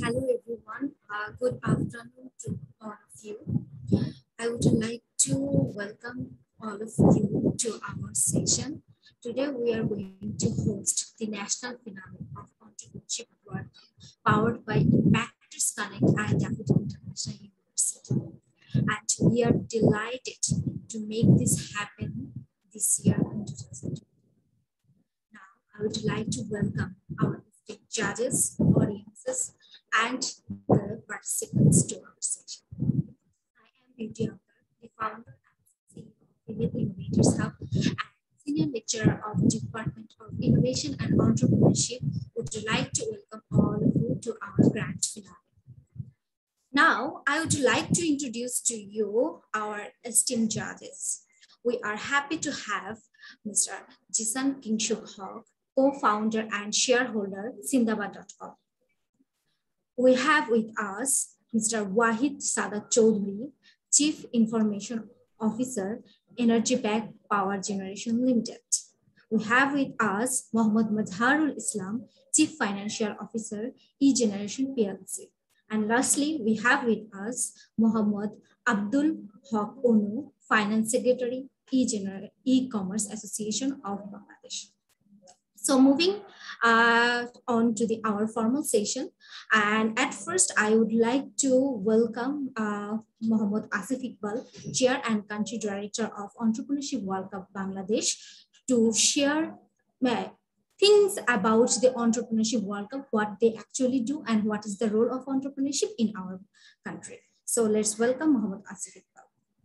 Hello everyone, good afternoon to all of you. I would like to welcome all of you to our session. Today we are going to host the national finale of Entrepreneurship World powered by Impactors Connect and Daffodil International University. And we are delighted to make this happen this year in 2020. Now, I would like to welcome our esteemed judges, audiences, and the participants to our session. I am Beauty Akhtar, the founder and CEO of Indian Innovators Hub and senior lecturer of the Department of Innovation and Entrepreneurship. Would like to welcome all of you to our grand finale. Now, I would like to introduce to you our esteemed judges. We are happy to have Mr. Jisan Kingshuk Haq, co-founder and shareholder, Sindabad.com. We have with us Mr. Wahid Sadat Choudhury, Chief Information Officer, Energy Pack Power Generation Limited. We have with us Mohammad Mazharul Islam, Chief Financial Officer, E-Generation PLC. And lastly, we have with us Mohammad Abdul Haq Onu, Finance Secretary, E-Commerce Association of Bangladesh. So moving on to our formal session. And at first, I would like to welcome Mohammad Asif Iqbal, Chair and Country Director of Entrepreneurship World Cup Bangladesh, to share things about the Entrepreneurship World Cup, what they actually do, and what is the role of entrepreneurship in our country. So let's welcome Mohammad Asif Iqbal.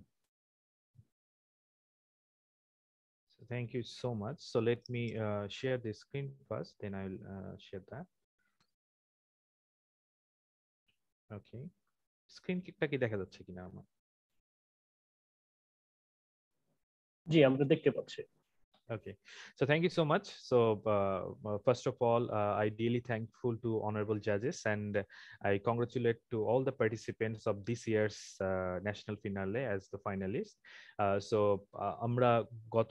Thank you so much. So let me share the screen first, then I'll share that. Okay. Screen টা কি দেখা যাচ্ছে কিনা আমার? জি, আমরা দেখতে পাচ্ছি। Okay, so thank you so much. So first of all, I really thankful to honorable judges, and I congratulate to all the participants of this year's national finale as the finalists. So আমরা গত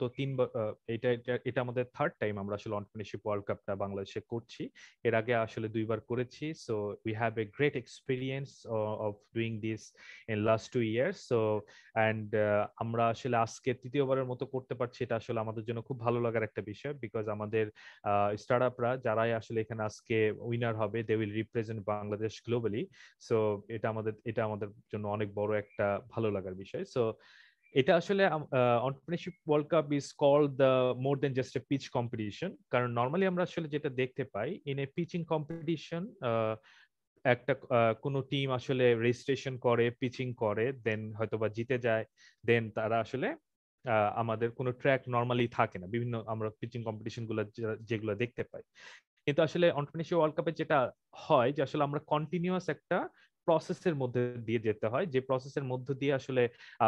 এটা আমাদের third time আমরা আসলে entrepreneurship world কাপটা বাংলাদেশে করছি। এর আগে আসলে দুইবার করেছি। So we have a great experience of doing this in last 2 years. So and আমরা আসলে আজকে তৃতীয়বারের মতো করতে পারছি, এটা আসলে আমাদের জন্য খুব ভালো লাগার একটা বিষয়, বিকজ আমাদের স্টার্টআপরা যারাই আসলে এখানে আজকে উইনার হবে, they will represent Bangladesh globally. So এটা আমাদের জন্য অনেক বড় একটা ভালো লাগার বিষয়। সো এটা আসলে entrepreneurship world cup is called the more than just a pitch competition, কারণ নর্মালি আমরা আসলে যেটা দেখতে পাই ইন এ পিচিং কম্পিটিশন, একটা কোনো টিম আসলে রেজিস্ট্রেশন করে, পিচিং করে, দেন হয়তোবা জিতে যায়, দেন তারা আসলে আমাদের কোনো ট্র্যাক নর্মালি থাকে না, বিভিন্ন আমরা পিচিং কম্পিটিশন গুলো যেগুলো দেখতে পাই। কিন্তু আসলে এন্টারপ্রেনিউরশিপ ওয়ার্ল্ড কাপে যেটা হয় যে আসলে আমরা কন্টিনিউয়াস একটা প্রসেসের মধ্যে দিয়ে যেতে হয়, যে প্রসেসের মধ্য দিয়ে আসলে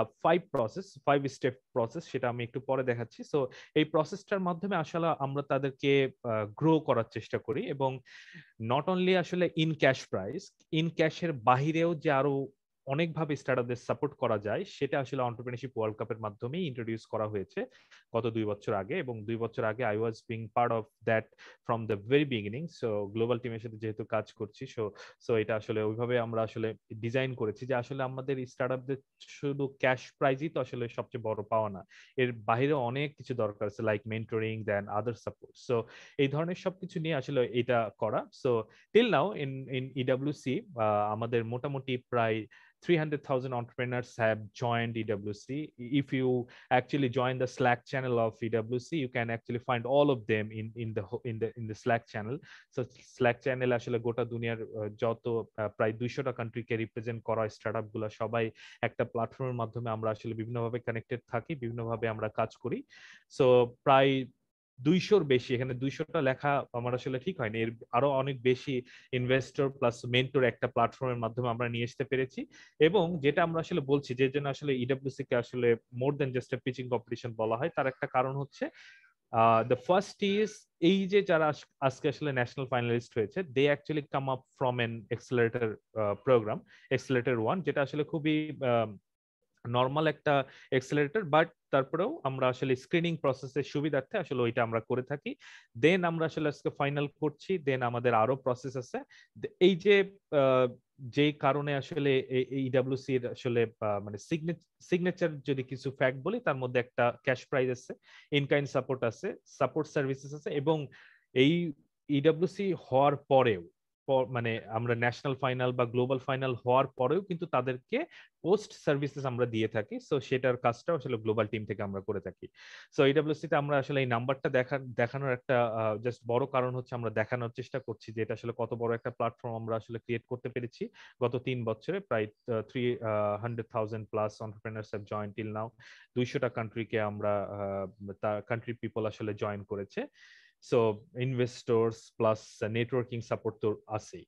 5 স্টেপ প্রসেস, সেটা আমি একটু পরে দেখাচ্ছি। সো এই প্রসেসটার মাধ্যমে আসলে আমরা তাদেরকে গ্রো করার চেষ্টা করি, এবং নট অনলি আসলে ইন ক্যাশ প্রাইস, ইন ক্যাশের বাহিরেও যে আরো অনেকভাবে স্টার্টআপদের সাপোর্ট করা যায়, সেটা আসলে এন্টারপ্রেনিউরশিপ ওয়ার্ল্ড কাপের মাধ্যমেই ইন্ট্রোডিউস করা হয়েছে গত 2 বছর আগে। এবং 2 বছর আগে I was being part of that from the very beginning. So global টিমের সাথে যেহেতু কাজ করছি, সো এটা আসলে ওইভাবে আমরা আসলে ডিজাইন করেছি যে আসলে আমাদের স্টার্টআপদের শুধু ক্যাশ প্রাইজই তো আসলে সবচেয়ে বড় পাওয়া না, এর বাইরে অনেক কিছু দরকার আছে, like mentoring, then other support. So এই ধরনের সবকিছু নিয়ে আসলে এটা করা। So till now in EWC আমাদের মোটামুটি প্রায় 300,000 entrepreneurs have joined EWC. If you actually join the Slack channel of EWC, you can actually find all of them in the Slack channel. So Slack channel আসলে গোটা দুনিয়ার যত প্রায় 200টা কান্ট্রিকে represent করা startup গুলো সবাই একটা প্ল্যাটফর্মের মাধ্যমে আমরা আসলে বিভিন্নভাবে কানেক্টেড থাকি, বিভিন্নভাবে আমরা কাজ করি। সো প্রায় 200-র বেশি, এখানে 200টা লেখা আমার আসলে ঠিক হয়নি, এর আরো অনেক বেশি ইনভেস্টর প্লাস মেন্টর একটা প্ল্যাটফর্মের মাধ্যমে আমরা নিয়ে আসতে পেরেছি। এবং যেটা আমরা আসলে বলছি যে জন্য আসলে ইডব্লিউসি কে আসলে more than just a pitching competition বলা হয়, তার একটা কারণ হচ্ছে দ্য ফার্স্ট ইজ এই যে যারা আজকে আসলে ন্যাশনাল ফাইনালিস্ট হয়েছে, they actually come up from an accelerator programme, accelerator 1, যেটা আসলে খুবই নর্মাল একটা এক্সেলারেটর, বাট তারপরেও আমরা আসলে স্ক্রিনিং প্রসেসের সুবিধার্থে আসলে ওইটা আমরা করে থাকি। দেন আমরা আসলে আজকে ফাইনাল করছি, দেন আমাদের আরো প্রসেস আছে। এই যে যেই কারণে আসলে ইডব্লিউসি এর আসলে মানে সিগনেচার যদি কিছু ফ্যাক্ট বলি, তার মধ্যে একটা ক্যাশ প্রাইজ আছে, ইনকাইন্ড সাপোর্ট আছে, সাপোর্ট সার্ভিসেস আছে, এবং এই ইডব্লিউসি হওয়ার পরেও মানে আমরা ন্যাশনাল ফাইনাল বা গ্লোবাল ফাইনাল হওয়ার পরেও কিন্তু তাদেরকে পোস্ট সার্ভিসেস আমরা দিয়ে থাকি। সো সেটার কাজটা আসলে গ্লোবাল টিম থেকে আমরা করে থাকি। সো ইডব্লিউসি তে আমরা আসলে এই নাম্বারটা দেখানোর একটা জাস্ট বড় কারণ হচ্ছে আমরা দেখানোর চেষ্টা করছি যে এটা আসলে কত বড় একটা প্ল্যাটফর্ম আমরা আসলে ক্রিয়েট করতে পেরেছি গত 3 বছরে। প্রায় 300,000 plus entrepreneurs have join till now. 200টা কান্ট্রিকে আমরা কান্ট্রি পিপল আসলে জয়েন করেছে। So investors plus networking support তো আছেই।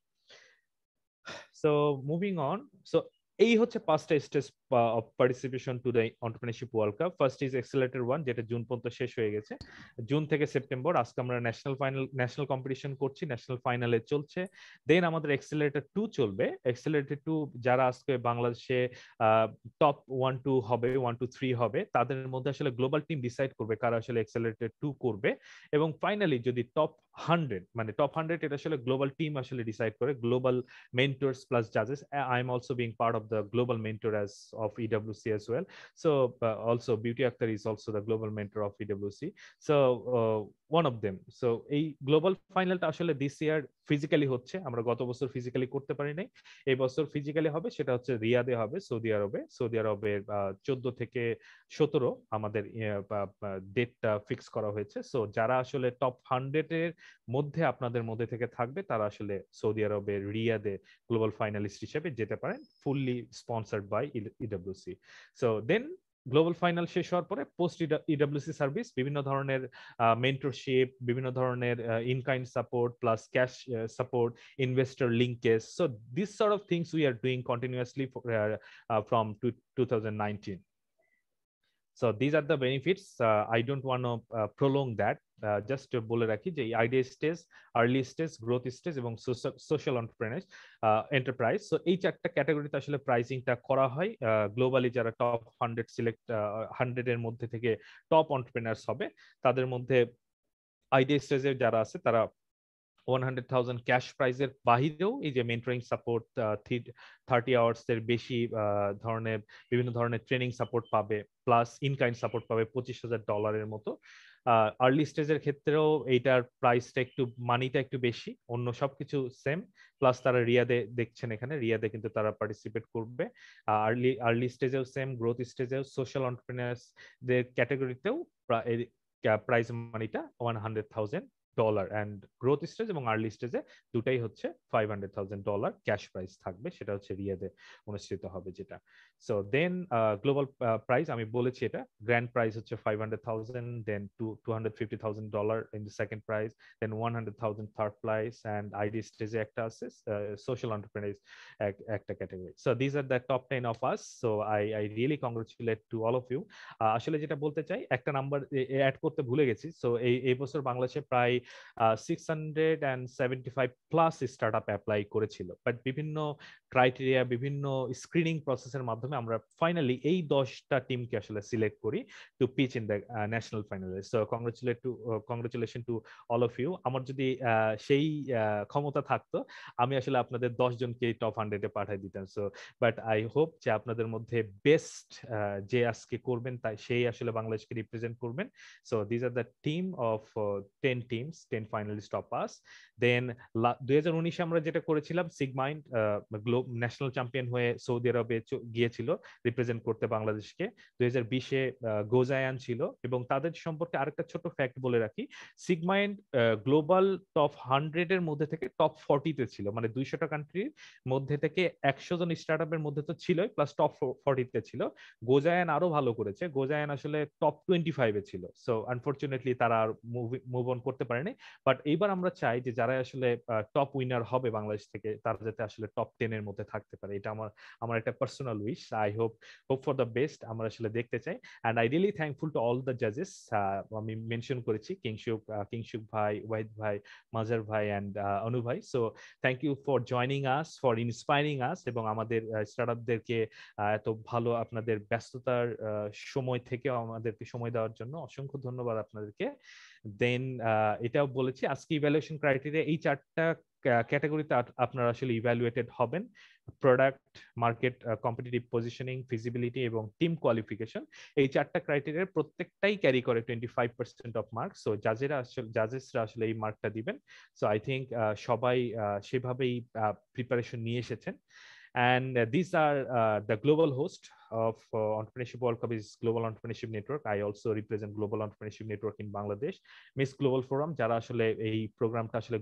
সো মুভিং অন, সো এই হচ্ছে পাঁচটা stage of participation to the entrepreneurship world cup. First is accelerator 1, যেটা জুন পর্যন্ত শেষ হয়ে গেছে। জুন থেকে সেপ্টেম্বর আজকে আমরা ন্যাশনাল কম্পিটিশন করছি, ন্যাশনাল ফাইনালে চলছে। দেন আমাদের এক্সেলারেটর 2 চলবে। এক্সেলারেটর 2 যারা আজকে বাংলাদেশে টপ 1 2 হবে, 1 2 3 হবে, তাদের মধ্যে আসলে গ্লোবাল টিম ডিসাইড করবে কারা আসলে এক্সেলারেটর 2 করবে। এবং ফাইনালি যদি টপ 100, মানে টপ 100 এটা আসলে গ্লোবাল টিম আসলে ডিসাইড করে, global mentors plus judges. I'm also being part of the global mentor of EWC as well. So also Beauty Akhtar is also the global mentor of EWC. So one of them. So এই global ফাইনালটা আসলে this year physically হচ্ছে। আমরা গত বছর physically করতে পারি নাই, এই বছর ফিজিক্যালি হবে। সেটা হচ্ছে রিয়াদে হবে, সৌদি আরবে। সৌদি আরবের 14 থেকে 17 আমাদের ডেটটা ফিক্স করা হয়েছে। সো যারা আসলে টপ 100 এর মধ্যে আপনাদের মধ্যে থেকে থাকবে, তারা আসলে সৌদি আরবের রিয়াদে গ্লোবাল ফাইনালিস্ট হিসেবে যেতে পারেন, fully sponsored by EWC. So then global final শেষ হওয়ার পরে পোস্ট ইডব্লিউসি সার্ভিস, বিভিন্ন ধরনের মেন্টরশিপ, বিভিন্ন ধরনের in kind support plus cash support, investor linkage. So this sort of things we are doing continuously from 2019. So these are the benefits. I don't want to prolong that. Just বলে রাখি যে idea stage, early stage, growth stage এবং social enterprise. So এই চারটা ক্যাটাগরিতে আসলে প্রাইসিংটা করা হয়। গ্লোবালি যারা টপ 100 সিলেক্ট 100 এর মধ্যে থেকে টপ এন্টারপ্রেনার্স হবে, তাদের মধ্যে আইডিয়া স্টেজে যারা আছে তারা 100,000 ক্যাশ প্রাইজের বাহিরেও এই যে মেন্টরিং সাপোর্ট, 30 আওয়ার্স এর বেশি ধরনের বিভিন্ন ধরনের ট্রেনিং সাপোর্ট পাবে, প্লাস ইনকাইন্ড সাপোর্ট পাবে $25,000 মতো। আর্লি স্টেজের ক্ষেত্রেও এইটার প্রাইসটা একটু, মানিটা একটু বেশি, অন্য সবকিছু সেম। প্লাস তারা রিয়াদে দেখছেন, এখানে রিয়াদে কিন্তু তারা পার্টিসিপেট করবে। আর্লি স্টেজেও সেম, গ্রোথ স্টেজেও সোশ্যাল এন্টারপ্রেনার্সদের ক্যাটাগরিতেও প্রাইস মানিটা $100,000, অ্যান্ড গ্রোথ স্টেজ এবং আর্লি স্টেজে দুটাই হচ্ছে $500,000 ক্যাশ প্রাইস থাকবে। সেটা হচ্ছে রিয়াদে অনুষ্ঠিত হবে যেটা। সো দেন গ্লোবাল প্রাইস আমি বলেছি, এটা গ্র্যান্ড প্রাইস হচ্ছে 500,000, then $250,000 in the second prize, then 100,000 third prize, and idea স্টেজে একটা আছে সোশ্যাল এন্টারপ্রেনার্স একটা category. So this are the top 10 of us. So I really congratulate to all of you. আসলে যেটা বলতে চাই, একটা নাম্বার অ্যাড করতে ভুলে গেছি। সো এই বছর বাংলাদেশে প্রায় 675 প্লাস স্টার্টআপ অ্যাপ্লাই করেছিল, বাট বিভিন্ন ক্রাইটেরিয়া, বিভিন্ন স্ক্রিনিং প্রসেসের মাধ্যমে আমরা ফাইনালি এই 10টা টিমকে আসলে সিলেক্ট করি to pitch in the national ফাইনালে। So congratulation to all of you. আমার যদি সেই ক্ষমতা থাকতো, আমি আসলে আপনাদের 10 জনকে টপ 100 এ পাঠিয়ে দিতাম। সো বাট আই হোপ যে আপনাদের মধ্যে বেস্ট যে আজকে করবেন, তাই সেই আসলে বাংলাদেশকে রিপ্রেজেন্ট করবেন। So this are the team of 10 teams, 10 finalists of us. Then 2019 আমরা যেটা করেছিলাম, সিগমাইন্ড ন্যাশনাল চ্যাম্পিয়ন হয়ে সৌদি আরবে গিয়েছিল রিপ্রেজেন্ট করতে বাংলাদেশকে। 2020-এ গোজায়ান ছিল। এবং তাদের সম্পর্কে আরেকটা ছোট ফ্যাক্ট বলে রাখি, সিগমাইন্ড গ্লোবাল টপ 100 এর মধ্যে থেকে টপ 40-তে ছিল, মানে 200টা কান্ট্রির মধ্যে থেকে 100 জন স্টার্টআপের মধ্যে তো ছিলই, প্লাস টপ 40-তে ছিল। গোজায়ান আরো ভালো করেছে, গোজায়ান আসলে টপ 25-এ ছিল। সো আনফরচুনেটলি তারা মুভ অন করতে পারেন। পারেনি, বাট এইবার আমরা চাই যে যারা আসলে টপ উইনার হবে বাংলাদেশ থেকে তারা যাতে আসলে টপ 10 এর মধ্যে থাকতে পারে। এটা আমার একটা personal wish. I hope for the best আমরা আসলে দেখতে চাই। And I really thankful to all the জাজেস। আমি মেনশন করেছি কিংশুক ভাই, ওয়াহিদ ভাই, মাজার ভাই অ্যান্ড অনু ভাই। So thank you for joining us, for inspiring us, এবং আমাদের স্টার্টআপদেরকে এত ভালো আপনাদের ব্যস্ততার সময় থেকে আমাদেরকে সময় দেওয়ার জন্য অসংখ্য ধন্যবাদ আপনাদেরকে। দেন এটাও বলেছি আজকে ইভ্যালুয়েশন ক্রাইটেরিয়া এই 4টা ক্যাটাগরিতে আপনারা আসলে ইভ্যালুয়েটেড হবেন: product, market competitive positioning, feasibility এবং টিম কোয়ালিফিকেশন। এই 4টা ক্রাইটেরিয়ার প্রত্যেকটাই ক্যারি করে 25% অফ মার্ক। সো জাজেসরা আসলে এই মার্কটা দিবেন। সো আই থিঙ্ক সবাই সেভাবেই প্রিপারেশন নিয়ে এসেছেন। And these are the global host of Entrepreneurship World Cup is Global Entrepreneurship Network. I also represent Global Entrepreneurship Network in Bangladesh. Miss Global Forum, যারা আসলে এই প্রোগ্রামটা আসলে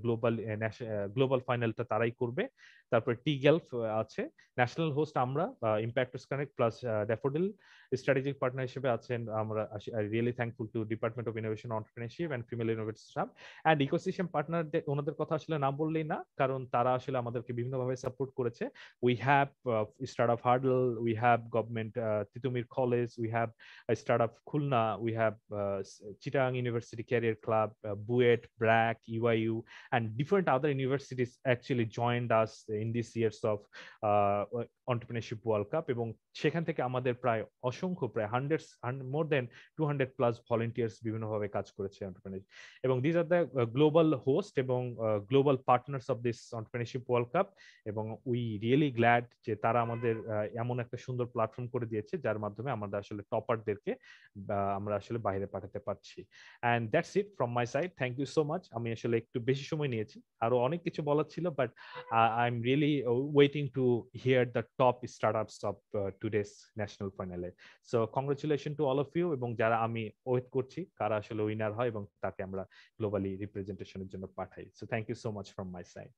গ্লোবাল ফাইনালটা তারাই করবে। তারপর টি-গেলফ আছে। ন্যাশনাল হোস্ট আমরা, Impacters Connect plus Daffodil strategic partner হিসেবে আছেন আমরা। Really thankful to department of innovation, entrepreneurship and female innovators hub and ecosystem পার্টনারদের, ওনাদের কথা আসলে না বললেই না, কারণ তারা আসলে আমাদেরকে বিভিন্নভাবে সাপোর্ট করেছে। We have Startup Hurdle, we have government Titumir College, we have Startup Khulna, we have Chittagong University Career Club, BUET, BRAC, EYU, and different other universities actually joined us in these years of Entrepreneurship World Cup, এবং সেখান থেকে আমাদের প্রায় অসংখ্য, প্রায় মোর দেন 200 plus volunteers বিভিন্নভাবে কাজ করেছে এন্টারপ্রেনিউর। এবং this are the global host এবং global partners of this entrepreneurship world cup. এবং উই রিয়েলি গ্ল্যাড যে তারা আমাদের এমন একটা সুন্দর প্ল্যাটফর্ম করে দিয়েছে যার মাধ্যমে আমাদের আসলে টপারদেরকে আমরা আসলে বাইরে পাঠাতে পারছি। And that's it from my side. Thank you so much. আমি আসলে একটু বেশি সময় নিয়েছি, আরো অনেক কিছু বলার ছিল, but I am really waiting to hear the top startups of today's national ফাইনালে। So congratulation to all of you, এবং যারা আমি ওয়েট করছি কারা আসলে উইনার হয় এবং তাকে আমরা গ্লোবালি রিপ্রেজেন্টেশনের জন্য পাঠাই। So thank you so much from my side.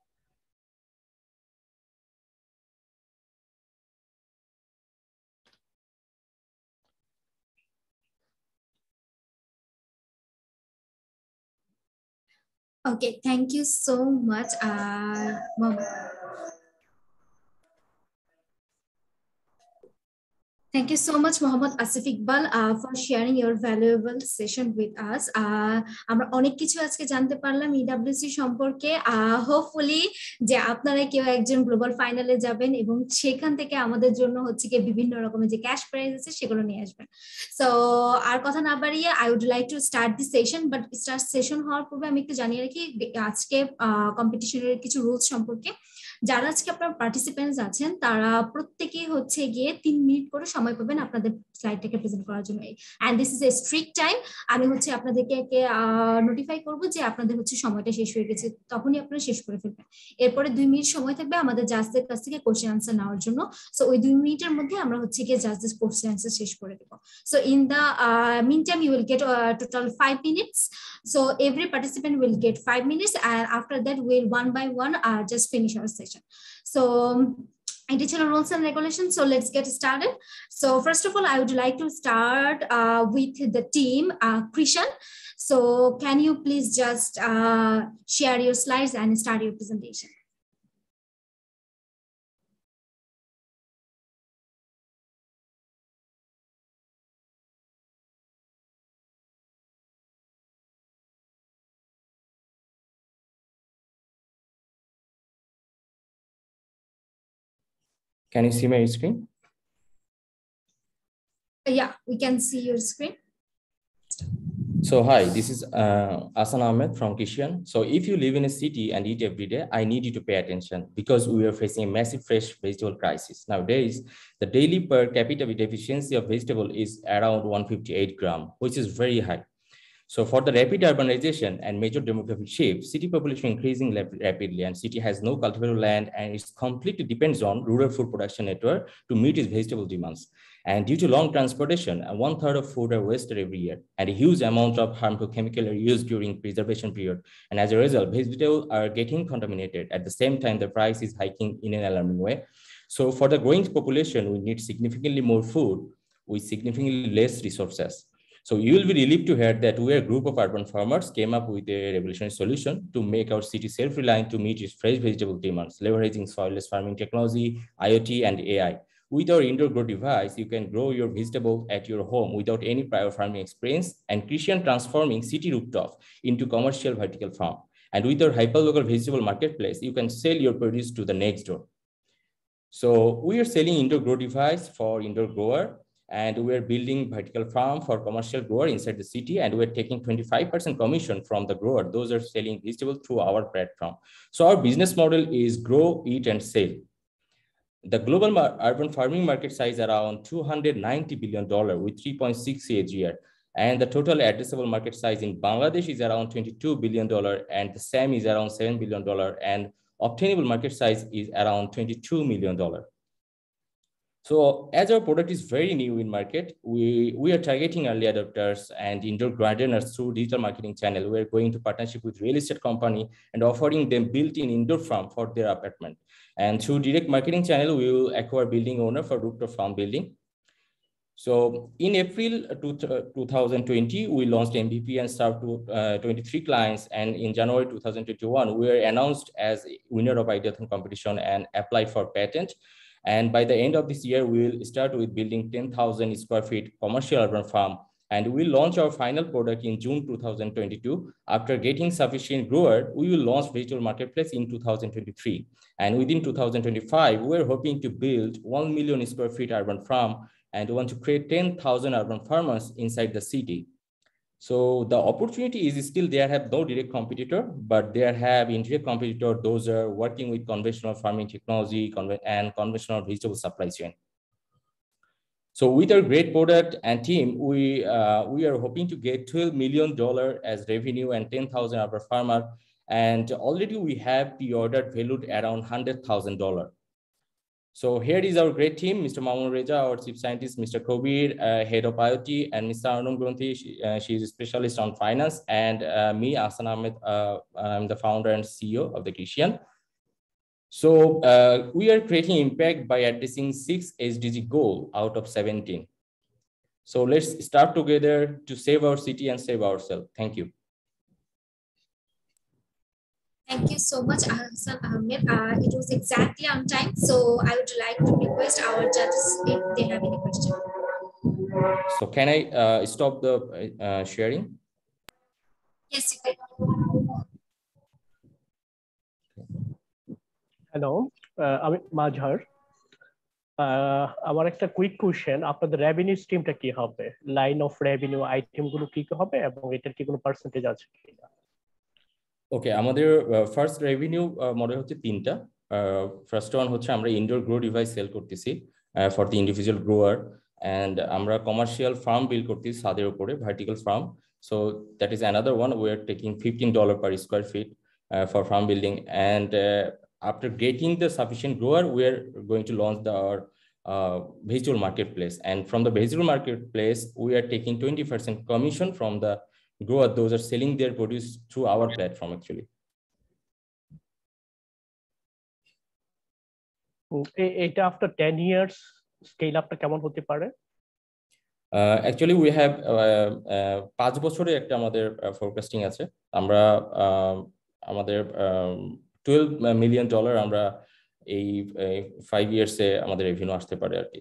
Okay, thank you so much, Thank you so much, Mohammad Asif Iqbal, for sharing your valuable session with us. আমরা অনেক কিছু আজকে জানতে পারলাম ইডব্লিউসি সম্পর্কে। হোপফুলি যে আপনারা কেউ একজন গ্লোবাল ফাইনালে যাবেন এবং সেখান থেকে আমাদের জন্য হচ্ছে কি বিভিন্ন রকমের যে ক্যাশ প্রাইজ আছে সেগুলো নিয়ে আসবেন। সো আর কথা না বাড়িয়ে I would like to start the session, but start session হওয়ার পূর্বে আমি একটু জানিয়ে রাখি আজকে কম্পিটিশনের কিছু রুলস সম্পর্কে। যারা আজকে আপনার পার্টিসিপেন্টস আছেন তারা প্রত্যেকেই হচ্ছে গিয়ে 3 মিনিট করে সময় পাবেন আপনাদের স্লাইডটাকে প্রেজেন্ট করার জন্য। And this is a strict time. আমি হচ্ছে আপনাদেরকে নোটিফাই করব যে আপনাদের হচ্ছে সময়টা শেষ হয়ে গেছে, তখনই আপনারা শেষ করে ফেলবেন। এরপরে 2 মিনিট সময় থাকবে আমাদের জাজদের কাছ থেকে কোশ্চেন আনসার নেওয়ার জন্য। সো ওই 2 মিনিটের মধ্যে আমরা হচ্ছে গিয়ে জাজদের কোশ্চেন আনসার শেষ করে দেব। So in the mean time you will get total 5 minutes. So every participant will get 5 minutes, and after that we'll one by one just finish our session. So additional rules and regulations. So let's get started. So first of all, I would like to start with the team, Krishan. So can you please just share your slides and start your presentation? Can you see my screen? Yeah, we can see your screen. So hi, this is Asan Ahmed from Kishan. So if you live in a city and eat every day, I need you to pay attention because we are facing a massive fresh vegetable crisis. Nowadays, the daily per capita deficiency of vegetable is around 158 grams, which is very high. So for the rapid urbanization and major demographic shift, city population increasing rapidly, and city has no cultivable land and it completely depends on rural food production network to meet its vegetable demands. And due to long transportation, 1/3 of food are wasted every year, and a huge amount of harmful chemical are used during preservation period. And as a result, vegetables are getting contaminated. At the same time, the price is hiking in an alarming way. So for the growing population, we need significantly more food with significantly less resources. So you will be relieved to hear that we, a group of urban farmers, came up with a revolutionary solution to make our city self-reliant to meet its fresh vegetable demands, leveraging soilless farming technology, IoT, and AI. With our indoor grow device, you can grow your vegetables at your home without any prior farming experience, and Christian transforming city rooftop into commercial vertical farm. And with our hyperlocal vegetable marketplace, you can sell your produce to the next door. So we are selling indoor grow device for indoor grower, and we're building vertical farm for commercial grower inside the city, and we're taking 25% commission from the grower. Those are selling vegetables through our platform. So our business model is grow, eat, and sell. The global urban farming market size around $290 billion with 3.6 CAGR. And the total addressable market size in Bangladesh is around $22 billion, and the SAM is around $7 billion, and obtainable market size is around $22 million. So as our product is very new in market, we are targeting early adopters and indoor gardeners through digital marketing channel. We're going to partnership with real estate company and offering them built-in indoor farm for their apartment. And through direct marketing channel, we will acquire building owner for rooftop farm building. So in April 2020, we launched MVP and served 23 clients. And in January 2021, we were announced as winner of Ideathon competition and applied for patent. And by the end of this year, we will start with building 10,000 square feet commercial urban farm. And we'll launch our final product in June 2022. After getting sufficient grower, we will launch vegetable marketplace in 2023. And within 2025, we're hoping to build 1 million square feet urban farm and want to create 10,000 urban farmers inside the city. So the opportunity is still there, have no direct competitor, but there have indirect competitor. Those are working with conventional farming technology and conventional vegetable supply chain. So with our great product and team, we are hoping to get $12 million as revenue and 10,000 urban farmer. And already we have the order valued around $100,000. So here is our great team, Mr. Mamun Reza, our chief scientist, Mr. Kobir, head of IoT, and Mr. Arnum Grunthi, she is a specialist on finance, and me, Ahsan Ahmed, I'm the founder and CEO of the Christian. So we are creating impact by addressing 6 SDG goals out of 17. So let's start together to save our city and save ourselves. Thank you. Thank you so much, Ahsan Ahmed. It was exactly on time. So I would like to request our judges if they have any questions. So can I stop the sharing? Yes, you can. Hello, আমি মাজহার। আমার একটা quick question, আপনাদের revenue স্ট্রিমটা কি হবে? Line of revenue আইটেমগুলো কি হবে এবং এটার কি কোনো পার্সেন্টেজ আছে কিনা? ওকে, আমাদের ফার্স্ট রেভিনিউ মডেল হচ্ছে তিনটা। ফার্স্ট ওয়ান হচ্ছে আমরা ইনডোর গ্রো ডিভাইস সেল করতেছি for the individual grower, and আমরা কমার্শিয়াল ফার্ম বিল্ড করতেছি ছাদের উপরে, vertical farm. So that is another one. We are taking $15 per square feet for farm building, and after getting the sufficient grower, we are going to launch our vegetable marketplace, and from the vegetable marketplace we are taking 20% commission from the grower. Those are selling their produce through our platform actually. এটা after 10 years scale up টা কেমন হতে পারে? Actually we have 5 বছরে একটা আমাদের forecasting আছে। আমরা আমাদের $12 million আমরা এই 5 years এ আমাদের রেভিনিউ আসতে পারে আর কি।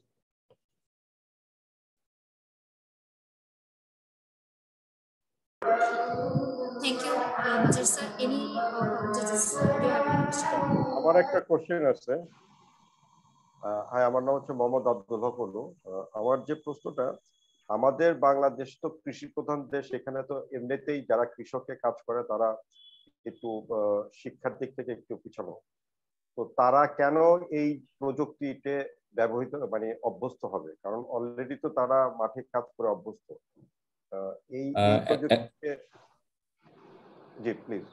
Thank you, Majid sir. Any judges? Do you have any question? আমার একটা কোশ্চেন আছে। হ্যাঁ, আমার নাম হচ্ছে মোহাম্মদ আব্দুল্লাহ পলু। আমার যে প্রশ্নটা, আমাদের বাংলাদেশ তো কৃষি প্রধান দেশ, এখানে তো এমনিতেই যারা কৃষকে কাজ করে তারা একটু শিক্ষার দিক থেকে একটু পিছানো। তো তারা কেন এই প্রযুক্তিতে ব্যবহৃত মানে অভ্যস্ত হবে? কারণ অলরেডি তো তারা মাঠে কাজ করে অভ্যস্ত। এই প্রযুক্তিতে জি প্লিজ।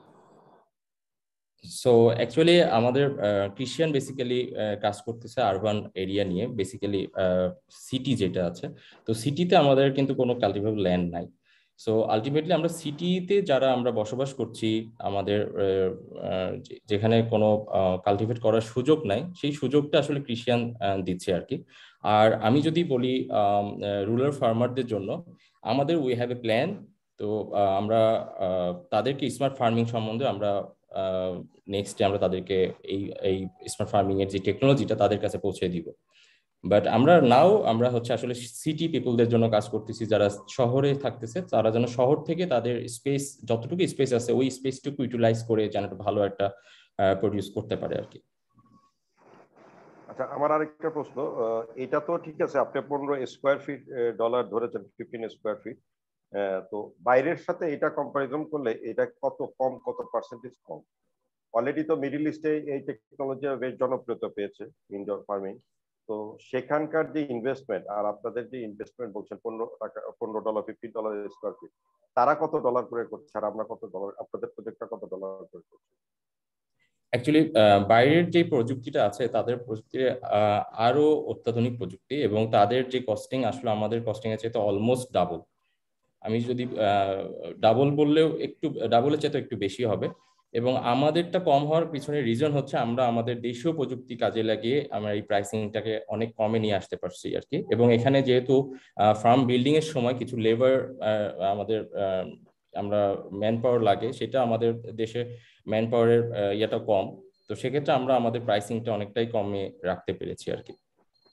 সো অ্যাকচুয়ালি আমাদের ক্রিশ্চিয়ান বেসিক্যালি কাজ করতেছে আরবান এরিয়া নিয়ে, বেসিক্যালি সিটি যেটা আছে। তো সিটিতে আমাদের কিন্তু কোনো কালটিভেবল ল্যান্ড নাই। সো আলটিমেটলি আমরা সিটিতে যারা আমরা বসবাস করছি, আমাদের যেখানে কোনো কাল্টিভেট করার সুযোগ নাই, সেই সুযোগটা আসলে কৃষিয়ান দিচ্ছে আর কি। আর আমি যদি বলি রুরাল ফার্মারদের জন্য, আমাদের উই হ্যাভ এ প্ল্যান। তো আমরা তাদেরকে স্মার্ট ফার্মিং সম্বন্ধে আমরা নেক্সটে আমরা তাদেরকে এই এই স্মার্ট ফার্মিং এর যে টেকনোলজিটা তাদের কাছে পৌঁছে দিব। বাট আমরা হচ্ছে আসলে সিটি পিপলদের জন্য কাজ করতেছি, যারা শহরে থাকতেছে তারা যেন শহর থেকে তাদের স্পেস, যতটুকু স্পেস আছে ওই স্পেসটুকু ইউটিলাইজ করে যেন ভালো একটা প্রডিউস করতে পারে আর কি। আচ্ছা, আমার আরেকটা প্রশ্ন, এটা তো ঠিক আছে, আপনি 15 স্কোয়ার ফিট ডলার ধরেছেন, 15 স্কোয়ার ফিট, তো বাইরের সাথে এটা কম্পারিজন করলে এটা কত কম, কত পার্সেন্টেজ কম? অলরেডি তো মিডল ইস্টে এই টেকনোলজি বেশ জনপ্রিয়তা পেয়েছে ইনডোর ফার্মিং, তো সেখানকার যে ইনভেস্টমেন্ট আর আপনাদের যে ইনভেস্টমেন্ট বলছেন $15 $15 স্কোয়ার ফিট, তারা কত ডলার করে করছে আর আমরা কত ডলার, আপনাদের প্রজেক্টটা কত ডলার করে করছে? অ্যাকচুয়ালি বাইরের যে প্রযুক্তিটা আছে তাদের প্রযুক্তি আরো অত্যাধুনিক প্রযুক্তি, এবং তাদের যে কস্টিং আসলে আমাদের কস্টিং এর চাইতে অলমোস্ট ডাবল। আমি যদি ডাবল বললেও একটু ডাবলের চাইতে একটু বেশি হবে। এবং আমাদেরটা কম হওয়ার পিছনে রিজন হচ্ছে আমরা আমাদের দেশীয় প্রযুক্তি কাজে লাগিয়ে আমরা এই প্রাইসিংটাকে অনেক কমে নিয়ে আসতে পারছি আর কি। এবং এখানে যেহেতু ফার্ম বিল্ডিং এর সময় কিছু লেবার আমাদের আমরা ম্যান পাওয়ার লাগে, সেটা আমাদের দেশে ম্যান পাওয়ারের ইয়েটা কম, তো সেক্ষেত্রে আমরা আমাদের প্রাইসিংটা অনেকটাই কমে রাখতে পেরেছি আর কি।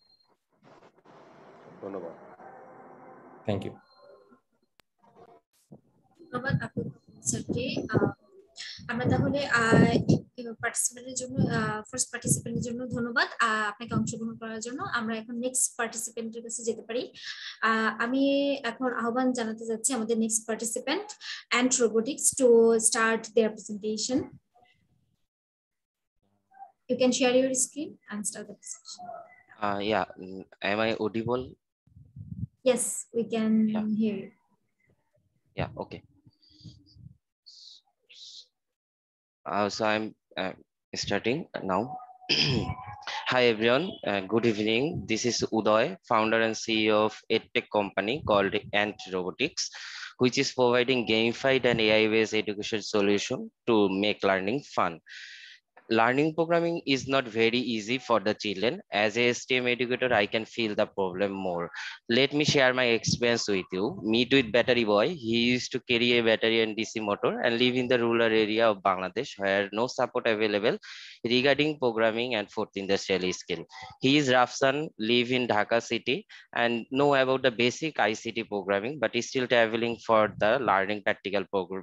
ধন্যবাদ। Thank you. ধন্যবাদ আপু স্যারকে। আমরা তাহলে পার্টিসিপেন্টের জন্য, ফার্স্ট পার্টিসিপেন্টের জন্য ধন্যবাদ আপনাকে অংশগ্রহণ করার জন্য। আমরা এখন নেক্সট পার্টিসিপেন্টের কাছে যেতে পারি। আমি এখন আহ্বান জানাতে যাচ্ছি আমাদের next participant and robotics to start their presentation. You can share your screen and start the discussion. Yeah, am I audible? Yes, we can hear you. Yeah, okay. So I'm starting now. Hi everyone, good evening. This is Uday, founder and CEO of EdTech company called Ant Robotics, which is providing gamified and AI-based education solution to make learning fun. Learning programming is not very easy for the children. As a STEM educator, I can feel the problem more. Let me share my experience with you. Meet with battery boy. He used to carry a battery and DC motor and live in the rural area of Bangladesh where no support available regarding programming and fourth industrial skill. He is Rafsan, live in Dhaka city and know about the basic ICT programming, but is still traveling for the learning practical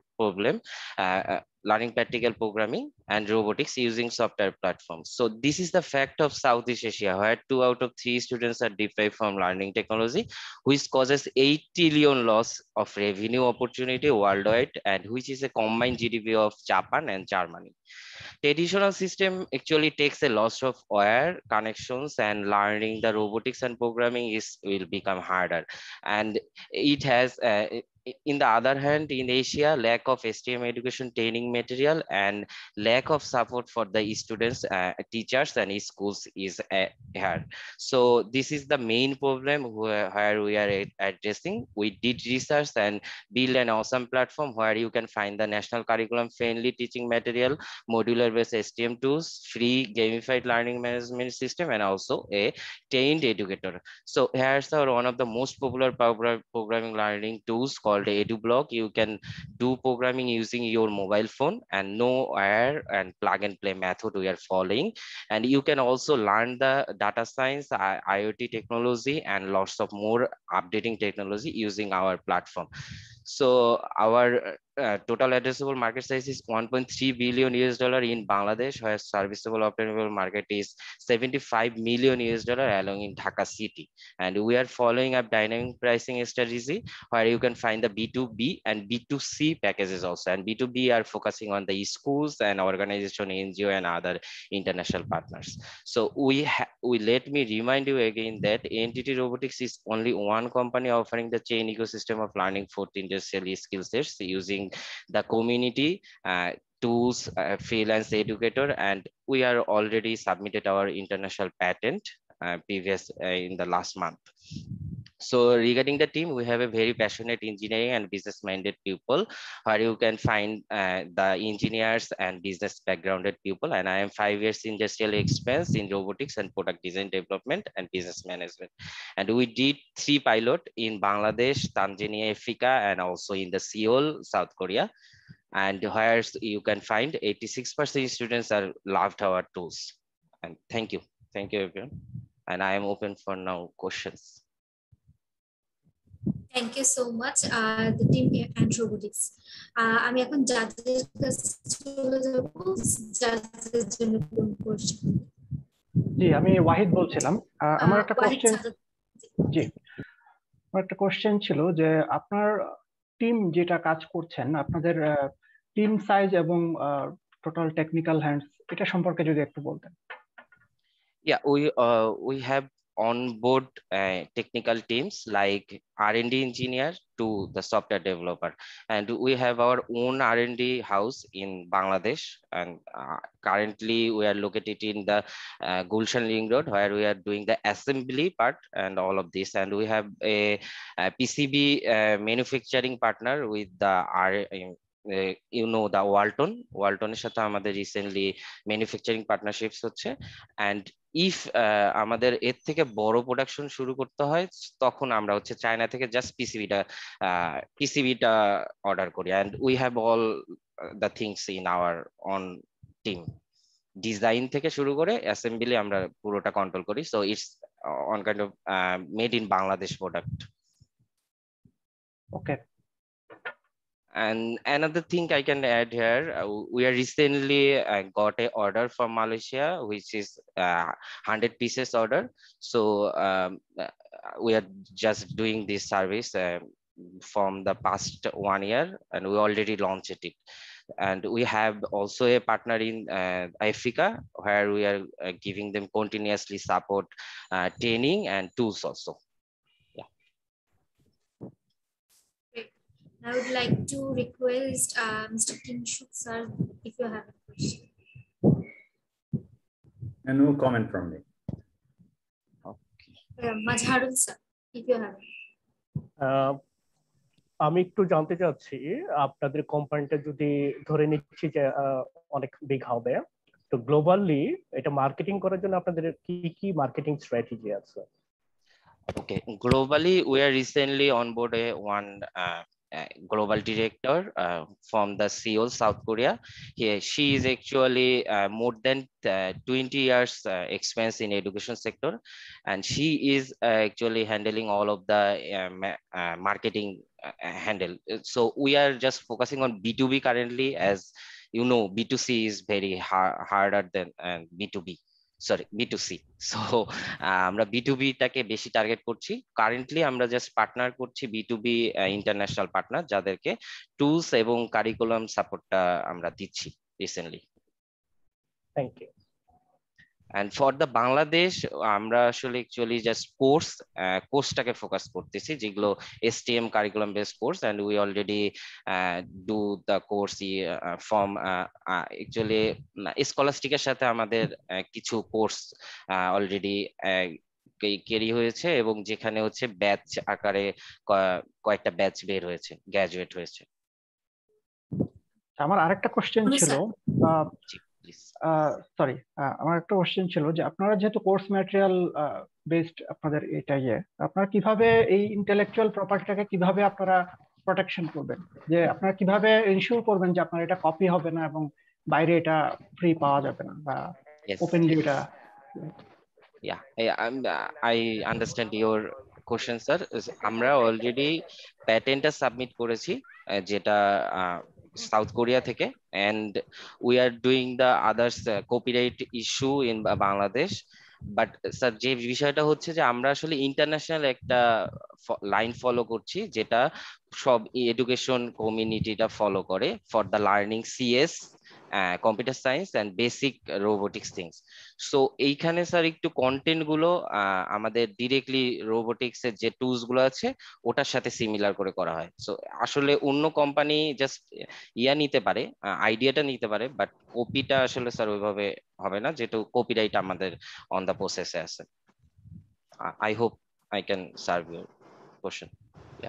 learning practical programming and robotics using software platforms. So this is the fact of Southeast Asia, where 2 out of 3 students are deprived from learning technology, which causes 8 trillion loss of revenue opportunity worldwide, and which is a combined GDP of Japan and Germany. Traditional system actually takes a loss of wire connections, and learning the robotics and programming will become harder. And it has in the other hand, in Asia, lack of STEM education training material and lack of support for the students, teachers and schools is here. So this is the main problem where we are addressing. We did research and build an awesome platform where you can find the national curriculum friendly teaching material, modular based STEM tools, free gamified learning management system, and also a trained educator. So here's one of the most popular programming learning tools called EduBlock. You can do programming using your mobile phone and no wire and plug and play method we are following. And you can also learn the data science, IoT technology, and lots of more updating technology using our platform. So our total addressable market size is 1.3 billion US dollar in Bangladesh, where serviceable obtainable market is 75 million US dollar along in Dhaka city. And we are following up dynamic pricing strategy where you can find the B2B and B2C packages also. And B2B are focusing on the schools and organization, NGO and other international partners. So we let me remind you again that NTT Robotics is only one company offering the chain ecosystem of learning for industrial skill sets using the community tools, freelance educator, and we are already submitted our international patent previous in the last month. So regarding the team, we have a very passionate engineering and business minded people where you can find the engineers and business backgrounded people. And I am 5 years industrial experience in robotics and product design development and business management. And we did 3 pilot in Bangladesh, Tanzania, Africa, and also in the Seoul, South Korea. And where you can find 86% students are loved our tools. And thank you everyone. And I am open for now questions. Thank you so much, the team and robotics. আমি এখন জাজের কাছে চলে যাব, জাজের জন্য কোন question? জি, আমি ওয়াহিদ বলছিলাম। আমার একটা কোশ্চেন, জি, আমার একটা কোশ্চেন ছিল যে আপনার টিম যেটা কাজ করছেন, আপনাদের টিম সাইজ এবং টোটাল টেকনিক্যাল হ্যান্ডস, এটা সম্পর্কে যদি একটু বলতেন। Yeah, we have on board technical teams like R&D engineer to the software developer, and we have our own R&D house in Bangladesh, and currently we are located in the Gulshan Ring Road where we are doing the assembly part and all of this, and we have a PCB manufacturing partner with the you know the Walton এর সাথে আমাদের recently manufacturing partnerships হচ্ছে। and if আমাদের এর থেকে বড় production শুরু করতে হয় তখন আমরা হচ্ছে চায়না থেকে জাস্ট পিসিবিটা অর্ডার করি, and we have all the things in our own team, design থেকে শুরু করে অ্যাসেম্বলি আমরা পুরোটা কন্ট্রোল করি। so it's on kind of made in Bangladesh product. Okay. And another thing I can add here, we are recently got a order from Malaysia, which is 100 pieces order. So we are just doing this service from the past 1 year, and we already launched it. And we have also a partner in Africa where we are giving them continuously support, training and tools also. I would like to request Mr. Kinshuk sir, if you have a question. And no comment from me. Majharul sir, if you have. আমি একটু জানতে চাচ্ছি আপনাদের কোম্পানিটা যদি ধরে নিচ্ছি যে অনেক বিগ হবে, তো গ্লোবালি এটা মার্কেটিং করার জন্য আপনাদের কি কি মার্কেটিং স্ট্র্যাটেজি আছে? Okay, globally we are recently on board one global director from the Seoul, South Korea. She is actually more than 20 years experience in education sector, and she is actually handling all of the marketing handle. So we are just focusing on B2B currently, as you know B2C is very harder than B2B. Sorry, B2C. So আমরা B2B টাকে বেশি target করছি। Currently আমরা just partner করছি B2B international partner, যাদেরকে tools এবং curriculum সাপোর্টটা আমরা দিচ্ছি recently. Thank you. And for the Bangladesh, আমরা আসলে actually just কোর্সটাকে ফোকাস করতেছি, যেগুলো STM curriculum based course, and we already do the course from actually স্কলাস্টিকের সাথে আমাদের কিছু কোর্স অলরেডি ক্যারি হয়েছে, এবং যেখানে হচ্ছে ব্যাচ আকারে কয়েকটা ব্যাচ বের হয়েছে, গ্রাজুয়েট হয়েছে। আমার আরেকটা কোশ্চেন ছিল, সরি, আমার একটা কোশ্চেন ছিল যে আপনারা যেহেতু কোর্স ম্যাটেরিয়াল বেসড আপনাদের এটা আপনারা কিভাবে এই ইন্টেলেকচুয়াল প্রপার্টিটাকে কিভাবে আপনারা প্রোটেকশন করবেন, যে আপনারা কিভাবে ইনশিওর করবেন যে আপনার এটা কপি হবে না এবং বাইরে এটা ফ্রি পাওয়া যাবে না বা ওপেনলি এটা? Yeah, I understand your question, sir. আমরা অলরেডি প্যাটেন্টটা সাবমিট করেছি, যেটা সাউথ কোরিয়া থেকে, and we are doing the others copyright issue in Bangladesh. But sir যে বিষয়টা হচ্ছে যে আমরা আসলে ইন্টারন্যাশনাল একটা লাইন ফলো করছি, যেটা সব এডুকেশন কমিউনিটিটা ফলো করে for the learning CS, computer science and basic robotics things. So এইখানে স্যার একটু কন্টেন্ট গুলো আমাদের ডিরেক্টলি রোবোটিক্স এর যে টুলস গুলো আছে ওটার সাথে সিমিলার করে করা হয়। সো আসলে অন্য কোম্পানি জাস্ট নিতে পারে, আইডিয়াটা নিতে পারে, বাট কপিটা আসলে স্যার ওইভাবে হবে না, যেহেতু কপিরাইট আমাদের অন দ্য প্রসেসে আছে। I hope I can serve your question. Yeah.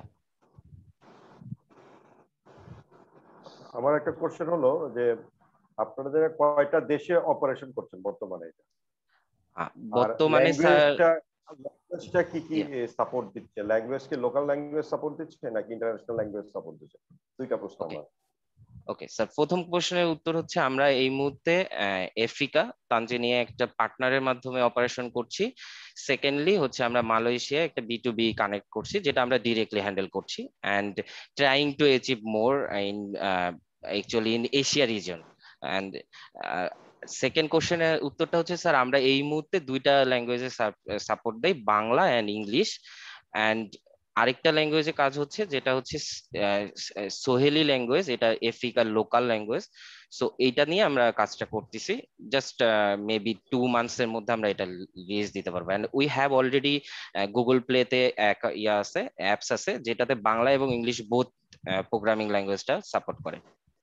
আমার একটা কোশ্চেন হলো যে আপনাদের কয়টা দেশে অপারেশন করছেন বর্তমানে? বর্তমানে ল্যাঙ্গুয়েজটা কি কি সাপোর্ট দিচ্ছে? ল্যাঙ্গুয়েজ কি লোকাল ল্যাঙ্গুয়েজ সাপোর্ট দিচ্ছে নাকি ইন্টারন্যাশনাল ল্যাঙ্গুয়েজ সাপোর্ট দিচ্ছে? দুইটা প্রশ্ন আমার। ওকে স্যার, প্রথম প্রশ্নের উত্তর হচ্ছে আমরা এই মুহূর্তে আফ্রিকা তানজানিয়া একটা পার্টনারের মাধ্যমে অপারেশন করছি। সেকেন্ডলি হচ্ছে আমরা মালয়েশিয়া একটা B2B কানেক্ট করছি, যেটা আমরা ডিরেক্টলি হ্যান্ডেল করছি, and trying to achieve more in actually in Asia region. And second কোশ্চেনের উত্তরটা হচ্ছে স্যার আমরা এই মুহূর্তে দুইটা ল্যাঙ্গুয়েজে সাপোর্ট দেই, বাংলা অ্যান্ড ইংলিশ। অ্যান্ড আরেকটা ল্যাঙ্গুয়েজে কাজ হচ্ছে যেটা হচ্ছে সোহেলি ল্যাঙ্গুয়েজ, এটা আফ্রিকার লোকাল ল্যাঙ্গুয়েজ। সো এইটা নিয়ে আমরা কাজটা করতেছি, জাস্ট মেবি 2 months এর মধ্যে আমরা এটা রিলিজ দিতে পারবো। And we have already Google প্লেতে আছে, অ্যাপস আছে যেটাতে বাংলা এবং ইংলিশ বোথ প্রোগ্রামিং ল্যাঙ্গুয়েজটা সাপোর্ট করে।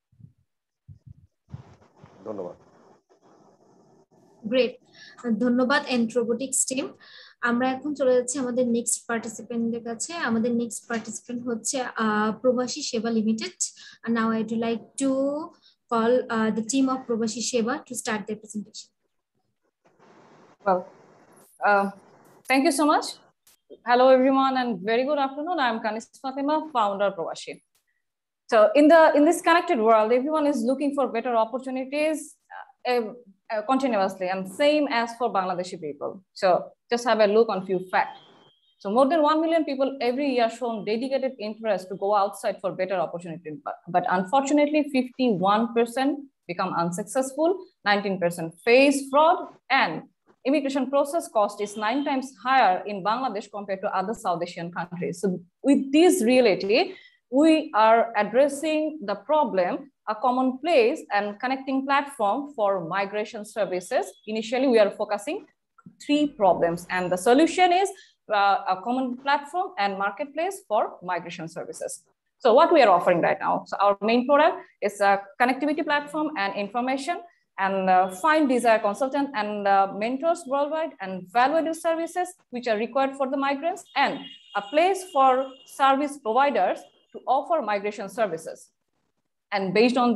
ধন্যবাদ। গ্রেট, ধন্যবাদ এন্ড্রোবোটিক্স টিম। আমরা এখন চলে যাচ্ছি আমাদের নেক্সট পার্টিসিপেন্টদের কাছে। আমাদের নেক্সট পার্টিসিপেন্ট হচ্ছে Probashi Sheba limited. Now I would like to call the team of Provashi Seva to start their presentation. Well, thank you so much. Hello everyone and very good afternoon. I'm Kanis Fatima, founder of Provashi. So in this connected world, everyone is looking for better opportunities continuously, and same as for Bangladeshi people. So just have a look on few facts. So more than 1 million people every year shown dedicated interest to go outside for better opportunity, but unfortunately 51% become unsuccessful, 19% face fraud, and immigration process cost is 9 times higher in Bangladesh compared to other South Asian countries. So with this reality, we are addressing the problem, a common place and connecting platform for migration services. Initially, we are focusing 3 problems, and the solution is a common platform and marketplace for migration services. So what we are offering right now, so our main product is a connectivity platform and information, and find desired consultant and mentors worldwide, and value-added services which are required for the migrants, and a place for service providers to offer migration services. And based on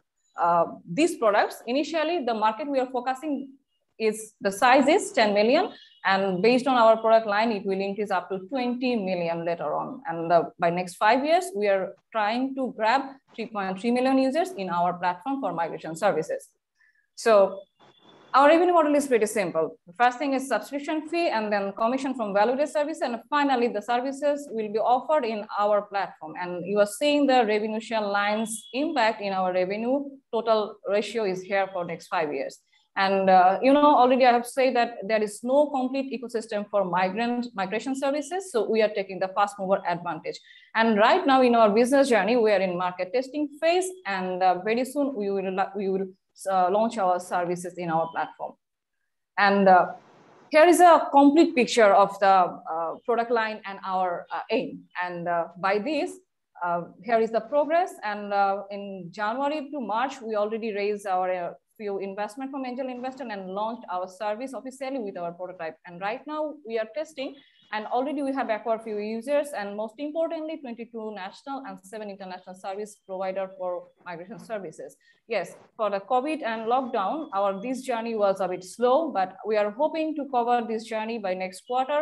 these products, initially the market we are focusing is, the size is 10 million, and based on our product line, it will increase up to 20 million later on. And by next 5 years, we are trying to grab 3.3 million users in our platform for migration services. So our revenue model is pretty simple. The first thing is subscription fee, and then commission from value-added service, and finally the services will be offered in our platform. And you are seeing the revenue share lines impact in our revenue. Total ratio is here for next 5 years. And already I have said that there is no complete ecosystem for migration services, so we are taking the fast mover advantage. And right now in our business journey, we are in market testing phase, and very soon we will launch our services in our platform. And here is a complete picture of the product line and our aim. And by this, here is the progress. And in January to March, we already raised our few investment from angel investor and launched our service officially with our prototype. And right now we are testing, and already we have acquired few users, and most importantly 22 national and 7 international service provider for migration services. Yes, for the COVID and lockdown, this journey was a bit slow, but we are hoping to cover this journey by next quarter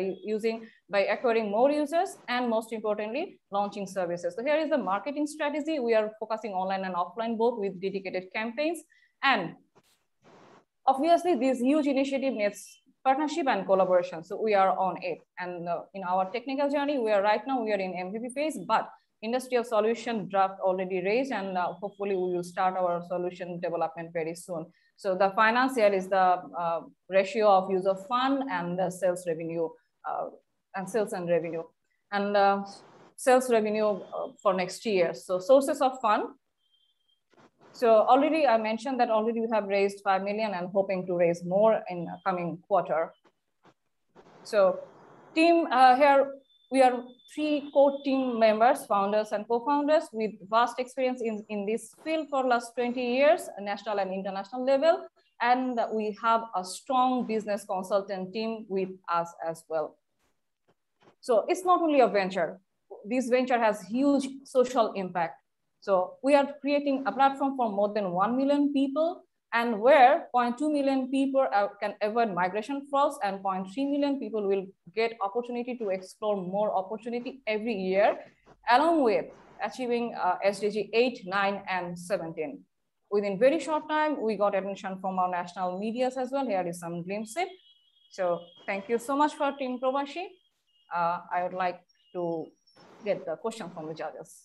by acquiring more users, and most importantly launching services. So here is the marketing strategy. We are focusing online and offline both with dedicated campaigns, and obviously this huge initiative needs partnership and collaboration. So we are on it. And in our technical journey, we are in MVP phase, but industrial solution draft already raised, and hopefully we will start our solution development very soon. So the financial is the ratio of user fund and the sales revenue and sales revenue for next year. So sources of fund. So already I mentioned that already we have raised 5 million and hoping to raise more in the coming quarter. So team here, we are 3 core team members, founders and co-founders with vast experience in this field for last 20 years, national and international level. And we have a strong business consultant team with us as well. So it's not only a venture. This venture has huge social impact. So we are creating a platform for more than 1 million people, and where 0.2 million people can avoid migration frauds, and 0.3 million people will get opportunity to explore more opportunity every year, along with achieving SDG 8, 9, and 17. Within very short time, we got attention from our national medias as well. Here is some glimpse. So thank you so much for Team Probashi. I would like to get the question from the judges.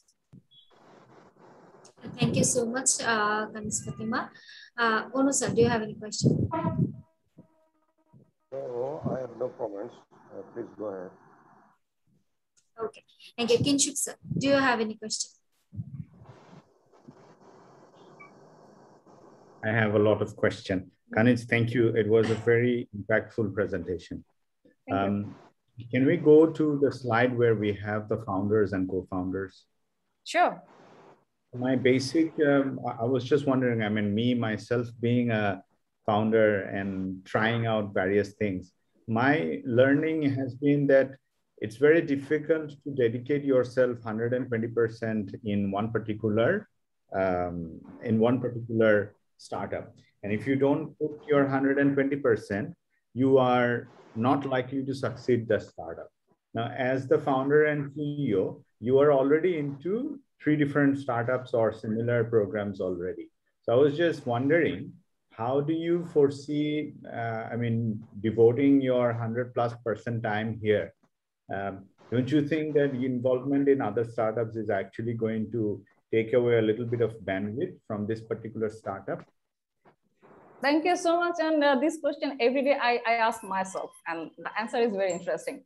Thank you so much, Kanis Fatima. Ono sir, do you have any question? No, I have no comments. Please go ahead. Okay, thank you. Kinshuk sir, do you have any question? I have a lot of questions. Kanis, thank you. It was a very impactful presentation. Can we go to the slide where we have the founders and co-founders? Sure. My basic, I was just wondering, I mean, me, myself being a founder and trying out various things, my learning has been that it's very difficult to dedicate yourself 120% in one particular startup. And if you don't put your 120%, you are not likely to succeed the startup. Now, as the founder and CEO, you are already into 3 different startups or similar programs already. So I was just wondering, how do you foresee, I mean, devoting your 100+% time here? Don't you think that involvement in other startups is actually going to take away a little bit of bandwidth from this particular startup? Thank you so much. And this question every day I ask myself, and the answer is very interesting.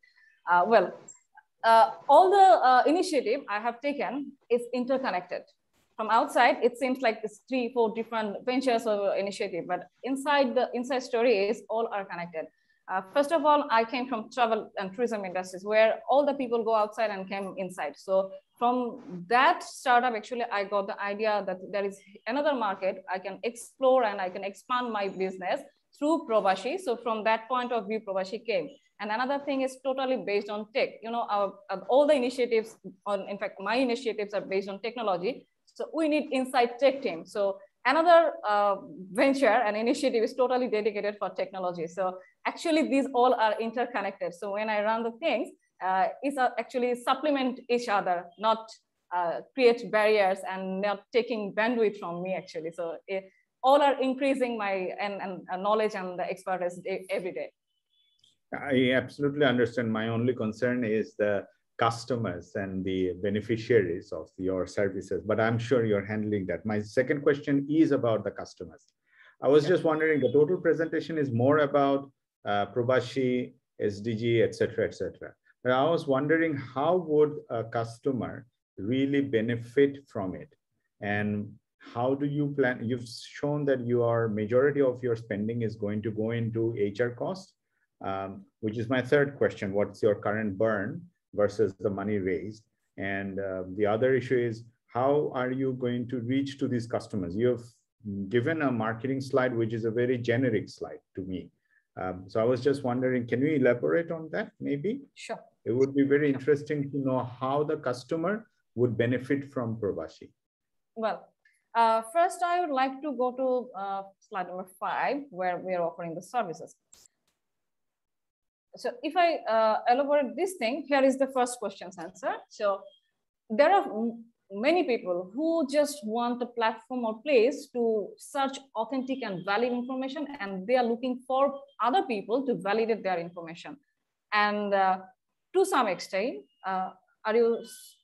All the initiative I have taken is interconnected. From outside, it seems like it's 3, 4 different ventures or initiative, but inside the inside story is all are connected. First of all, I came from travel and tourism industries where all the people go outside and came inside. So from that startup, actually, I got the idea that there is another market I can explore and I can expand my business through Probashi. So from that point of view, Probashi came. And another thing is totally based on tech. You know, all the initiatives, in fact, my initiatives are based on technology. So we need inside tech team. So another venture and initiative is totally dedicated for technology. So actually, these all are interconnected. So when I run the things, it's actually supplement each other, not create barriers and not taking bandwidth from me actually. So all are increasing my knowledge and the expertise every day. I absolutely understand. My only concern is the customers and the beneficiaries of your services, but I'm sure you're handling that. My second question is about the customers. I was just wondering, the total presentation is more about Probashi, SDG, etc., etc. But I was wondering, how would a customer really benefit from it? And how do you plan? You've shown that your majority of your spending is going to go into HR costs, which is my third question. What's your current burn versus the money raised? And the other issue is, how are you going to reach to these customers? You've given a marketing slide, which is a very generic slide to me. So I was just wondering, can you elaborate on that maybe? Sure. It would be very interesting to know how the customer would benefit from Probashi. Well, first I would like to go to slide number 5, where we are offering the services. So if I elaborate this thing, here is the first question's answer. So there are many people who just want a platform or place to search authentic and valid information, and they are looking for other people to validate their information. And to some extent, are you?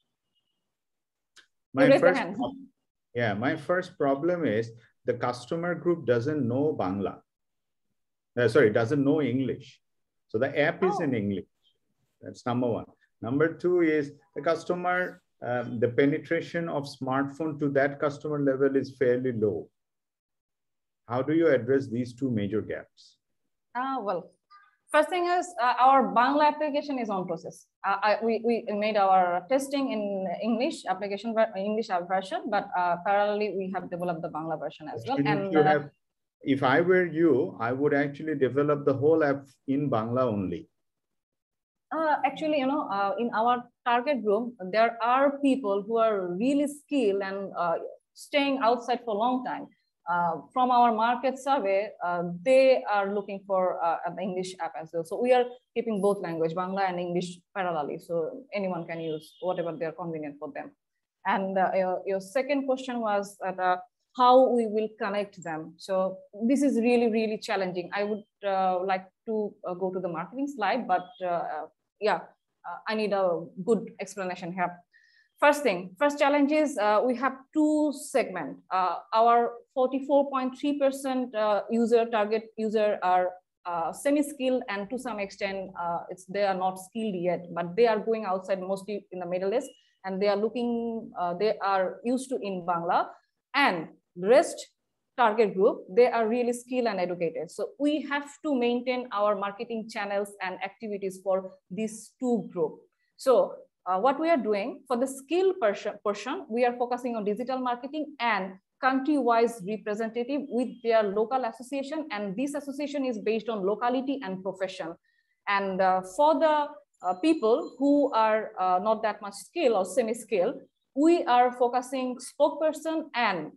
My first problem is the customer group doesn't know Bangla. Doesn't know English. So the app is in English. That's number one. Number two is the customer, the penetration of smartphone to that customer level is fairly low. How do you address these two major gaps? Well, first thing is our Bangla application is on process. We made our testing in English application, English version, but parallelly we have developed the Bangla version as well. And if I were you, I would actually develop the whole app in Bangla only. Actually, in our target group, there are people who are really skilled and staying outside for a long time. From our market survey, they are looking for an English app as well. So we are keeping both language, Bangla and English parallelly. So anyone can use whatever they're convenient for them. And your second question was how we will connect them. So this is really, really challenging. I would like to go to the marketing slide, but I need a good explanation here. First challenge is we have two segments. Our 44.3% target user are semi-skilled, and to some extent, they are not skilled yet, but they are going outside, mostly in the Middle East, and they are looking, they are used to in Bangla, and rest target group, they are really skilled and educated. So we have to maintain our marketing channels and activities for these two groups. So what we are doing for the skill portion, we are focusing on digital marketing and country-wise representative with their local association. And this association is based on locality and profession. And for the people who are not that much skilled or semi-skilled, we are focusing spokesperson and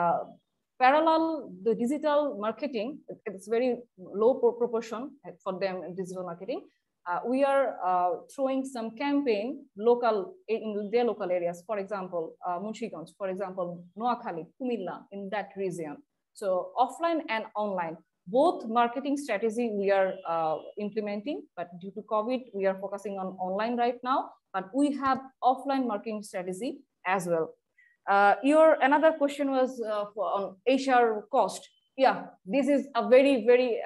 parallel the digital marketing. It's very low proportion for them in digital marketing. We are throwing some campaign local in their local areas, for example, Munchiganj, for example, Noakhali, Kumilla, in that region. So offline and online, both marketing strategy we are implementing, but due to COVID, we are focusing on online right now, but we have offline marketing strategy as well. Your another question was on HR cost. Yeah, this is a very, very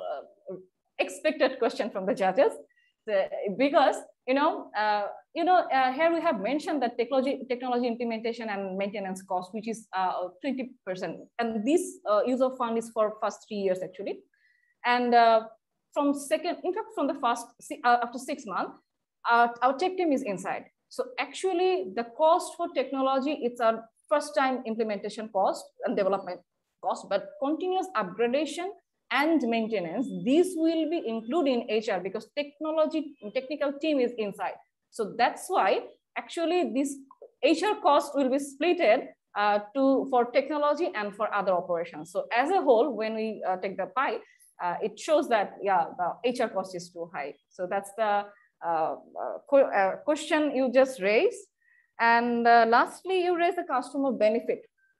expected question from the judges, because here we have mentioned that technology implementation and maintenance cost, which is 20%, and this user fund is for first 3 years actually, and from the first after 6 months, our tech team is inside. So actually, the cost for technology, it's a first-time implementation cost and development cost, but continuous upgradation and maintenance, this will be included in HR because technical team is inside. So that's why actually this HR cost will be splitted for technology and for other operations. So as a whole, when we take the pie, it shows that, yeah, the HR cost is too high. So that's the question you just raised. And lastly, you raised the customer benefit.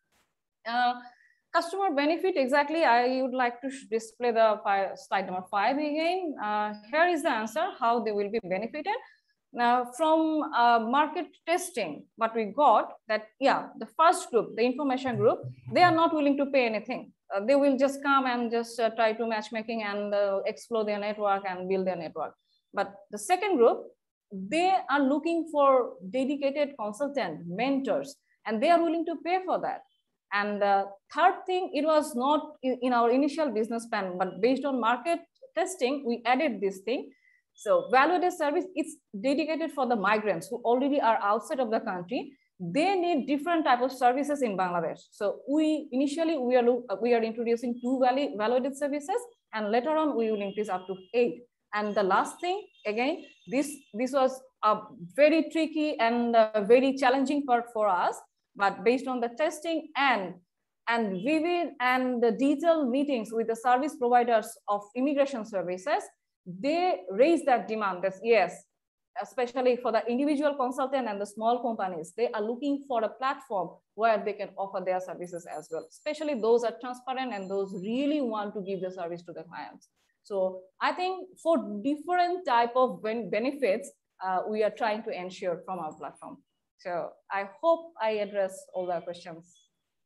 Customer benefit, exactly, I would like to display the slide number 5 again. Here is the answer, how they will be benefited. Now, from market testing, what we got that, yeah, the first group, the information group, they are not willing to pay anything. They will just come and just try to matchmaking and explore their network and build their network. But the second group, they are looking for dedicated consultant, mentors, and they are willing to pay for that. And third thing, it was not in our initial business plan, but based on market testing, we added this thing. So value-added service, it's dedicated for the migrants who already are outside of the country. They need different type of services in Bangladesh. So initially we are introducing 2 value-added services, and later on we will increase up to 8. And the last thing, again, this was a very tricky and very challenging part for us. But based on the testing and vivid and the detailed meetings with the service providers of immigration services, they raise that demand that yes, especially for the individual consultant and the small companies, they are looking for a platform where they can offer their services as well. Especially those are transparent and those really want to give the service to the clients. So I think for different type of benefits, we are trying to ensure from our platform. So I hope I address all the questions.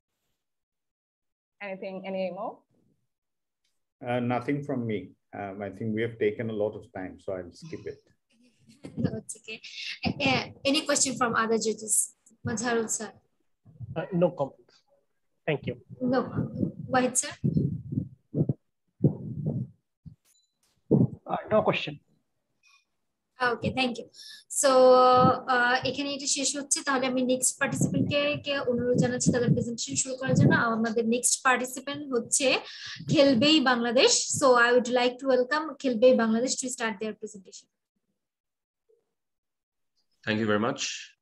Any more? Nothing from me. I think we have taken a lot of time, so I'll skip it. No, it's okay. Any question from other judges? Mazharul sir. No comments. Thank you. No. Wahid sir? No question. Okay, thank you. So এখানে এটা শেষ হচ্ছে, তাহলে আমি next পার্টিসিপেন্টকে অনুরোধ জানাচ্ছি তাদের presentation শুরু করার জন্য। আমাদের নেক্সট পার্টিসিপেন্ট হচ্ছে Khelbei Bangladesh. So I would like to welcome Khelbei Bangladesh to start their presentation. Thank you very much.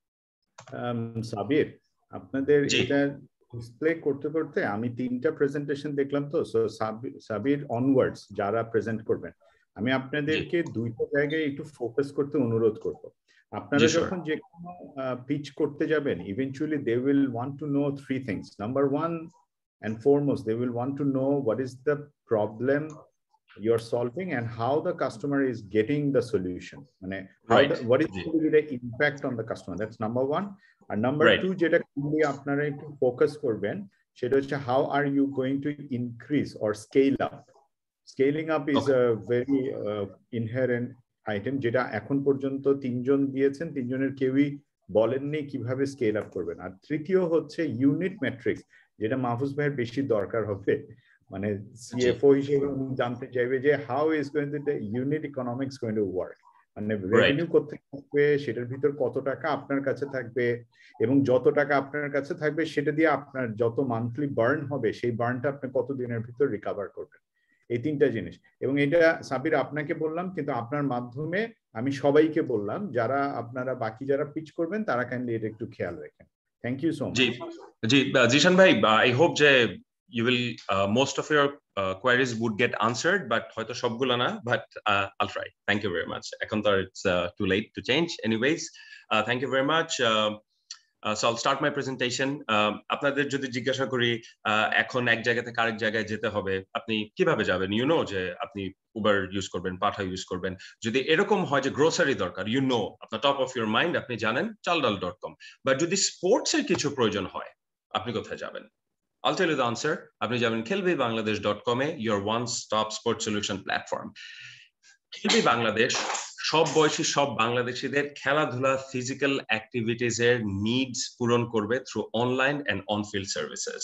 Sabir, আপনাদের এটা ডিসপ্লে করতে করতে আমি 3টা প্রেজেন্টেশন দেখলাম তো, সো সাবির অনওয়ার্ডস যারা প্রেজেন্ট করবেন আমি আপনাদেরকে 2টা জায়গায় একটু ফোকাস করতে অনুরোধ করব। আপনারা যখন যে কোনো পিচ করতে যাবেন, eventually they will want to know 3 things. Number 1 and foremost, they will want to know what is the problem you're solving and how the customer is getting the solution. What is the impact on the customer? That's number 1. And number 2, যেটা খুবই আপনারা একটু focus করবেন সেটা হচ্ছে how are you going to increase or scale up? Scaling up is a very inherent item যেটা এখন পর্যন্ত 3 জন দিয়েছেন, 3 জনের কেউই বলেননি কিভাবে স্কেল আপ করবেন। আর তৃতীয় হচ্ছে ইউনিট মেট্রিক্স, যেটা মাহফুজ ভাইয়ের বেশি দরকার হবে, মানে সিএফও হিসেবে জানতে চাইবে যে how is going to the unit economics going to work, মানে রেভিনিউ করতে থাকবে, সেটার ভিতর কত টাকা আপনার কাছে থাকবে এবং যত টাকা আপনার কাছে থাকবে সেটা দিয়ে আপনার যত মান্থলি বার্ন হবে সেই বার্নটা আপনি কত দিনের ভিতর রিকভার করবেন। এই 3টা জিনিস, এবং এটা সাবির আপনাকে বললাম, কিন্তু আপনার মাধ্যমে আমি সবাইকে বললাম, যারা আপনারা বাকি যারা পিচ করবেন তারা কাইন্ডলি এটা একটু খেয়াল রাখেন। Thank you so much. জি জিশান ভাই, আই হোপ যে you will most of your queries would get answered, but hoyto sobgulo na, but I'll try. Thank you very much. Ekhon to it's too late to change anyways. Thank you very much. So I'll start my presentation. আপনাদের যদি জিজ্ঞাসা করি এখন এক জায়গা থেকে আরেক জায়গায় যেতে হবে, আপনি কিভাবে যাবেন? ইউ নো যে আপনি উবার ইউজ করবেন, পাঠা ইউজ করবেন। যদি এরকম হয় যে গ্রোসারি দরকার, ইউ নো আপনার টপ অফ ইউর মাইন্ড আপনি জানেন chaldaal.com, বাট যদি স্পোর্টস এর কিছু প্রয়োজন হয় আপনি কোথায় যাবেন? I'll tell you the answer. আপনি যাবেন khelbibangladesh.com A, your one-stop sports solution platform. খেলবি বাংলাদেশ সব বয়সী সব বাংলাদেশিদের খেলাধুলা ফিজিক্যাল অ্যাক্টিভিটিজ এর নিডস পূরণ করবে through online and on field services.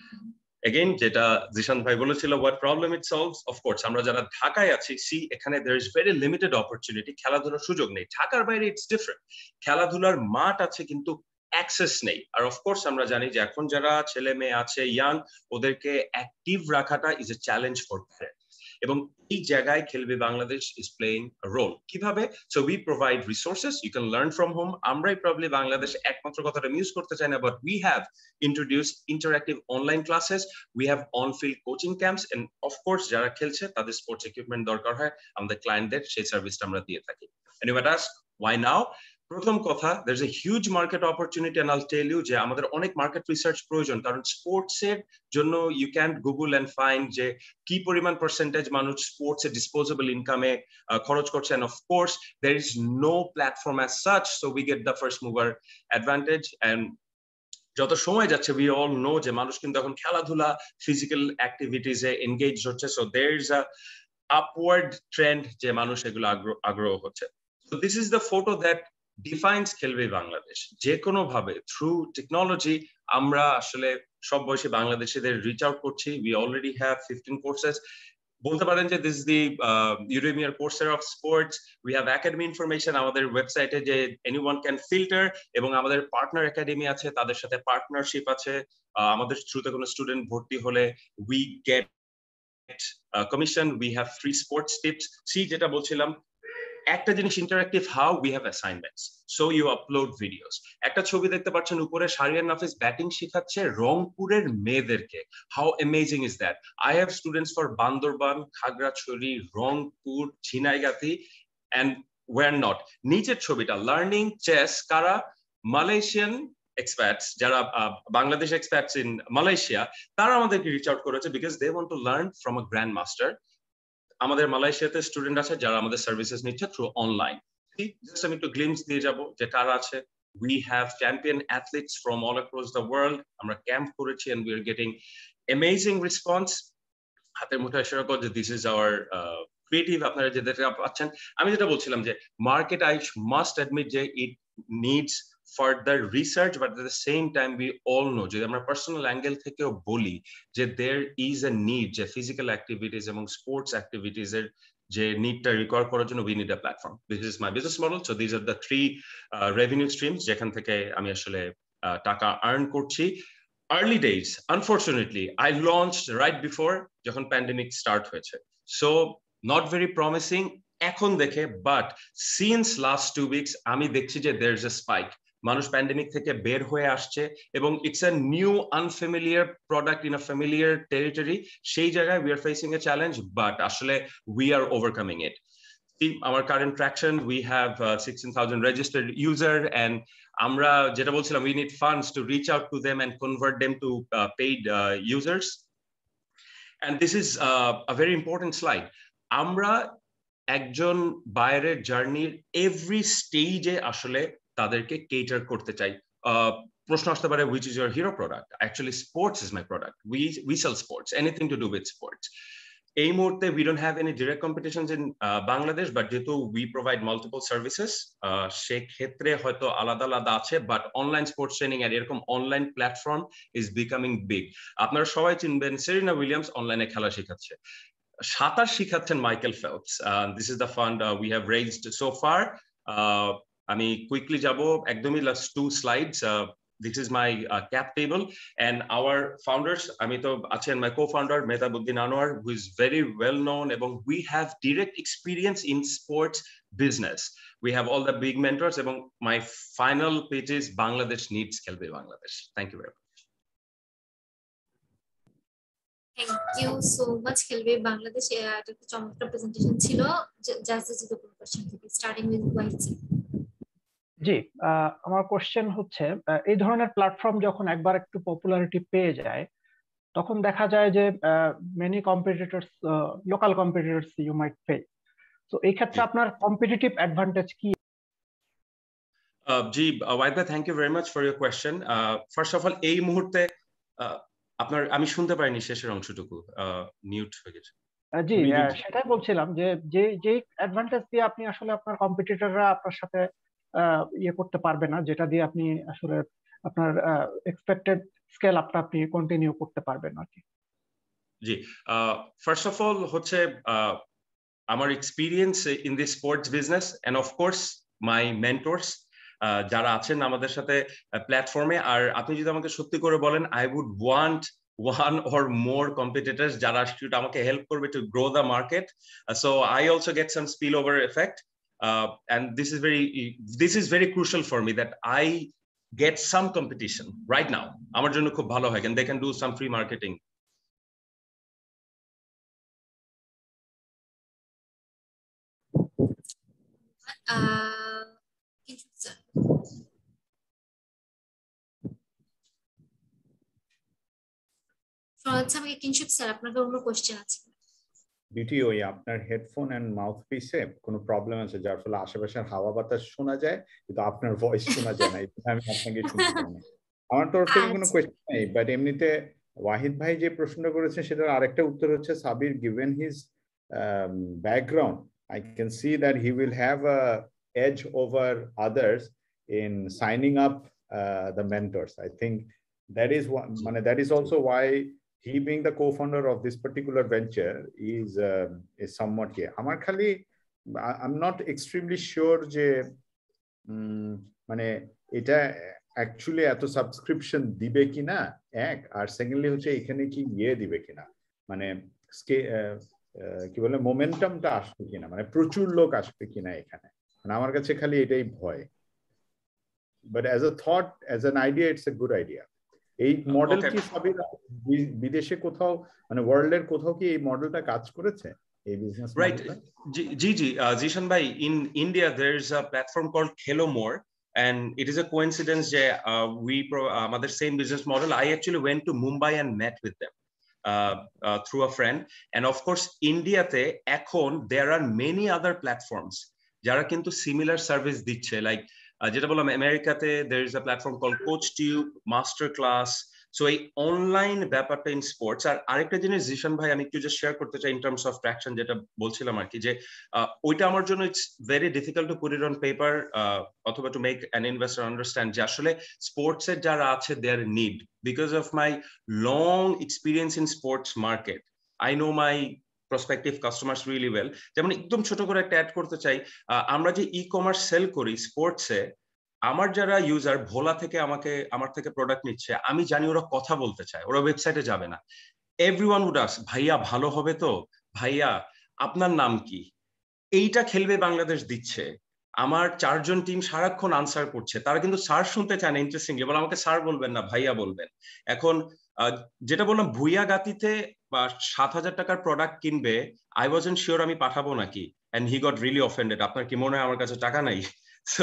Again যেটা জিশান ভাই বলেছিল, what problem it solves? Of course, আমরা যারা ঢাকায় আছি, এখানে there is very limited opportunity, খেলাধুলার সুযোগ নেই। ঢাকার বাইরে it's different, খেলাধুলার মাঠ আছে কিন্তু অ্যাক্সেস নেই। আর অফকোর্স আমরা জানি যে এখন যারা ছেলে মেয়ে আছে ইয়াং, ওদেরকে অ্যাক্টিভ রাখাটা is a challenge for parents, এবং এই জায়গায় Khelbe Bangladesh is playing a role. কিভাবে? So we provide resources, you can learn from home. আমরাই প্রবলি বাংলাদেশ একমাত্র কথাটা ইউজ করতে চাই না, but we have introduce interactive online classes, we have on field coaching camps, and of course যারা খেলছে তাদের স্পোর্টস ইকুইপমেন্ট দরকার হয়, আমাদের ক্লায়েন্টদের সেই সার্ভিসটা আমরা দিয়ে থাকি। And you might ask why now? প্রথম কথা, there's a huge market opportunity, and I'll tell you যে আমাদের অনেক মার্কেট রিসার্চ প্রয়োজন, কারণ স্পোর্টস এর জন্য you can Google and find যে কি পরিমাণ পার্সেন্টেজ মানুষ স্পোর্টস এর ডিসপোজেবল ইনকামে খরচ করছে, and of course there is no platform as such, so we get the first mover advantage. And যত সময় যাচ্ছে we all know যে মানুষ কিন্তু এখন খেলাধুলা ফিজিক্যাল অ্যাক্টিভিটিজ এ এনগেজ হচ্ছে, so there is a upward trend যে মানুষ এগুলো আগ্রহ হচ্ছে। So this is the photo that defines খেলবে বাংলাদেশ। যে কোনো ভাবে থ্রু টেকনোলজি আমরা আসলে সব বয়সী বাংলাদেশিদের রিচ আউট করছি। we already have 15 courses, বলতে পারেন যে this is the Udemy or Coursera of sports. We have academy information আমাদের ওয়েবসাইটে যে anyone can filter, এবং আমাদের পার্টনার একাডেমি আছে, তাদের সাথে পার্টনারশিপ আছে। আমাদের থ্রুতে কোনো স্টুডেন্ট ভর্তি হলে we get commission, we have free sports tips. যেটা বলছিলাম, একটা জিনিস interactive, how we have assignments, so you upload videos. একটা ছবি দেখতে পাচ্ছেন উপরে, শারিয়ান নাফিস ব্যাটিং শেখাচ্ছে রংপুরের মেয়েদেরকে। How amazing is that? I have students for Bandarban, Khagrachari, Rangpur, Jhinaigati, and were not. নিচের ছবিটা লার্নিং চেস, কারা? মালয়েশিয়ান expats, যারা বাংলাদেশ expats in মালয়েশিয়া, তারা আমাদেরকে রিচ আউট করেছে because they want to learn from a grand master. আমাদের মালয়েশিয়াতে স্টুডেন্ট আছে যারা আমাদের সার্ভিসেস নিচ্ছে থ্রু অনলাইন। জাস্ট আমি একটু গ্লিমস দিয়ে যাব যে কারা আছে। we have champion athletes from all across the world. আমরা ক্যাম্প করেছি and we are getting amazing response. হাতের মুঠোয় সেরকম যে this is our creative, আপনারা যে যেটা পাচ্ছেন। আমি যেটা বলছিলাম যে মার্কেট, I must admit যে it needs further research, but at the same time we all know, যদি আমরা পার্সোনাল অ্যাঙ্গেল থেকেও বলি যে there is a need যে ফিজিক্যাল অ্যাক্টিভিটিস এবং স্পোর্টস অ্যাক্টিভিটিস এর যে নিডটা রিকভার করার জন্য we need a platform. This is my business model, so these are the 3 revenue streams যেখান থেকে আমি আসলে টাকা আর্ন করছি। Early days, unfortunately, I launched right before যখন প্যান্ডেমিক স্টার্ট হয়েছে, so not very promising. এখন দেখে, বাট সিন্স লাস্ট 2 weeks আমি দেখছি যে there's a spike. মানুষ প্যান্ডেমিক থেকে বের হয়ে আসছে এবং it's a new unfamiliar product in a familiar territory. সেই জায়গায় we are facing a challenge, but আসলে we are overcoming it. Our current traction, we have 16,000 registered user, and আমরা যেটা বলছিলাম, we need funds to reach out to them and convert them to paid users. And this is a very important slide. আমরা একজন বায়ারের জার্নির every স্টেজে আসলে তাদেরকে কেটার করতে চাই। প্রশ্ন আসতে পারে, which is your hero product? Actually, sports is my product. We sell sports, anything to do with sports. এই মুহূর্তে we don't have any direct competitions in Bangladesh, but যেহেতু we provide multiple services, সেক্ষেত্রে হয়তো আলাদা আলাদা আছে, but online sports training আর এরকম online platform is becoming big. আপনারা সবাই চিনবেন সেরিনা উইলিয়ামস অনলাইনে খেলা শেখাচ্ছে, সাঁতার শিখাচ্ছেন Michael Phelps. This is the fund we have raised so far. আমি কুইকলি যাব, একদমই last 2 slides. This is my cap table, and our founders, Amito Achi and my co-founder Mehtabuddin Anwar, who is very well known, and we have direct experience in sports business. We have all the big mentors. And my final page is Bangladesh needs Khelbe Bangladesh. Thank you very much. Thank you so much, Khelbe Bangladesh. It's a চমৎকার presentation ছিল। Just the question, starting with YC. জি, আমার question হচ্ছে, এই ধরনের platform যখন একবার একটু পপুলারিটি পেয়ে যায়, তখন দেখা যায় যে many competitors, local competitors you might face. তো এই ক্ষেত্রে আপনার কম্পিটিটিভ অ্যাডভান্টেজ কি? জি ওয়াহিদ ভাই, thank you very much for your question. First of all, এই মুহূর্তে আপনার আমি শুনতে পারিনি শেষের অংশটুকু, মিউট হয়ে গেছে। জি, সেটাই বলছিলাম যে যে অ্যাডভান্টেজ দিয়ে আপনি আসলে আপনার কম্পিটিটররা আপনার সাথে ইয়ে করতে পারবে না, যেটা দিয়ে আপনি আসলে আপনার এক্সপেক্টেড স্কেল আপটা আপনি কন্টিনিউ করতে পারবেন আর কি। জি, ফার্স্ট অফ অল হচ্ছে আমার experience in this sports business, and of course my mentors যারা আছেন আমাদের সাথে প্ল্যাটফর্মে। আর আপনি যদি আমাকে সত্যি করে বলেন, I would want one or more competitors যারা শুড আমাকে হেল্প করবে to grow the market. So I also get some spillover effect. And this is very crucial for me, that I get some competition right now. Amar jonno khub bhalo hoy, and they can do some free marketing. Kinshuk sir, আপনার কোনো question আছে? বিটি, ওই আপনার headphone and মাউথপিসে কোনো problem আছে, যার ফলে আশেপাশের হাওয়া বাতাস শোনা যায় কিন্তু আপনার ভয়েস শোনা যায় না। আমি আপনাকে শুনতে পাই না। আমার তরফ থেকে কোনো কোয়েশ্চেন নেই, বাট এমনিতে ওয়াহিদ ভাই যে প্রশ্নটা করেছেন সেটার আরেকটা উত্তর হচ্ছে, Sabir given his background, I can see that he will have a edge over others in signing up the mentors. I think that is মানে that is also why he being the co-founder of this particular venture is somewhat here. Amar khali I'm not extremely sure je mane eta actually eto subscription dibe kina ek, ar secondly hoche ekhane ki ye dibe kina, mane ki bole momentum ta ashbe kina, mane prochur lok ashbe kina ekhane, mane amar kache khali etai bhoy, but as a thought, as an idea, it's a good idea. এই model কি সবই বিদেশে কোথাও, মানে ওয়ার্ল্ডের কোথাও কি এই মডেলটা কাজ করেছে, এই বিজনেস? রাইট, জি জিশান ভাই, in India there is a platform called Khelo More, and it is a coincidence যে আমাদের same business model. I actually went to Mumbai and met with them through a friend, and of course ইন্ডিয়াতে এখন there are many other platforms যারা কিন্তু similar service দিচ্ছে, like যেটা বললাম আমেরিকাতে there is a platform called CoachTube, Masterclass. So এই online ব্যাপারটা ইন স্পোর্টস। আর আরেকটা জিনিস জিশান ভাই আমি একটু জাস্ট শেয়ার করতে চাই ইন টার্মস অফ ট্র্যাকশন, যেটা বলছিলাম আর কি, যে ওইটা আমার জন্য it's very difficult to put it on paper অথবা to make an investor understand যে আসলে স্পোর্টসের যারা আছে their need, because of my long experience in sports market, I know my prospective customers really well. যেমন একদম ছোট করে একটা অ্যাড করতে চাই, আমরা যে ই-কমার্স সেল করি স্পোর্টসে, আমার যারা ইউজার ভোলা থেকে আমার থেকে প্রোডাক্ট নিচ্ছে, আমি জানি ওরা কথা বলতে চায়, ওরা ওয়েবসাইটে যাবে না। এভরিওয়ান উড আস্ক, ভাইয়া ভালো হবে তো, ভাইয়া আপনার নাম কি, এইটা খেলবে বাংলাদেশ দিচ্ছে, আমার 4 জন টিম সারাক্ষণ আনসার করছে, তারা কিন্তু স্যার শুনতে চায় না ইন্টারেস্টিংলি, বলে আমাকে স্যার বলবেন না ভাইয়া বলবেন। এখন যেটা বললাম ভুইয়া গাতিতে বা 7,000 টাকার প্রোডাক্ট কিনবে, আই ওয়াজন্ট শিওর আমি পাঠাবো নাকি, and he got really offended, আপনার কি মনে হয় আমার কাছে টাকা নাই? সো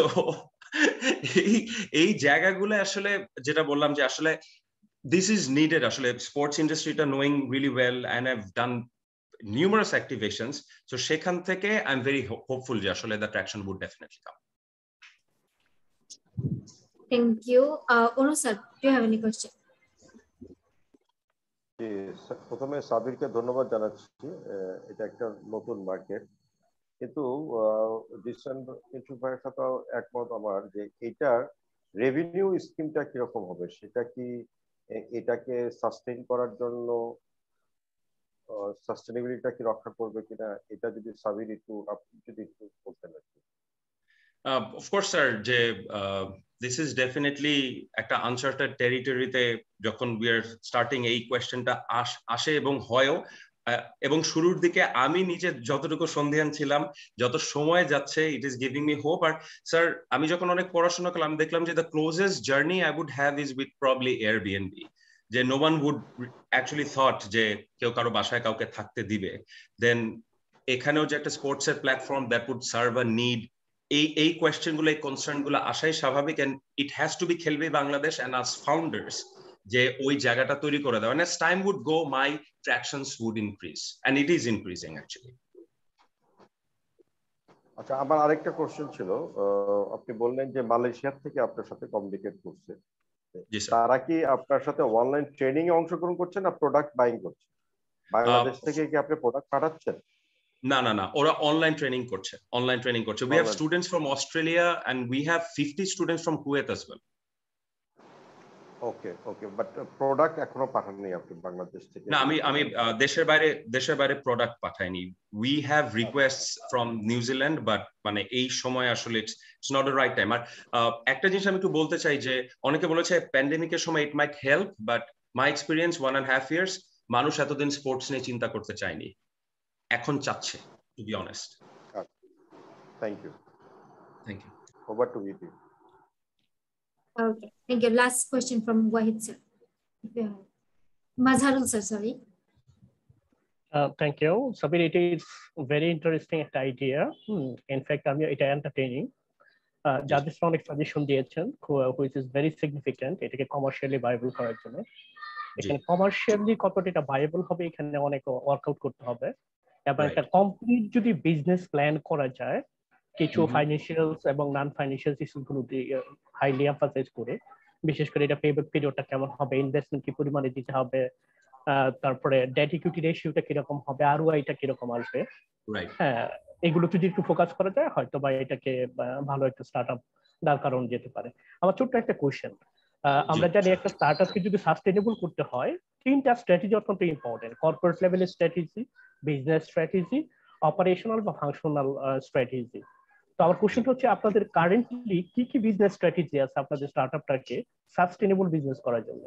এই জায়গাগুলো আসলে যেটা বললাম যে আসলে this is needed, আসলে স্পোর্টস ইন্ডাস্ট্রিটা knowing really well and I've done numerous activations, so সেখান থেকে I'm very hopeful যে আসলে the traction would definitely come. Thank you. Ono sir, do you have any question? প্রথমে সাবিরকে ধন্যবাদ জানাচ্ছি, এটা একটা নতুন মার্কেট, কিন্তু কিছু ভাইয়ের সাথে একমত আমার যে এটার রেভিনিউ স্কিমটা কিরকম হবে, সেটা কি এটাকে সাস্টেইন করার জন্য সাস্টেনেবিলিটিটা কি রক্ষা করবে কিনা, এটা যদি সাবির একটু আপনি যদি একটু বলতেন আর কি। Of course sir, যে this is definitely একটা আনসার্টেড টেরিটরিতে যখন we are starting এই কোয়েশ্চেনটা আসে এবং হয়ও, এবং শুরুর দিকে আমি নিজে যতটুকু সন্দিহান ছিলাম, যত সময় যাচ্ছে it is giving me hope. আর স্যার আমি যখন অনেক পড়াশোনা করলাম দেখলাম যে the closest journey I would have is with probably Airbnb, যে no one would actually thought যে কেউ কারো বাসায় কাউকে থাকতে দিবে। দেন এখানেও যে একটা স্পোর্টস এর platform that would serve a need, এই কোয়েশ্চেন গুলো এই কনসার্ন গুলো আসাই স্বাভাবিক, and it has to be Khelbe Bangladesh and us founders যে ওই জায়গাটা তৈরি করে দেওয়া। as time would go my tractions would increase and it is increasing actually. আচ্ছা, আমার আরেকটা কোশ্চেন ছিল, আপনি বললেন যে মালয়েশিয়ার থেকে আপনার সাথে কমিউনিকেট করছে, তারা কি আপনার সাথে অনলাইন ট্রেনিং এ অংশগ্রহণ করছে না প্রোডাক্ট বাইং করছে? বাংলাদেশ থেকে কি আপনি প্রোডাক্ট পাঠাচ্ছেন? না না না, ওরা অনলাইন ট্রেনিং করছে, অনলাইন ট্রেনিং করছে। we have students from Australia and we have 50 students from Kuwait as well. Okay okay, but product এখনো পাঠাননি আপনি বাংলাদেশ থেকে? না, আমি দেশের বাইরে প্রোডাক্ট পাঠাইনি। we have requests from New Zealand, but মানে এই সময় আসলে it's not the right time. আর একটা জিনিস আমি একটু বলতে চাই যে অনেকে বলেছে প্যান্ডেমিকের সময় it might help, but my experience 1.5 years মানুষ এতদিন স্পোর্টস নিয়ে চিন্তা করতে চায়নি, এখন চাচ্ছে, to be honest. Thank you. Thank you. Over to VP. Okay, thank you. Last question from Wahid sir. Mazharul sir, sorry. Thank you. Sabir, it is very interesting idea. In fact, I'm entertaining. Judges অনেক suggestion দিয়েছেন which is very significant. এটাকে commercially viable করার জন্য। এখানে commercially কতটা এটা viable হবে এখানে অনেক ওয়ার্কআউট করতে হবে। এবং একটা কমপ্লিট যদি বিজনেস প্ল্যান করা যায়, কিছু ফাইন্যান্সিয়ালস এবং নন ফাইন্যান্সিয়াল ইস্যুগুলো হাইলি এমফাসাইজ করে, বিশেষ করে এটা পেব্যাক পিরিয়ডটা কেমন হবে, ইনভেস্টমেন্ট কি পরিমাণে দিতে হবে, তারপরে ডেট ইকুইটি রেশিওটা কিরকম হবে, আরওআইটা কিরকম আসবে, হ্যাঁ এগুলো যদি একটু ফোকাস করা যায় হয়তো বা এটাকে ভালো একটা স্টার্টআপ দাঁড় করানো যেতে পারে। আমার ছোট্ট একটা কোয়েশ্চেন, আমরা জানি একটা স্টার্টআপকে যদি সাস্টেনেবল করতে হয় 3টা স্ট্র্যাটেজি অত্যন্ত ইম্পর্টেন্ট: কর্পোরেট লেভেলের স্ট্র্যাটেজি, বিজনেস স্ট্র্যাটেজি, অপারেশনাল বা ফাংশনাল স্ট্র্যাটেজি। তো আমার কোশ্চেনটা হচ্ছে আপনাদের কারেন্টলি কি কি বিজনেস স্ট্র্যাটেজি আছে আপনাদের স্টার্টআপটাকে সাস্টেনেবল বিজনেস করার জন্য?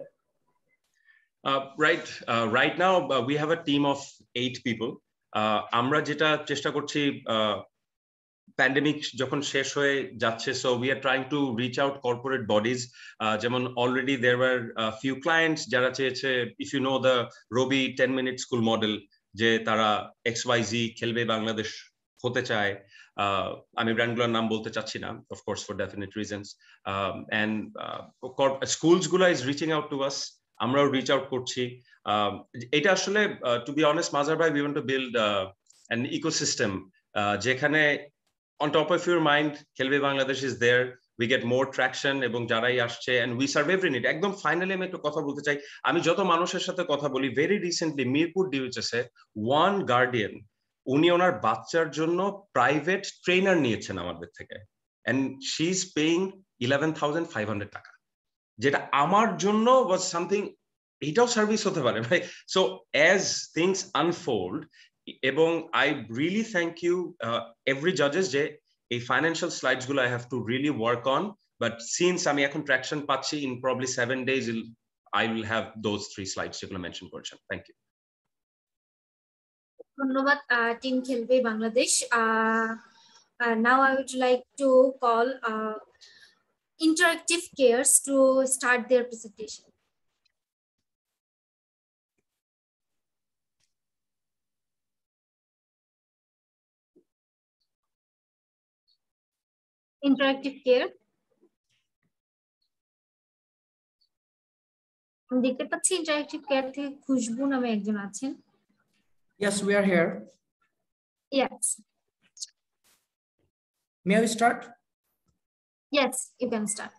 Right now we have a team of 8 people. আমরা যেটা চেষ্টা করছি প্যান্ডেমিক যখন শেষ হয়ে যাচ্ছে, so we are trying to reach out corporate bodies, যেমন already there were few clients যারা চেয়েছে, if you know the Robi 10-minute school model, যে তারা XYZ খেলবে বাংলাদেশ হতে চায়। আমি ব্র্যান্ডগুলোর নাম বলতে চাচ্ছি না, of course for definite reasons, and schools গুলো is reaching out to us, আমরাও রিচ আউট করছি। এটা আসলে টু বি অনেস্ট মাজার ভাই, we want to build an ecosystem যেখানে on top of your mind খেলবে Bangladesh is there, we get more traction এবং যারাই আসছে and we serve every need. একদম ফাইনালি আমি একটু কথা বলতে চাই, আমি যত মানুষের সাথে কথা বলি, ভেরি রিসেন্টলি মিরপুর DHS এ ওয়ান গার্ডিয়ান উনি ওনার বাচ্চার জন্য প্রাইভেট ট্রেনার নিয়েছেন আমাদের থেকে, and she is paying 11,500 টাকা, যেটা আমার জন্য was something, এটাও সার্ভিস হতে পারে ভাই। সো as things unfold, এবং I really thank you every judges যে এই financial slides গুলো I have to really work on, but since আমি এখন traction পাচ্ছি, in probably 7 days I will have those 3 slides যেগুলো mention করেছেন। Thank you. ধন্যবাদ team Khelbe Bangladesh. Now I would like to call Interactive Cares to start their presentation. Interactive Care. আমি দেখতে পাচ্ছি Interactive Care থেকে খুশবু নামে একজন আছেন। Yes, we are here. Yes. May I start? Yes, you can start.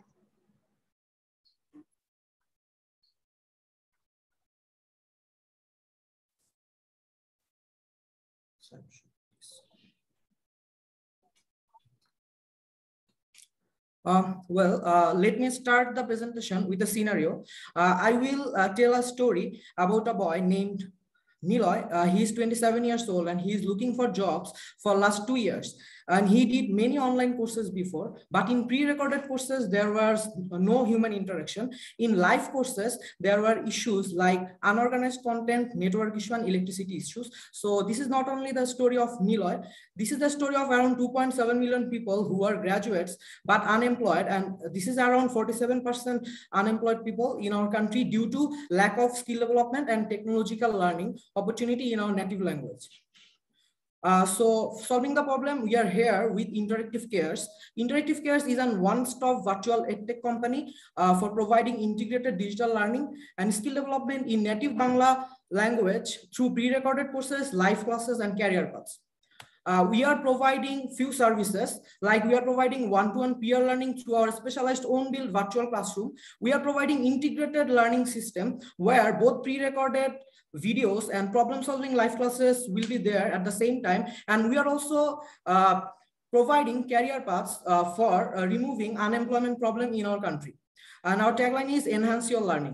Let me start the presentation with a scenario. I will tell a story about a boy named Niloy. He is 27 years old and he is looking for jobs for last 2 years. And he did many online courses before, but in pre-recorded courses, there was no human interaction. In live courses, there were issues like unorganized content, network issue, and electricity issues. So this is not only the story of Niloy, this is the story of around 2.7 million people who are graduates, but unemployed. And this is around 47% unemployed people in our country due to lack of skill development and technological learning opportunity in our native language. So solving the problem, we are here with Interactive Cares. Interactive Cares is an one-stop virtual edtech company for providing integrated digital learning and skill development in native Bangla language through pre-recorded courses, live classes, and career paths. We are providing few services, like we are providing one-to-one peer learning through our specialized own-built virtual classroom. We are providing integrated learning system where both pre-recorded videos and problem-solving live classes will be there at the same time. And we are also providing career paths for removing unemployment problem in our country. And our tagline is enhance your learning.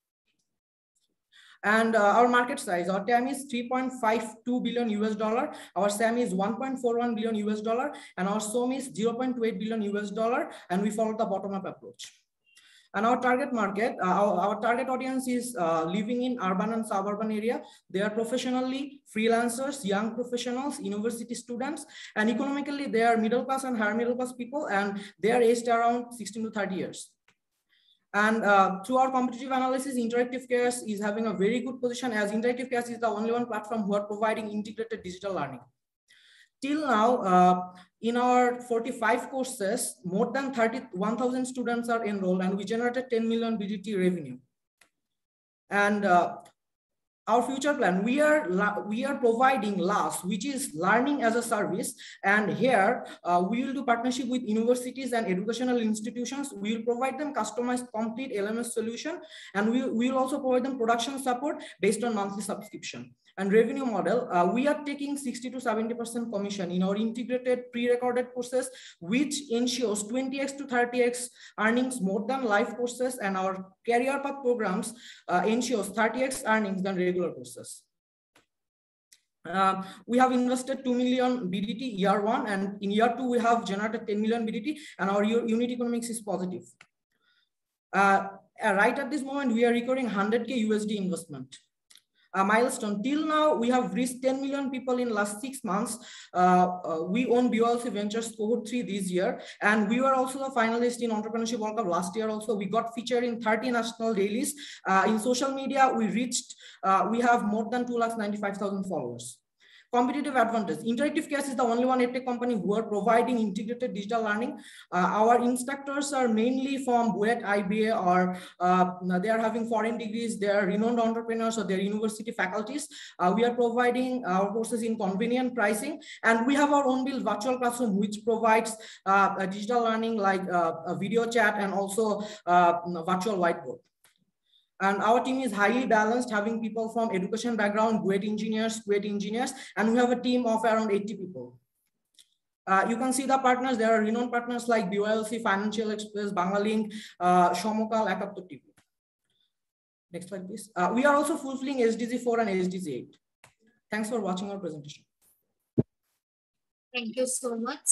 And our market size, our TAM is $3.52 billion US, our SAM is $1.41 billion US, and our SOM is $0.28 billion US, and we follow the bottom-up approach. And our target market, our target audience is living in urban and suburban area. They are professionally freelancers, young professionals, university students, and economically they are middle class and higher middle class people, and they are aged around 16 to 30 years. And through our competitive analysis, Interactive Cares is having a very good position, as Interactive Cares is the only one platform who are providing integrated digital learning. Till now, in our 45 courses, more than 31,000 students are enrolled, and we generated 10 million BDT revenue. And our future plan, we are providing LAS, which is learning as a service. And here we will do partnership with universities and educational institutions. We will provide them customized complete LMS solution, and we will also provide them production support based on monthly subscription. And revenue model, we are taking 60 to 70% commission in our integrated pre-recorded courses, which ensures 20x to 30x earnings more than live courses, and our career path programs ensures 30x earnings than regular courses. We have invested 2 million BDT year 1, and in year 2 we have generated 10 million BDT, and our unit economics is positive. Right at this moment, we are recording 100K USD investment. A milestone. Till now, we have reached 10 million people in last 6 months. We own BOLC Ventures Cohort 3 this year, and we were also the finalist in Entrepreneurship World Cup last year. Also, we got featured in 30 national dailies. In social media, we have more than 295,000 followers. Competitive advantage. Interactive Cares is the only one edtech company who are providing integrated digital learning. Our instructors are mainly from BUET, IBA, or they are having foreign degrees. They are renowned entrepreneurs, or they are university faculties. We are providing our courses in convenient pricing, and we have our own built virtual classroom, which provides digital learning like a video chat and also virtual whiteboard. And our team is highly balanced, having people from education background, BUET engineers, KUET engineers, and we have a team of around 80 people. You can see the partners. There are renowned partners like BOLC, Financial Express, Banglalink, Shomokal, Ekattor TV. Next slide, please. We are also fulfilling SDG 4 and SDG 8. Thanks for watching our presentation. Thank you so much.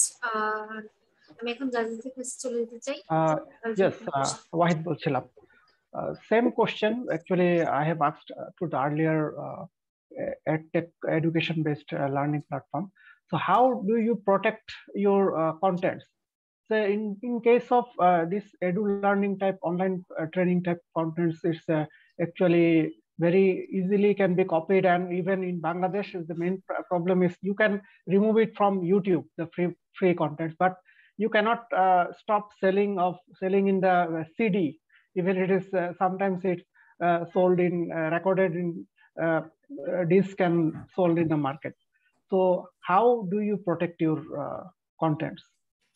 Yes, Wahid bolchilam. Same question, actually, I have asked to the earlier EdTech education-based learning platform. So how do you protect your contents? So in case of this edu learning type online training type contents, it's actually very easily can be copied, and even in Bangladesh, the main problem is you can remove it from YouTube, the free content, but you cannot stop selling in the CD, even it is sometimes it's sold in recorded in disc and sold in the market. So how do you protect your contents?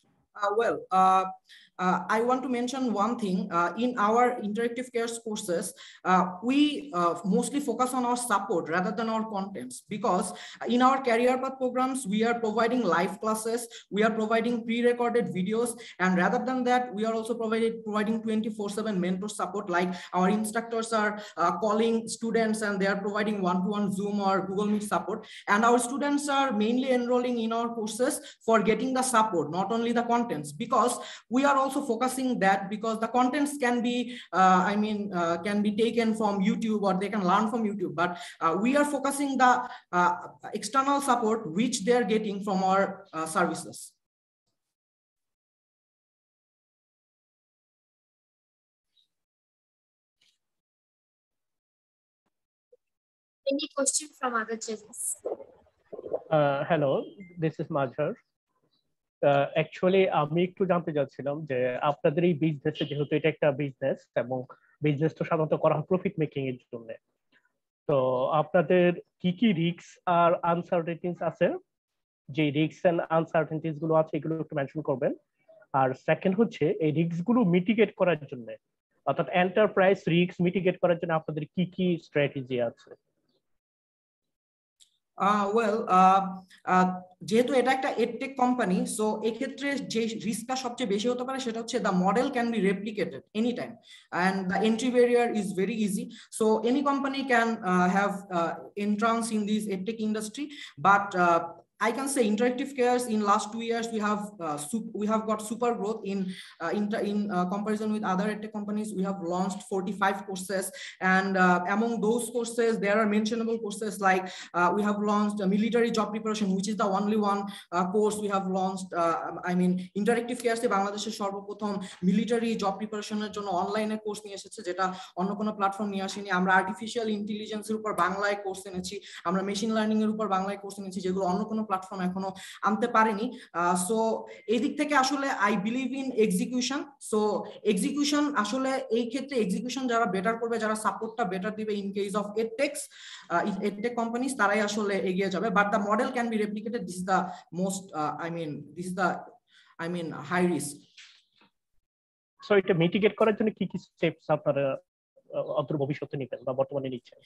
I want to mention one thing. In our interactive cares courses, we mostly focus on our support rather than our contents, because in our career path programs, we are providing live classes, we are providing pre-recorded videos, and rather than that, we are also providing 24/7 mentor support, like our instructors are calling students and they are providing one-to-one Zoom or Google Meet support. And our students are mainly enrolling in our courses for getting the support, not only the content, because we are also focusing that, because the contents can be can be taken from YouTube or they can learn from YouTube, but we are focusing the external support which they are getting from our services. Any question from other judges? Hello, this is Mazhar. Actually আমি একটু জানতে চাচ্ছিলাম যে আপনাদের এই বিজনেসে, যেহেতু এটা একটা বিজনেস এবং বিজনেস তো সাধারণত করা হয় প্রফিট মেকিং এর জন্য, তো আপনাদের কি কি রিস্ক আর আনসার্টেনিটিস আছে, যে রিস্ক এন্ড আনসার্টেনিটিস গুলো আছে এগুলো একটু মেনশন করবেন। আর সেকেন্ড হচ্ছে এই রিস্ক গুলো মিটিগেট করার জন্য, অর্থাৎ এন্টারপ্রাইজ রিস্ক মিটিগেট করার জন্য আপনাদের কি কি স্ট্র্যাটেজি আছে? যেহেতু এটা একটা এডটেক কোম্পানি, সো এক্ষেত্রে যে রিস্কটা সবচেয়ে বেশি হতে পারে সেটা হচ্ছে the model can be replicated any time and the entry barrier is very easy, so any company can have entrance in this edtech industry, but I can say interactive cares in last 2 years we have got super growth in comparison with other edtech companies. We have launched 45 courses, and among those courses there are mentionable courses like we have launched military job preparation, which is the only one course we have launched. Interactive cares e Bangladesher সর্বপ্রথম military job preparation এর জন্য অনলাইনে course নিয়ে এসেছে, যেটা অন্য কোনো platform নিয়ে আসেনি। আমরা আর্টিফিশিয়াল ইন্টেলিজেন্সের উপর বাংলায় কোর্স এনেছি, আমরা মেশিন লার্নিং এর উপর বাংলায় কোর্স এনেছি, যেগুলো অন্য কোনো প্ল্যাটফর্ম এখনো আনতে পারেনি। সো এই দিক থেকে আসলে I believe in execution. So execution আসলে এই ক্ষেত্রে এক্সিকিউশন যারা বেটার করবে, যারা সাপোর্টটা বেটার দিবে in case of edtech companies, তারাই আসলে এগিয়ে যাবে। But the model can be replicated, this is the most high risk. So এটা মিটিগেট করার জন্য কি কি স্টেপস আপনারা অদূর ভবিষ্যতে নেবেন বা বর্তমানে নিচ্ছেন?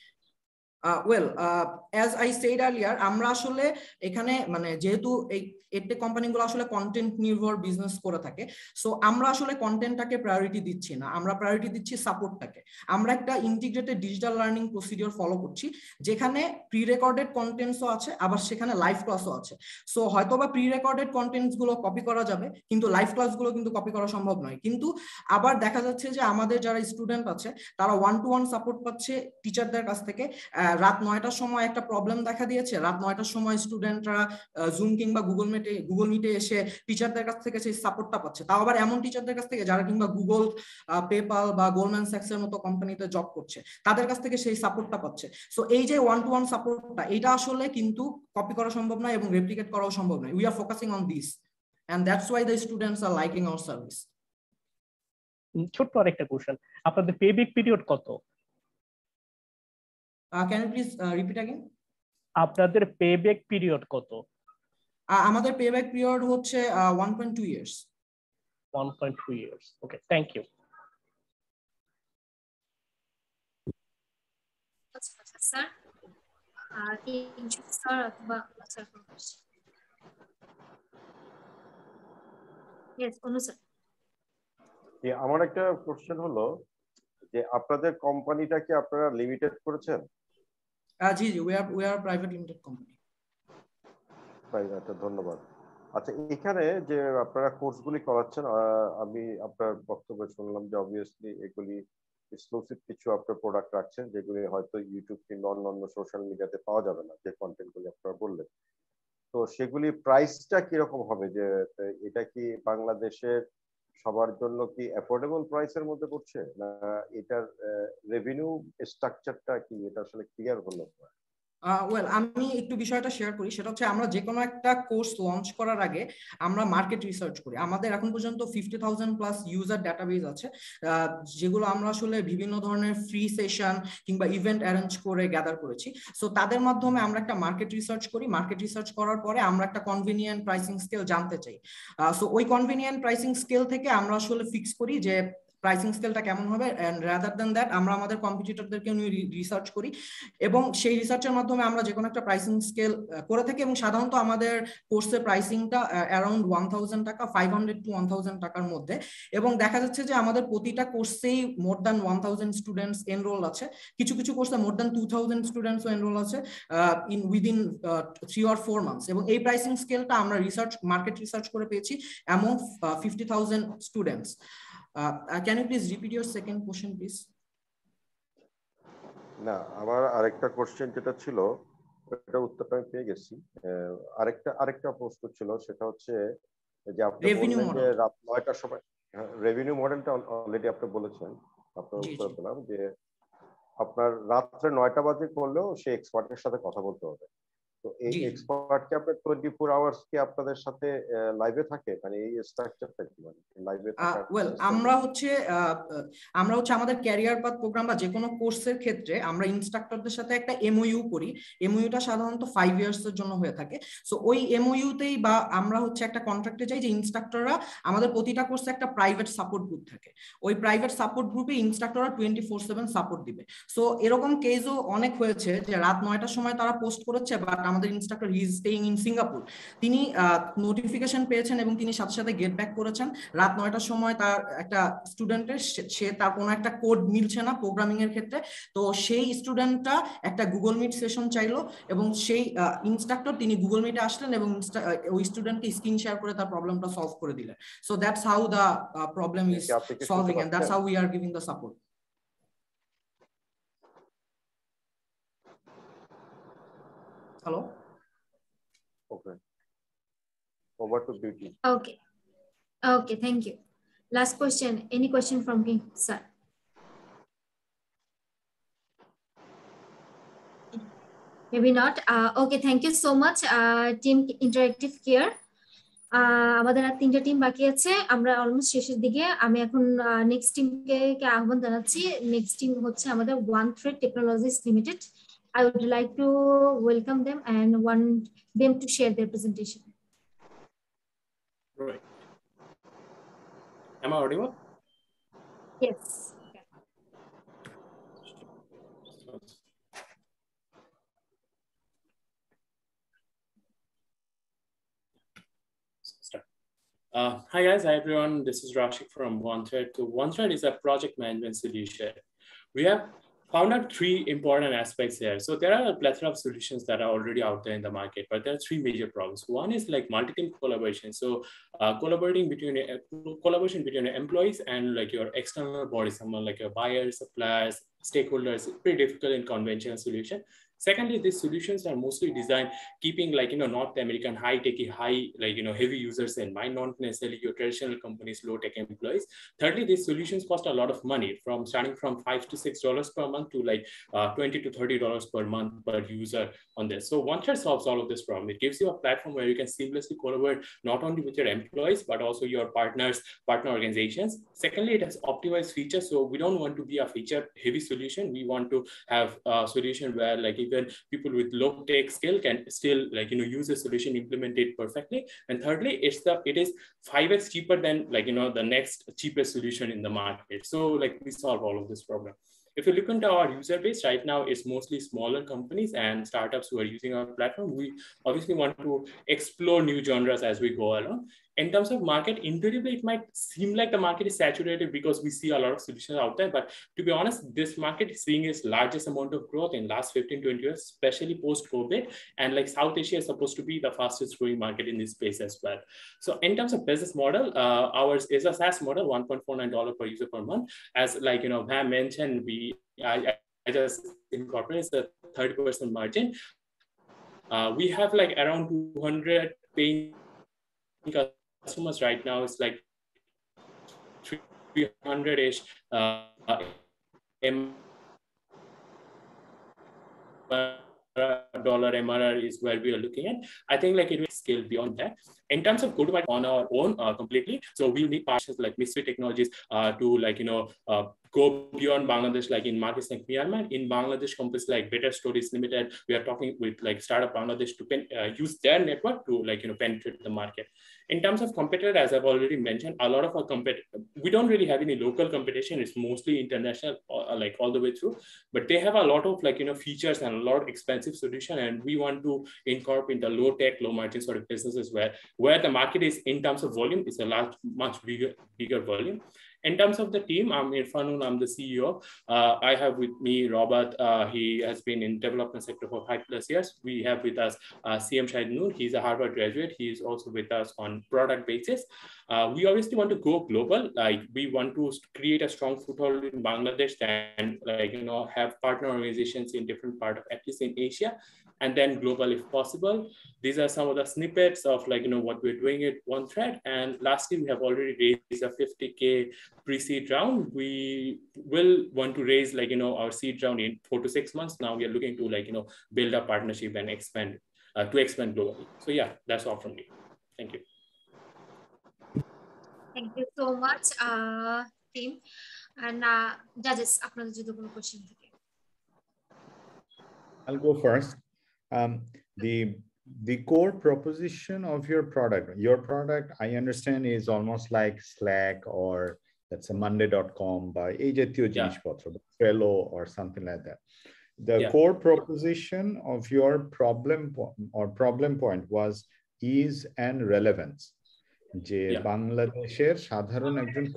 as I said earlier, আমরা আসলে এখানে যেহেতু এই এডটেক কোম্পানিগুলো আসলে কন্টেন্ট নির্ভর বিজনেস করে থাকে, সো আমরা আসলে কন্টেন্টটাকে প্রায়োরিটি দিচ্ছি না, আমরা প্রায়োরিটি দিচ্ছি সাপোর্টটাকে। আমরা একটা integrated digital learning procedure follow করছি, যেখানে প্রি রেকর্ডেড কন্টেন্টসও আছে, আবার সেখানে লাইভ ক্লাসও আছে। সো হয়তোবা প্রি রেকর্ডেড কন্টেন্টস গুলো কপি করা যাবে, কিন্তু লাইভ ক্লাসগুলো কিন্তু কপি করা সম্ভব নয়। কিন্তু আবার দেখা যাচ্ছে যে আমাদের যারা স্টুডেন্ট আছে তারা 1-to-1 সাপোর্ট পাচ্ছে টিচারদের কাছ থেকে। রাত 9টার সময় একটা প্রবলেম দেখা দিয়েছে, রাত 9টার সময় স্টুডেন্টরা জুম কিংবা গুগল মিটে এসে টিচারদের কাছ থেকে সেই সাপোর্টটা পাচ্ছে। তাও আবার এমন টিচারদের কাছ থেকে যারা কিংবা গুগল, পেপাল বা গোল্ডম্যান স্যাক্সের মতো কোম্পানিতে জব করছে, তাদের কাছ থেকে সেই সাপোর্টটা পাচ্ছে। সো এই যে 1-to-1 সাপোর্টটা, এটা আসলে কিন্তু কপি করা সম্ভব নয় এবং রেপ্লিকেট করাও সম্ভব নয়। We are focusing on this and that's why the students are liking our service. ছোট্ট আরেকটা কোশ্চেন, আপনাদের পেব্যাক পিরিয়ড কত? Can you please repeat again? আপনাদের পেব্যাক পিরিয়ড কত? আমাদের পেব্যাক পিরিয়ড হচ্ছে 1.2 years. 1.2 years. Okay, thank you. Sir, sir, yes, Onu sir. আমার একটা কোশ্চেন হলো যে আপনাদের কোম্পানিটা কি আপনারা লিমিটেড করেছেন? জি we are private limited company. আচ্ছা, ধন্যবাদ। আচ্ছা, এখানে যে আপনারা কোর্সগুলি করাচ্ছেন, আমি আপনার বক্তব্য শুনলাম যে অবভিয়াসলি এগুলি এক্সক্লুসিভ কিছু আপনার প্রোডাক্ট রাখছেন যেগুলি হয়তো ইউটিউব কিংবা অন্যান্য সোশ্যাল মিডিয়াতে পাওয়া যাবে না, যে কন্টেন্টগুলি আপনারা বললেন। তো সেগুলি প্রাইসটা কিরকম হবে? যে এটা কি বাংলাদেশের সবার জন্য কি অ্যাফোর্ডেবল প্রাইসের মধ্যে পড়ছে, না এটার রেভিনিউ স্ট্রাকচারটা কি, এটা আসলে ক্লিয়ার হলো? ওয়েল, আমি একটু বিষয়টা শেয়ার করি। সেটা হচ্ছে আমরা যে কোনো একটা কোর্স লঞ্চ করার আগে আমরা মার্কেট রিসার্চ করি। আমাদের এখন পর্যন্ত 50,000 প্লাস ইউজার ডাটাবেজ আছে, যেগুলো আমরা আসলে বিভিন্ন ধরনের ফ্রি সেশন কিংবা ইভেন্ট অ্যারেঞ্জ করে গ্যাদার করেছি। সো তাদের মাধ্যমে আমরা একটা মার্কেট রিসার্চ করি। মার্কেট রিসার্চ করার পরে আমরা একটা কনভিনিয়েন্ট প্রাইসিং স্কেল জানতে চাই। সো ওই কনভিনিয়েন্ট প্রাইসিং স্কেল থেকে আমরা আসলে ফিক্স করি যে প্রাইসিং স্কেলটা কেমন হবে, এন্ড রাদার দ্যান দ্যাট আমরা আমাদের কম্পিটিটরদেরকে নিয়ে রিসার্চ করি এবং সেই রিসার্চের মাধ্যমে আমরা যে কোনো একটা প্রাইসিং স্কেল করে থাকি। এবং সাধারণত আমাদের কোর্সের প্রাইসিংটা অ্যারাউন্ড 1000 টাকা, 500 to 1000 টাকার মধ্যে। এবং দেখা যাচ্ছে যে আমাদের প্রতিটা কোর্সেই মোর দ্যান 1000 স্টুডেন্টস এনরোল আছে। কিছু কিছু কোর্সে মোর দ্যান 2000 স্টুডেন্টসও এনরোল আছে উইদিন 3 or 4 months। এবং এই প্রাইসিং স্কেলটা আমরা মার্কেট রিসার্চ করে পেয়েছি among 50,000 students. Can you please repeat your second question, please? না, আমার আরেকটা কোশ্চেন যেটা ছিল এটা উত্তরটা আমি পেয়ে গেছি। আরেকটা প্রশ্ন ছিল, সেটা হচ্ছে যে আপনি বললেন যে রাত 9টার সময় রেভিনিউ মডেলটা অলরেডি আপনি বলেছেন, আপনার উত্তর পেলাম যে আপনার রাত্রে 9টা বাজে করলেও সে এক্সপার্টের সাথে কথা বলতে হবে। তো এই এক্সপার্ট কি আপনার 24 আওয়ার্স কি আপনাদের সাথে লাইভে থাকে, মানে এই স্ট্রাকচারটা কি, মানে লাইভে থাকা? ওয়েল, আমরা হচ্ছে আমাদের ক্যারিয়ার পাথ প্রোগ্রাম বা যে কোনো কোর্সের ক্ষেত্রে আমরা ইনস্ট্রাক্টরদের সাথে একটা এমওইউ করি। এমওইউটা সাধারণত 5 ইয়ার্স এর জন্য হয়ে থাকে। সো ওই এমওইউতেই বা আমরা হচ্ছে একটা কন্ট্রাক্টে যাই যে ইনস্ট্রাক্টররা আমাদের প্রতিটা কোর্সে একটা প্রাইভেট সাপোর্ট গ্রুপ থাকে। ওই প্রাইভেট সাপোর্ট গ্রুপে ইনস্ট্রাক্টররা 24/7 সাপোর্ট দিবে। সো এরকম কেসও অনেক হয়েছে যে রাত 9টার সময় তারা পোস্ট করেছে, বাট আমাদের instructor he is staying in Singapore, তিনি নোটিফিকেশন পেয়েছেন এবং তিনি সাথে সাথে গেট ব্যাক করেছেন। রাত 9টার সময় তার একটা স্টুডেন্টের সে তার কোনো একটা কোড মিলছে না প্রোগ্রামিং এর ক্ষেত্রে, তো সেই স্টুডেন্টটা একটা গুগল মিট সেশন চাইলো এবং সেই ইনস্ট্রাক্টর তিনি গুগল মিটে আসলেন এবং ওই স্টুডেন্টকে স্ক্রিন শেয়ার করে তার প্রবলেমটা সলভ করে দিলেন। So that's how the problem is solving and that's how we are giving the support. Hello? Okay. Over to Beauty. Okay. Okay, thank you. Last question. Any question from me, sir? Maybe not. Okay, thank you so much. Team Interactive Care. আমাদের আর 3টা team বাকি আছে, আমরা almost শেষের দিকে। আমি এখন next টিমকে আহ্বান জানাচ্ছি। নেক্সট টিম হচ্ছে আমাদের OneThread Technologies Limited. I would like to welcome them and want them to share their presentation. Right. Am I audible? Yes. Hi guys, hi everyone. This is Rashik from OneThread. So OneThread is a project management solution. We have found out 3 important aspects here. So there are a plethora of solutions that are already out there in the market, but there are 3 major problems. One is like multi-team collaboration. So collaboration between employees and like your external bodies, someone like your buyers, suppliers, stakeholders, pretty difficult in conventional solution. Secondly, these solutions are mostly designed keeping like, North American high-techy, heavy users in mind, not necessarily your traditional companies, low-tech employees. Thirdly, these solutions cost a lot of money, starting from $5 to $6 per month to like $20 to $30 per month per user on this. So OneThread solves all of this problem. It gives you a platform where you can seamlessly collaborate not only with your employees, but also your partner organizations. Secondly, it has optimized features. So we don't want to be a feature-heavy solution. We want to have a solution where like even people with low tech skill can still use the solution, implement it perfectly. And thirdly, it is 5x cheaper than the next cheapest solution in the market. So like we solve all of this problem. If you look into our user base right now, it's mostly smaller companies and startups who are using our platform. We obviously want to explore new genres as we go along. in terms of market, intuitively, it might seem like the market is saturated because we see a lot of solutions out there. But to be honest, this market is seeing its largest amount of growth in last 15, 20 years, especially post-COVID. And like South Asia is supposed to be the fastest growing market in this space as well. So in terms of business model, ours is a SaaS model, $1.49 per user per month. As like, Bam mentioned, I just incorporate the 30% margin. We have like around 200 paying customers right now. It's like 300-ish dollar MRR is where we are looking at. I think like it will scale beyond that. In terms of go-to-market on our own completely, so we'll need partners like Misfit Technologies to like, go beyond Bangladesh, like in markets like Myanmar. In Bangladesh, companies like Better Stories Limited, we are talking with like Startup Bangladesh to use their network to like, penetrate the market. In terms of competitor, as I've already mentioned, a lot of our we don't really have any local competition. It's mostly international, like all the way through, but they have a lot of like, features and a lot of expensive solution. And we want to incorporate the low tech, low margin sort of businesses where the market is in terms of volume is a much bigger volume. In terms of the team, I'm Irfanul, I'm the CEO. I have with me Robert. He has been in development sector for 5+ years. We have with us CM Shahid Noor. He's a Harvard graduate. He is also with us on product basis. We obviously want to go global. Like we want to create a strong foothold in Bangladesh and like, have partner organizations in different parts of, at least in Asia, and then global if possible. These are some of the snippets of like, what we're doing at OneThread. And lastly, we have already raised a $50K pre-seed round. We will want to raise like, our seed round in 4 to 6 months. Now we are looking to like, build a partnership and expand globally. So yeah, that's all from me. Thank you. Thank you so much, team. And judges, আপনাদের যদি কোনো question থাকে. I'll go first. The core proposition of your product, I understand, is almost like Slack or that's a Monday.com by Trello or something like that. The core proposition of your problem point was ease and relevance. যে বাংলাদেশের সাধারণ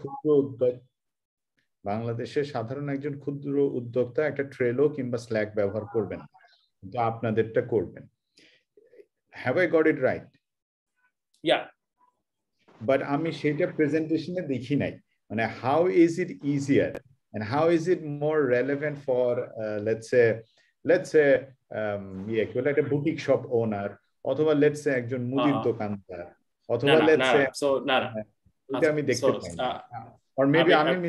একজন ক্ষুদ্র উদ্যোক্তা একটা Trello কিংবা slack ব্যবহার করবেন, যা আপনাদেরটা করবেন। Have I got it right? Yeah. But আমি সেটা প্রেজেন্টেশনে দেখি নাই। মানে how is it easier and how is it more relevant for let's say একটা বুটিক শপ ওনার অথবা let's say একজন মুদির দোকানদার অথবা let's say এটা আমি দেখতে পাই না। Or maybe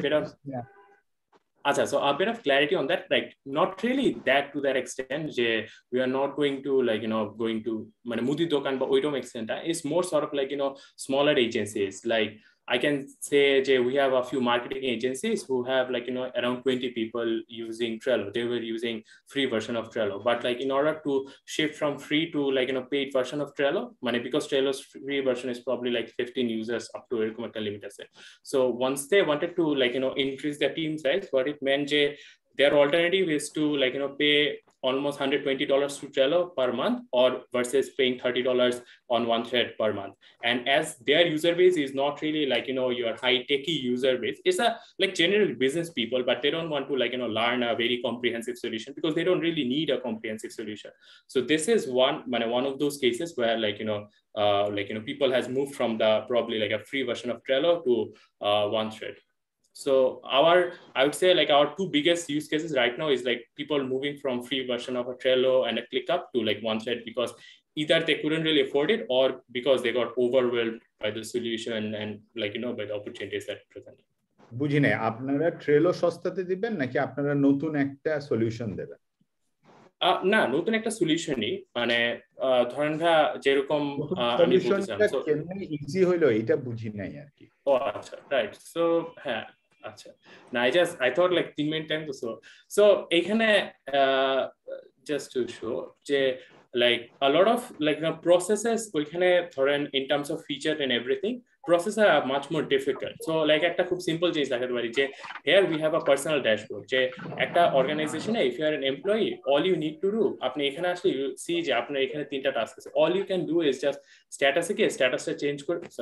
so a bit of clarity on that, like not really that to that extent. We are not going to like, going to mudi dokan but we don't extent. It's more sort of like, smaller agencies. Like I can say we have a few marketing agencies who have like, around 20 people using Trello. They were using free version of Trello, but like in order to shift from free to like, paid version of Trello, because Trello's free version is probably like 15 users up to a limit. So once they wanted to like, increase their team size, what it meant their alternative is to like, pay almost $120 to Trello per month or versus paying $30 on OneThread per month. And as their user base is not really like, your high-techy user base, it's a like general business people, but they don't want to like, learn a very comprehensive solution because they don't really need a comprehensive solution. So this is one of those cases where like, people has moved from the probably like a free version of Trello to OneThread. So I would say like our two biggest use cases right now is like people moving from free version of a Trello and a ClickUp to like OneThread because either they couldn't really afford it or because they got overwhelmed by the solution and like, by the opportunities that present. বুঝি নাই, আপনারা Trello সস্তাতে দিবেন নাকি আপনারা নতুন একটা solution দেবেন? না, নতুন একটা সলিউশনই ধরেন যেরকম আমি বলছিলাম কেমন ইজি হলো এটা বুঝি নাই আর কি। ও আচ্ছা, রাইট। সো হ্যাঁ, আচ্ছা, না I thought like 3 minute time to so এখানে just to show যে like a lot of like the processes ওইখানে ধরেন in terms of feature and everything processes are much more difficult. So like একটা খুব simple জিনিস দেখাতে পারি যে here we have a personal dashboard যে একটা organization if you are an employee all you need to do আপনি এখানে আসলে see যে আপনার এখানে 3টা টাস্ক আছে, all you can do is just statusকে স্ট্যাটাসটা চেঞ্জ করে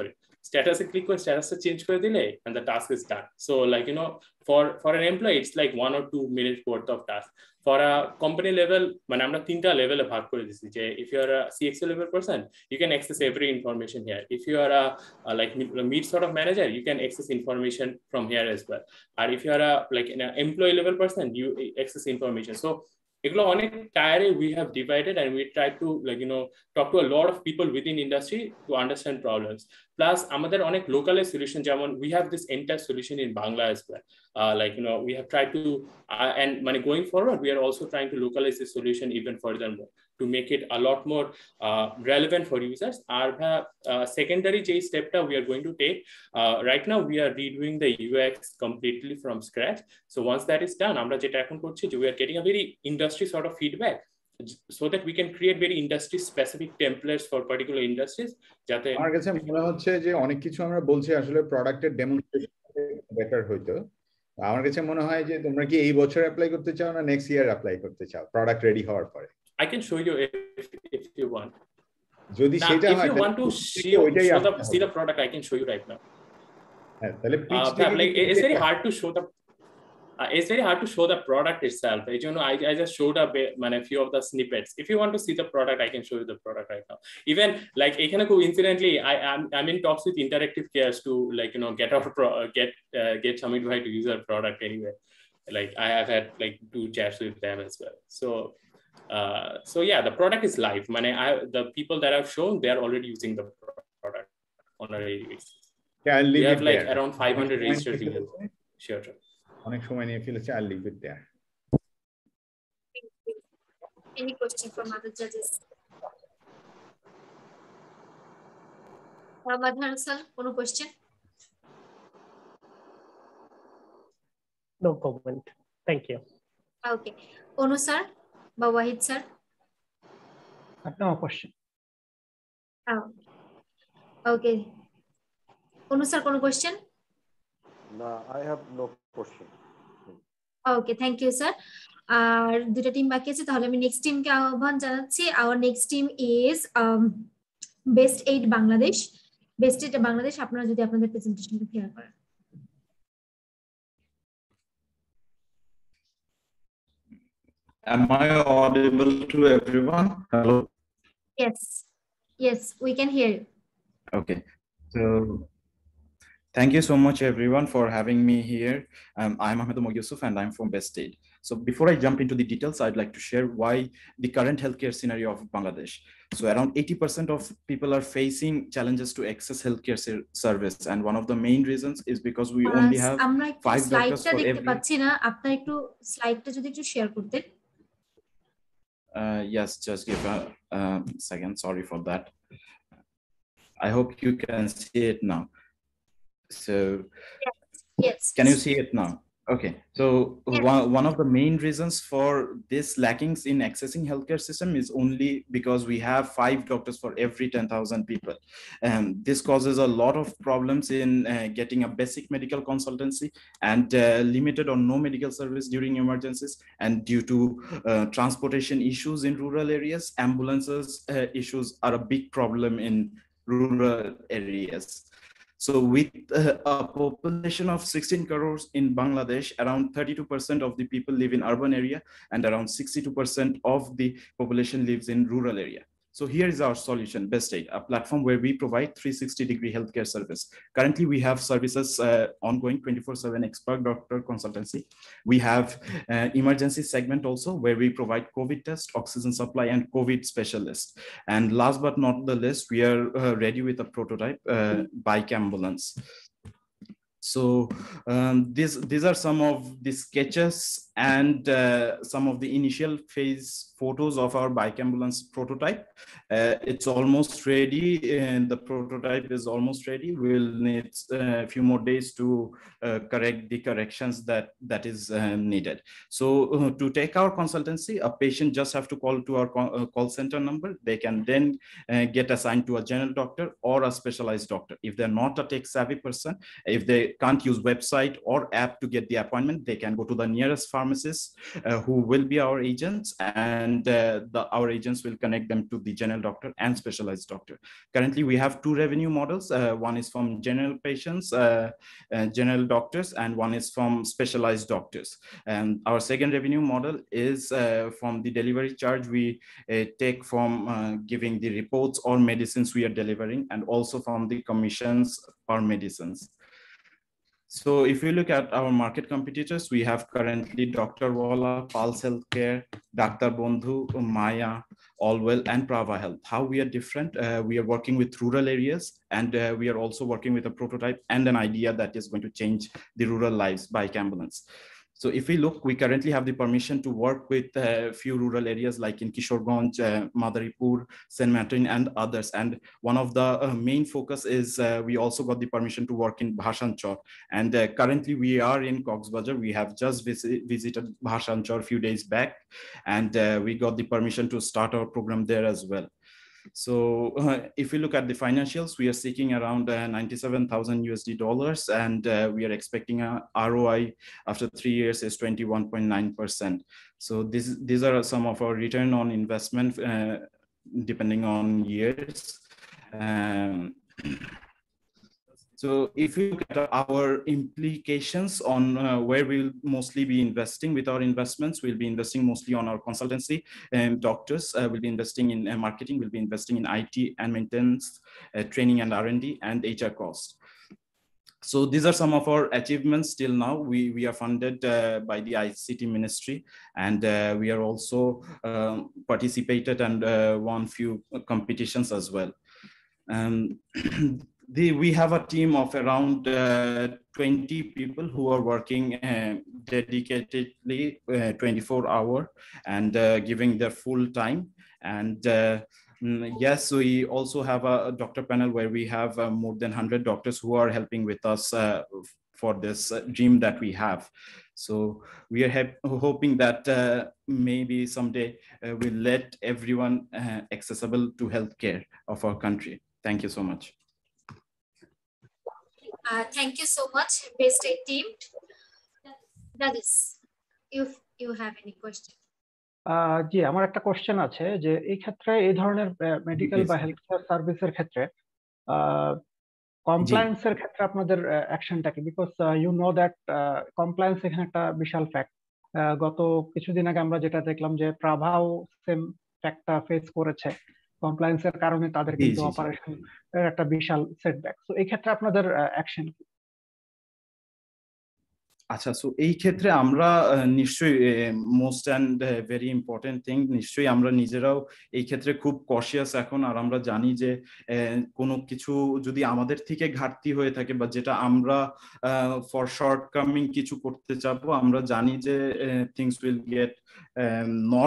status click or status change kore dile, and the task is done. So like, you know, for an employee, it's like 1 or 2 minutes worth of task. For a company level, আমরা তিনটা লেভেলে ভাগ করে দিছি যে if you are a CXO level person, you can access every information here. If you are a like mid sort of manager, you can access information from here as well. Or if you are a like an employee level person, you access information. So we have divided, and we try to like, you know, talk to a lot of people within industry to understand problems. Plus আমাদের অনেক local solution, যেমন we have this entire solution in Bangla as well. Like, you know, we have tried to and going forward, we are also trying to localize the solution even furthermore to make it a lot more relevant for users. Our secondary step that we are going to take right now, we are redoing the UX completely from scratch. So once that is done, we are getting a very industry sort of feedback, so that we can create very industry specific templates for particular industries. যাতে আমার কাছে মনে হচ্ছে যে অনেক কিছু আমরা বলছি আসলে প্রোডাক্টের ডেমনস্ট্রেশন বেটার হইতো। আমার কাছে মনে হয় যে তোমরা কি এই বছর অ্যাপ্লাই করতে চাও না নেক্সট ইয়ার অ্যাপ্লাই করতে চাও প্রোডাক্ট রেডি হওয়ার পরে? I can show you if you want. যদি সেটা হয়, if you want to see the product, I can show you right now. তাহলে like it's very hard to show the it's very hard to show the product itself. You know, I just showed a few of the snippets. If you want to see the product, I can show you the product right now. Even like coincidentally, I'm in talks with Interactive Cares to like, you know, get Shamit Bhai to use our product anyway. Like I have had like 2 chats with them as well. So yeah, the product is live. The people that I've shown, they are already using the product on a daily basis. Yeah, I'll leave we have it like there. Around 500 registered users. Sure. অনেক সময় নিয়ে ফেলেছে, I'll leave it there. Any question from other judges? Madhar sir, কোনো question? No comment. Thank you. Okay. Onu sir, বা Wahid sir? No question. Okay. Onu sir, কোনো question? No, I have no question. Okay, thank you sir. আর দুটো team বাকি আছে, তাহলে আমি next টিমকে আহ্বান জানাচ্ছি। Our next team is Best 8 Bangladesh. Best 8 Bangladesh, আপনারা যদি আপনাদের প্রেজেন্টেশনটা ক্লিয়ার করেন। Am I audible to everyone? Hello? Yes, we can hear you. Okay, so thank you so much everyone for having me here. I'm Ahmed Omar Yusuf and I'm from Best 8. So before I jump into the details, I'd like to share why the current healthcare scenario of Bangladesh. So around 80% of people are facing challenges to access healthcare service, and one of the main reasons is because we only have 5 doctors for every... Yes, just give a second. Sorry for that. I hope you can see it now. So yes, can you see it now? Okay, so one of the main reasons for this lackings in accessing healthcare system is only because we have 5 doctors for every 10,000 people. This causes a lot of problems in getting a basic medical consultancy, and limited or no medical service during emergencies, and due to transportation issues in rural areas, ambulances issues are a big problem in rural areas. So with a population of 16 crores in Bangladesh, around 32% of the people live in urban area, and around 62% of the population lives in rural area. So here is our solution, Best 8, a platform where we provide 360-degree healthcare service. Currently, we have services ongoing 24/7 expert doctor consultancy. We have emergency segment also, where we provide COVID test, oxygen supply, and COVID specialist. And last but not the least, we are ready with a prototype bike ambulance. So these are some of the sketches and some of the initial phase photos of our bike ambulance prototype. It's almost ready, and the prototype is almost ready. We'll need a few more days to correct the corrections that is needed. So to take our consultancy, a patient just have to call to our call center number. They can then get assigned to a general doctor or a specialized doctor. If they're not a tech savvy person, if they can't use website or app to get the appointment, they can go to the nearest pharmacy pharmacists who will be our agents, and our agents will connect them to the general doctor and specialized doctor. Currently, we have two revenue models. One is from general patients, general doctors, and one is from specialized doctors. And our second revenue model is from the delivery charge we take from giving the reports or medicines we are delivering, and also from the commissions or medicines. So if you look at our market competitors, we have currently Dr. Walla, Pulse Healthcare, Dr. Bondhu, Maya, Allwell, and Prava Health. How we are different? We are working with rural areas, and we are also working with a prototype and an idea that is going to change the rural lives by ambulance. So if we look, we currently have the permission to work with a few rural areas like in Kishorganj, Madaripur, St. Martin, and others. And one of the main focus is we also got the permission to work in Bhashanchar. And currently we are in Coxbazar. We have just visited Bhashanchar a few days back, and we got the permission to start our program there as well. So if we look at the financials, we are seeking around $97,000 USD, and we are expecting a ROI after 3 years is 21.9%. So these are some of our return on investment depending on years. So if you look at our implications on where we'll mostly be investing with our investments, we'll be investing mostly on our consultancy, and doctors will be investing in marketing, we'll be investing in IT and maintenance, training and R&D, and HR costs. So these are some of our achievements till now. We are funded by the ICT Ministry, and we are also participated and won few competitions as well. We have a team of around 20 people who are working dedicatedly 24-hour and giving their full time. And yes, we also have a doctor panel where we have more than 100 doctors who are helping with us for this dream that we have. So we are hoping that maybe someday we'll let everyone accessible to healthcare of our country. Thank you so much. Thank you so much, Baystate team. That is, if you have any question. জি, আমার একটা question আছে যে এই ক্ষেত্রে এই ধরনের medical বা health care সার্ভিসের ক্ষেত্রে কমপ্লায়েন্সের ক্ষেত্রে আপনাদের অ্যাকশনটা কি? Because you know that compliance এখানে একটা বিশাল ফ্যাক্ট। গত কিছুদিন আগে আমরা যেটা দেখলাম যে প্রাভাও সেম ফ্যাক্টটা ফেস করেছে, কমপ্লায়েন্সের কারণে তাদের কিন্তু অপারেশন এর একটা বিশাল সেটব্যাক। সো এই ক্ষেত্রে আপনাদের অ্যাকশন কি? আচ্ছা, সো এই ক্ষেত্রে আমরা নিশ্চয়ই most and very important thing, নিশ্চয়ই আমরা নিজেরাও এই ক্ষেত্রে খুব কশিয়াস এখন। আর আমরা জানি যে কোনো কিছু যদি আমাদের থেকে ঘাটতি হয়ে থাকে বা যেটা আমরা ফর শর্টকামিং কিছু করতে চাবো, আমরা জানি যে things will get not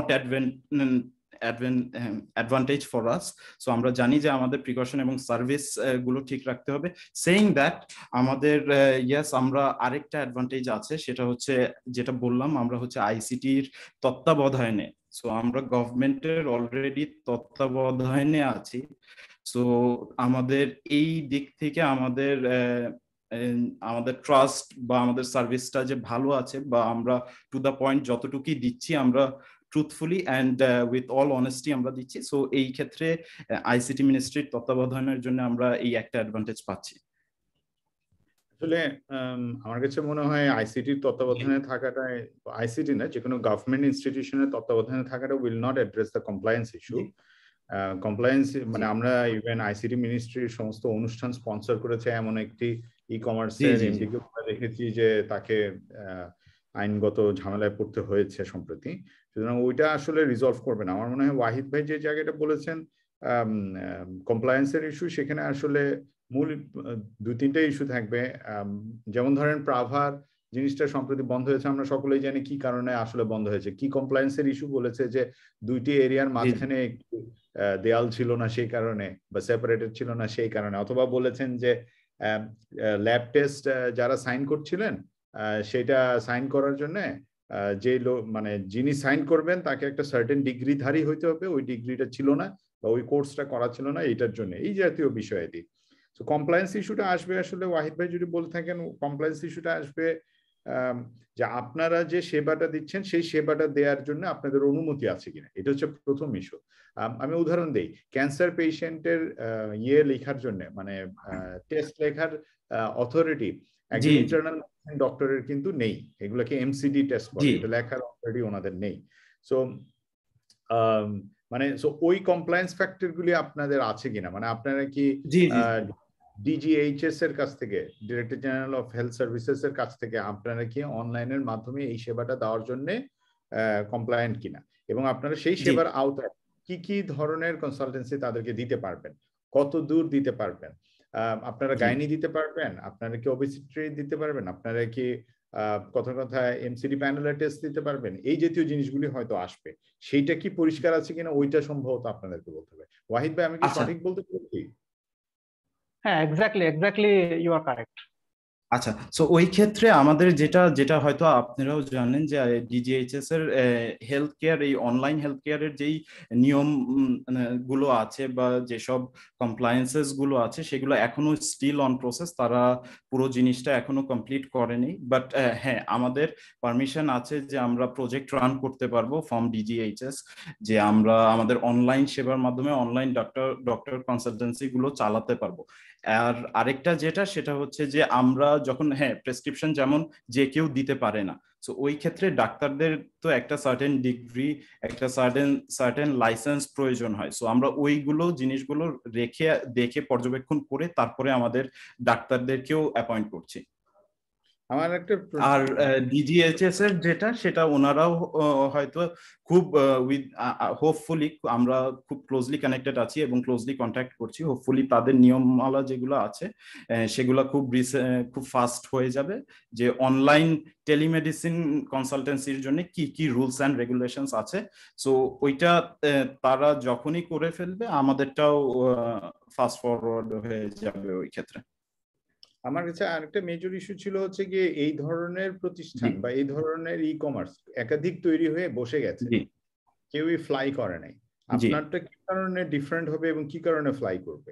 advantage for us. So আমরা জানি যে আমাদের প্রিকশন এবং সার্ভিস গুলো ঠিক রাখতে হবে। সেইং দ্যাট আমাদের ইয়েস, আমরা আরেকটা অ্যাডভান্টেজ আছে, সেটা হচ্ছে যেটা বললাম, আমরা হচ্ছে আইসিটির তত্ত্বাবধানে। সো আমরা গভর্নমেন্টের অলরেডি তত্ত্বাবধানে আছি। সো আমাদের এই দিক থেকে আমাদের ট্রাস্ট বা আমাদের সার্ভিসটা যে ভালো আছে, বা আমরা টু দ্য পয়েন্ট যতটুকুই দিচ্ছি আমরা truthfully and with all honesty আমরা দিচ্ছি। সো এই ক্ষেত্রে আইসিটি মিনিস্ট্রির তত্ত্বাবধানের জন্য আমরা এই একটা অ্যাডভান্টেজ পাচ্ছি। আসলে আমার কাছে মনে হয় আইসিটির তত্ত্বাবধানে থাকাটা, আইসিটি না, যে কোনো গভর্নমেন্ট ইনস্টিটিউশনের তত্ত্বাবধানে থাকাটা will not address the compliance issue. Compliance মানে আমরা ইভেন আইসিটি মিনিস্ট্রির সমস্ত অনুষ্ঠান স্পন্সর করেছে এমন একটি ই কমার্সের এমডিকে দেখেছি যে তাকে আইনগত ঝামেলায় পড়তে হয়েছে সম্প্রতি। সুতরাং ওইটা আসলে রিজলভ করবে না। আমার মনে হয় ওয়াহিদ ভাই যে জায়গাটা বলেছেন কমপ্লায়েন্সের ইস্যু, সেখানে আসলে মূল 2-3টা ইস্যু থাকবে। যেমন ধরেন প্রাভার জিনিসটা সম্প্রতি বন্ধ হয়েছে, আমরা সকলেই জানি কি কারণে আসলে বন্ধ হয়েছে। কি কমপ্লায়েন্সের ইস্যু বলেছে যে 2টি এরিয়ার মাঝখানে দেয়াল ছিল না সেই কারণে, বা সেপারেটেড ছিল না সেই কারণে, অথবা বলেছেন যে ল্যাব টেস্ট যারা সাইন করছিলেন সেটা সাইন করার জন্য যে মানে যিনি সাইন করবেন তাকে একটা সার্টেন ডিগ্রিধারী হইতে হবে, ওই ডিগ্রিটা ছিল না বা ওই কোর্সটা করা ছিল না, এইটার জন্য এই জাতীয় বিষয়াদি। তো কমপ্লায়েন্স ইস্যুটা আসবে আসলে, ওয়াহিদ ভাই যদি বলে থাকেন কমপ্লায়েন্স ইস্যুটা আসবে যে আপনারা যে সেবাটা দিচ্ছেন সেই সেবাটা দেওয়ার জন্য আপনাদের অনুমতি আছে কিনা, এটা হচ্ছে প্রথম ইস্যু। আমি উদাহরণ দেই, ক্যান্সার পেশেন্টের লেখার জন্য মানে টেস্ট লেখার অথরিটি একজন ইন্টারনাল ডক্টরের কিন্তু নেই, এগুলোকে এমসিডি টেস্ট বলে, এটা লেখার অথরিটি ওনাদের নেই। সো মানে ওই কমপ্লায়েন্স ফ্যাক্টর গুলি আপনাদের আছে কিনা, মানে আপনারা কি ডিজিএইচএস এর কাছ থেকে, director general of health services এর কাছ থেকে আপনারা কি অনলাইনের মাধ্যমে এই সেবাটা দেওয়ার জন্য কমপ্লায়েন্ট কিনা, এবং আপনারা সেই সেবার আওতায় কি কি ধরনের কনসালটেন্সি তাদেরকে দিতে পারবেন, কত দূর দিতে পারবেন, আপনারা গাইনি দিতে পারবেন, আপনারা কি ওবেসিটি দিতে পারবেন, আপনারা কি কথা এমসিডি প্যানেল টেস্ট দিতে পারবেন, এই জাতীয় জিনিসগুলি হয়তো আসবে, সেইটা কি পরিষ্কার আছে কিনা ওইটা সম্ভবত আপনাদেরকে বলতে হবে। ওয়াহিদ ভাই, আমি কি সঠিক বলতে পারছি? হ্যাঁ, এক্স্যাক্টলি ইউ আর কারেক্ট। আচ্ছা, সো ওই ক্ষেত্রে আমাদের যেটা হয়তো আপনারাও জানেন যে ডিজিএইচএস এর হেলথ কেয়ার, এই অনলাইন হেলথ কেয়ারের যেই নিয়ম গুলো আছে বা যেসব কমপ্লায়েন্সেস গুলো আছে সেগুলো এখনো স্টিল অন প্রসেস, তারা পুরো জিনিসটা এখনো কমপ্লিট করেনি। বাট হ্যাঁ, আমাদের পারমিশন আছে যে আমরা প্রজেক্ট রান করতে পারবো ফ্রম ডিজিএইচএস, যে আমরা আমাদের অনলাইন সেবার মাধ্যমে অনলাইন ডক্টর কনসালটেন্সি গুলো চালাতে পারবো। আর আরেকটা সেটা হচ্ছে যে আমরা যখন প্রেসক্রিপশন যেমন যে কেউ দিতে পারে না, সো ওই ক্ষেত্রে ডাক্তারদের তো একটা সার্টেন ডিগ্রি, একটা সার্টেন লাইসেন্স প্রয়োজন হয়। সো আমরা ওইগুলো জিনিসগুলো দেখে পর্যবেক্ষণ করে তারপরে আমাদের ডাক্তারদেরকেও অ্যাপয়েন্ট করছি। আমার একটা আর ডিজিএইচএস এর সেটা ওনারাও হয়তো খুব হোপফুলি আমরা খুব ক্লোজলি কানেক্টেড আছি এবং ক্লোজলি কন্ট্যাক্ট করছি। হোপফুলি তাদের নিয়মমালা যেগুলো আছে সেগুলো খুব ফাস্ট হয়ে যাবে, যে অনলাইন টেলিমেডিসিন কনসালটেন্সির জন্য কি কি রুলস অ্যান্ড রেগুলেশনস আছে, সো ওইটা তারা যখনই করে ফেলবে আমাদেরটাও ফাস্ট ফরওয়ার্ড হয়ে যাবে ওই ক্ষেত্রে। আমার কাছে আরেকটা মেজর ইস্যু ছিল হচ্ছে গিয়ে এই ধরনের প্রতিষ্ঠান বা এই ধরনের ই কমার্স একাধিক তৈরি হয়ে বসে গেছে, কেউই ফ্লাই করে নাই। আপনারটা কি কারণে ডিফারেন্ট হবে এবং কি কারণে ফ্লাই করবে?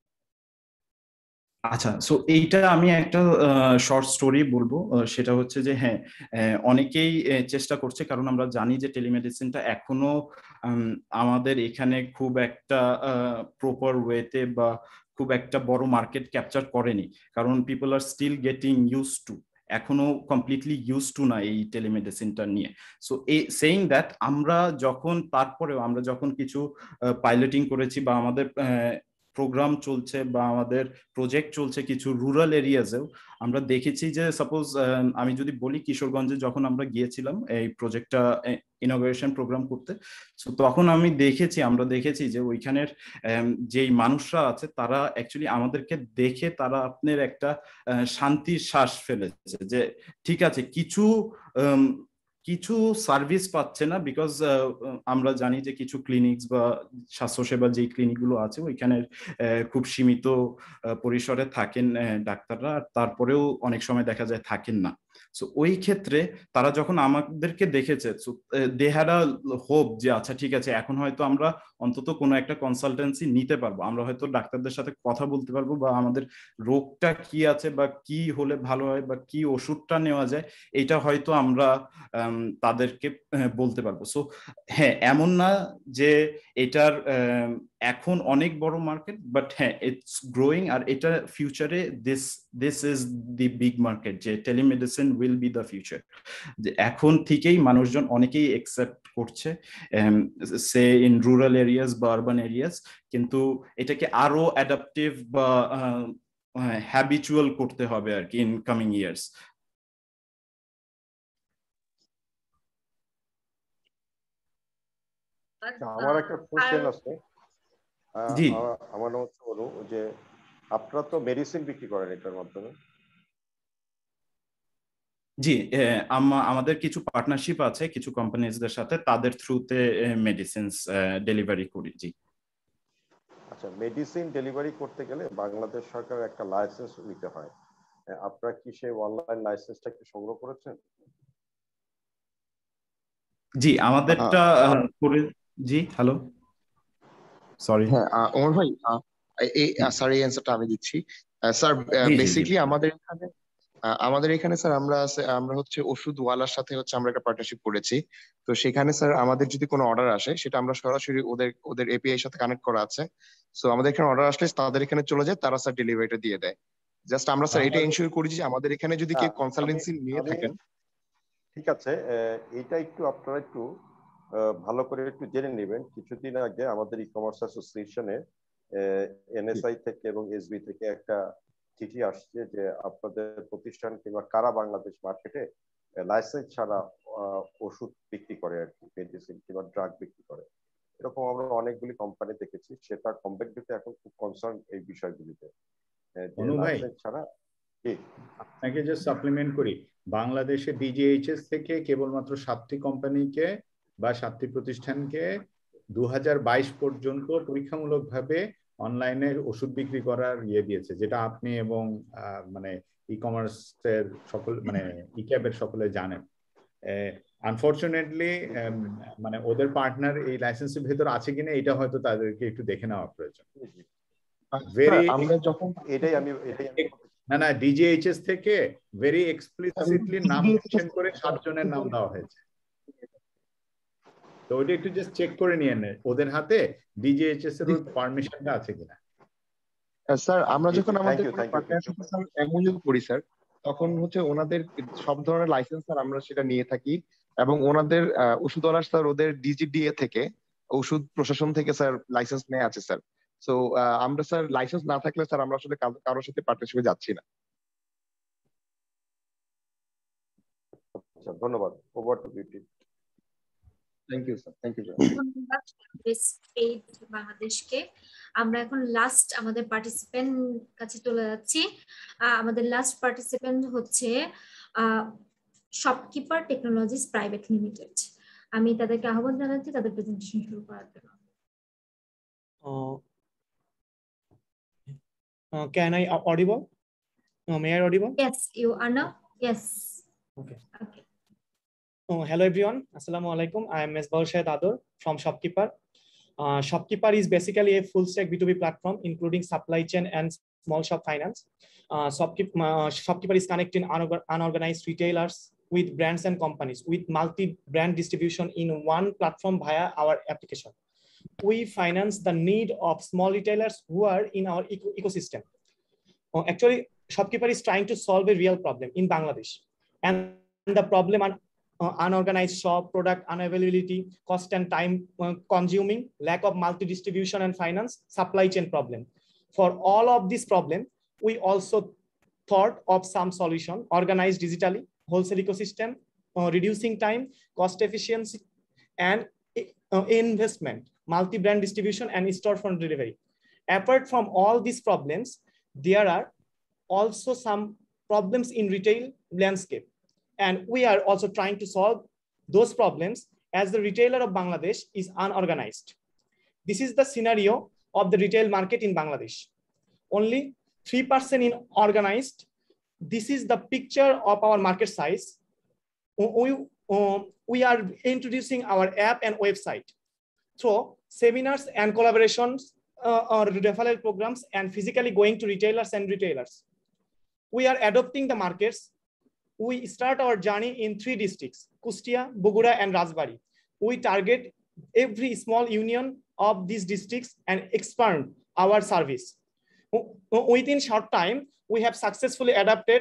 আচ্ছা, সো এইটা আমি একটা শর্ট স্টোরি বলবো। সেটা হচ্ছে যে হ্যাঁ, অনেকেই চেষ্টা করছে, কারণ আমরা জানি যে টেলিমেডিসিনটা এখনো আমাদের এখানে খুব একটা প্রপার ওয়েতে বা খুব একটা বড় মার্কেট ক্যাপচার করেনি, কারণ people are still getting use to, এখনো কমপ্লিটলি ইউজ টু না এই টেলিমেডিসিনটা নিয়ে। সো সেইং দ্যাট তারপরেও আমরা যখন কিছু পাইলটিং করেছি বা আমাদের প্রোগ্রাম চলছে বা আমাদের প্রজেক্ট চলছে কিছু রুরাল এরিয়াজেও, আমরা দেখেছি যে সাপোজ আমি যদি বলি কিশোরগঞ্জে যখন আমরা গিয়েছিলাম এই প্রজেক্টটা ইনগ্রেশন প্রোগ্রাম করতে, সো তখন আমরা দেখেছি যে ওইখানের যেই মানুষরা আছে তারা অ্যাকচুয়ালি আমাদেরকে দেখে তারা আপনার একটা শান্তির শ্বাস ফেলেছে, যে ঠিক আছে কিছু সার্ভিস পাচ্ছে না, বিকজ আমরা জানি যে কিছু ক্লিনিক্স বা স্বাস্থ্যসেবা যেই ক্লিনিকগুলো আছে ওইখানে খুব সীমিত পরিসরে থাকেন ডাক্তাররা, আর তারপরেও অনেক সময় দেখা যায় থাকেন না। সো ওই ক্ষেত্রে তারা যখন আমাদেরকে দেখেছে, দে হ্যাড আ হোপ যে আচ্ছা ঠিক আছে, এখন হয়তো আমরা অন্তত কোনো একটা কনসালটেন্সি নিতে পারবো, আমরা হয়তো ডাক্তারদের সাথে কথা বলতে পারবো বা আমাদের রোগটা কি আছে বা কি হলে ভালো হয় বা কি ওষুধটা নেওয়া যায় এটা হয়তো আমরা তাদেরকে বলতে পারবো। সো হ্যাঁ, এমন না যে এটার এখন অনেক বড় মার্কেট, বাট হ্যাঁ ইটস গ্রোয়িং, আর এটা ফিউচারে this is the big market, যে telemedicine will be the future. যে এখন থেকেই মানুষজন অনেকেই একসেপ্ট করছে সে ইন রুরাল এরিয়াস বা আরবান এরিয়াস, কিন্তু এটাকে আরো অ্যাডাপটিভ বা হ্যাবিচুয়াল করতে হবে আর কি ইন কামিং ইয়ার্স। আমার একটা কোশ্চেন আছে। জি, আমার নাম হচ্ছে অনু, যে আপনারা তো মেডিসিন বিক্রি করেন এটার মাধ্যমে? জি, আমাদের কিছু পার্টনারশিপ আছে কিছু কোম্পানিজদের সাথে, তাদের থ্রুতে মেডিসিনস ডেলিভারি করি। জি, আচ্ছা, মেডিসিন ডেলিভারি করতে গেলে বাংলাদেশ সরকার একটা লাইসেন্স নিতে হয়, আপনারা কি সেই অনলাইন লাইসেন্সটা কি সংগ্রহ করেছেন? জি, আমাদেরটা করে। জি, হ্যালো, সরি। হ্যাঁ ওমর ভাই, এই অ্যান্সারটা আমি দিচ্ছি। স্যার বেসিক্যালি আমাদের এখানে আমাদের এখানে স্যার আমরা হচ্ছে ওষুধওয়ালার সাথে হচ্ছে আমরা একটা পার্টনারশিপ করেছি। তো সেখানে স্যার আমাদের যদি কোনো অর্ডার আসে সেটা আমরা সরাসরি ওদের এপিআই সাথে কানেক্ট করা আছে। সো আমাদের এখানে অর্ডার আসলে তাদের এখানে চলে যায়, তারা স্যার ডেলিভারিটা দিয়ে দেয়। জাস্ট আমরা স্যার এটা এনশিওর করি যে আমাদের এখানে যদি কেউ কনসালটেন্সি নিয়ে থাকেন। ঠিক আছে, এইটা একটু আপনারা একটু ভালো করে একটু জেনে নেবেন। কিছুদিন আগে আমাদের ই কমার্স অ্যাসোসিয়েশনে এনএসআই থেকে এবং এসবি থেকে একটা চিঠি আসছে যে আপনাদের প্রতিষ্ঠান কিংবা কারা বাংলাদেশ মার্কেটে লাইসেন্স ছাড়া ওষুধ বিক্রি করে আর কি, মেডিসিন কিংবা ড্রাগ বিক্রি করে। এরকম আমরা অনেকগুলি কোম্পানি দেখেছি, সেটা কোম্পানিতে এখন খুব কনসার্ন এই বিষয়গুলিতে। লাইসেন্স ছাড়া আপনাকে যে সাপ্লিমেন্ট করি, বাংলাদেশে ডিজিএইচএস থেকে কেবলমাত্র 7টি কোম্পানিকে বা 7টি প্রতিষ্ঠানকে 2022 পর্যন্ত পরীক্ষামূলকভাবে অনলাইনে ওষুধ বিক্রি করার দিয়েছে, যেটা আপনি এবং মানে ই কমার্সের সকল মানে ই ক্যাবের সকলে জানেন। আনফরচুনেটলি মানে ওদের পার্টনার এই লাইসেন্সের ভেতর আছে কিনা এটা হয়তো তাদেরকে একটু দেখে নেওয়া প্রয়োজন। না ডিজিএইচএস থেকে ভেরি এক্সপ্লিসিটলি নাম মেনশন করে 7 জনের নাম দেওয়া হয়েছে। তো ওটা একটু জাস্ট চেক করে নিয়ে নেন ওদের হাতে ডিজিএইচএস এর পারমিশনটা আছে কিনা। স্যার আমরা যখন আমাদের পার্টনারশিপে স্যার এমওইউ করি স্যার, তখন হচ্ছে ওনাদের সব ধরনের লাইসেন্স স্যার আমরা সেটা নিয়ে থাকি, এবং ওনাদের ওষুধওয়ালার স্যার ওদের ডিজিডিএ থেকে ওষুধ প্রশাসন থেকে স্যার লাইসেন্স নেওয়া আছে স্যার। সো আমরা স্যার লাইসেন্স না থাকলে স্যার আমরা আসলে কারোর সাথে পার্টনারশিপে যাচ্ছি না। আচ্ছা, ধন্যবাদ। Over to beauty. Thank you sir. Thank you ধন্যবাদ বেস্টপেইড বাংলাদেশকে। আমরা এখন লাস্ট আমাদের পার্টিসিপেন্ট কাছে চলে যাচ্ছি। আমাদের লাস্ট পার্টিসিপেন্ট হচ্ছে শপকিপার টেকনোলজিস প্রাইভেট লিমিটেড। আমি তাদেরকে আহ্বান জানাচ্ছি তাদের প্রেজেন্টেশন শুরু করার জন্য। Can I audible? May I audible? Yes, you are now. Yes. Okay. Hello everyone. Assalamu alaikum. I am Mesbah Shahid Ador from Shopkeeper. Shopkeeper is basically a full stack B2B platform including supply chain and small shop finance. Shopkeeper is connecting unorganized retailers with brands and companies with multi-brand distribution in one platform via our application. We finance the need of small retailers who are in our ecosystem. Actually, Shopkeeper is trying to solve a real problem in Bangladesh, and the problem are unorganized shop, product unavailability, cost and time consuming, lack of multi-distribution and finance, supply chain problem. For all of this problem, we also thought of some solution: organized digitally, wholesale ecosystem, reducing time, cost efficiency, and investment, multi-brand distribution, and storefront delivery. Apart from all these problems, there are also some problems in retail landscape, and we are also trying to solve those problems as the retailer of Bangladesh is unorganized. This is the scenario of the retail market in Bangladesh. Only 3% in organized. This is the picture of our market size. We are introducing our app and website through seminars and collaborations, or referral programs, and physically going to retailers. We are adopting the markets. We start our journey in 3 districts: Kustia, Bogura, and Rajbari. We target every small union of these districts and expand our service. Within short time, we have successfully adapted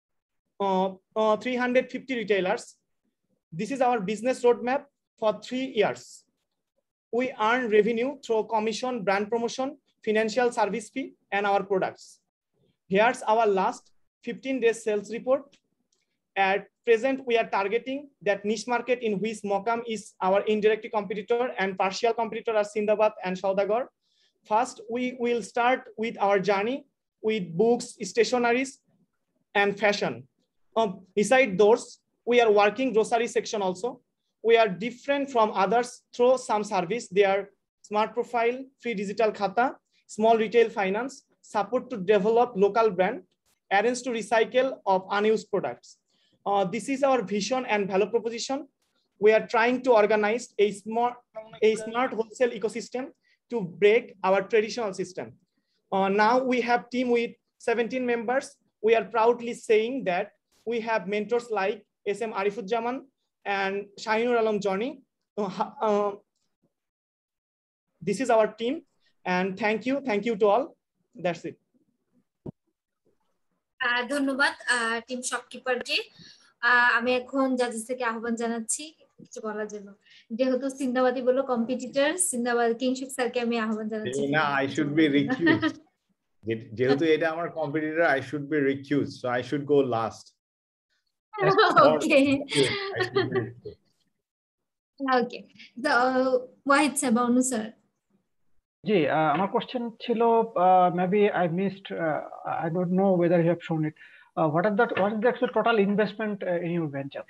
350 retailers. This is our business roadmap for 3 years. We earn revenue through commission, brand promotion, financial service fee, and our products. Here's our last 15 days sales report. At present, we are targeting that niche market in which Mokam is our indirect competitor and partial competitor are Sindabad and Saudagar. First, we will start with our journey with books, stationaries, and fashion. Beside those, we are working grocery section also. We are different from others through some service. They are smart profile, free digital khata, small retail finance, support to develop local brand, arrange to recycle of unused products. This is our vision and value proposition. We are trying to organize a smart wholesale ecosystem to break our traditional system. Now we have team with 17 members. we are proudly saying that we have mentors like SM Arifuzzaman and Shahinur Alam Johnny. This is our team, and thank you to all. That's it. ধন্যবাদ team শপকিপারকে। আমি এখন জাজেস থেকে আহ্বান জানাচ্ছি কিছু বলার জন্য, যেহেতু সিন্দাবাদী বলল কম্পিটিটর, সিন্দাবাদ কিংশিপ স্যারকে আমি আহ্বান জানাচ্ছি। না, I should be recused. যেহেতু এটা আমার competitor, I should be recused, so I should go last. Okay. Okay. The Wahid Sabanu sir. জি, আমার কোশ্চেন ছিল, maybe I missed, I don't know whether you have shown it. What is the actual total investment in your venture?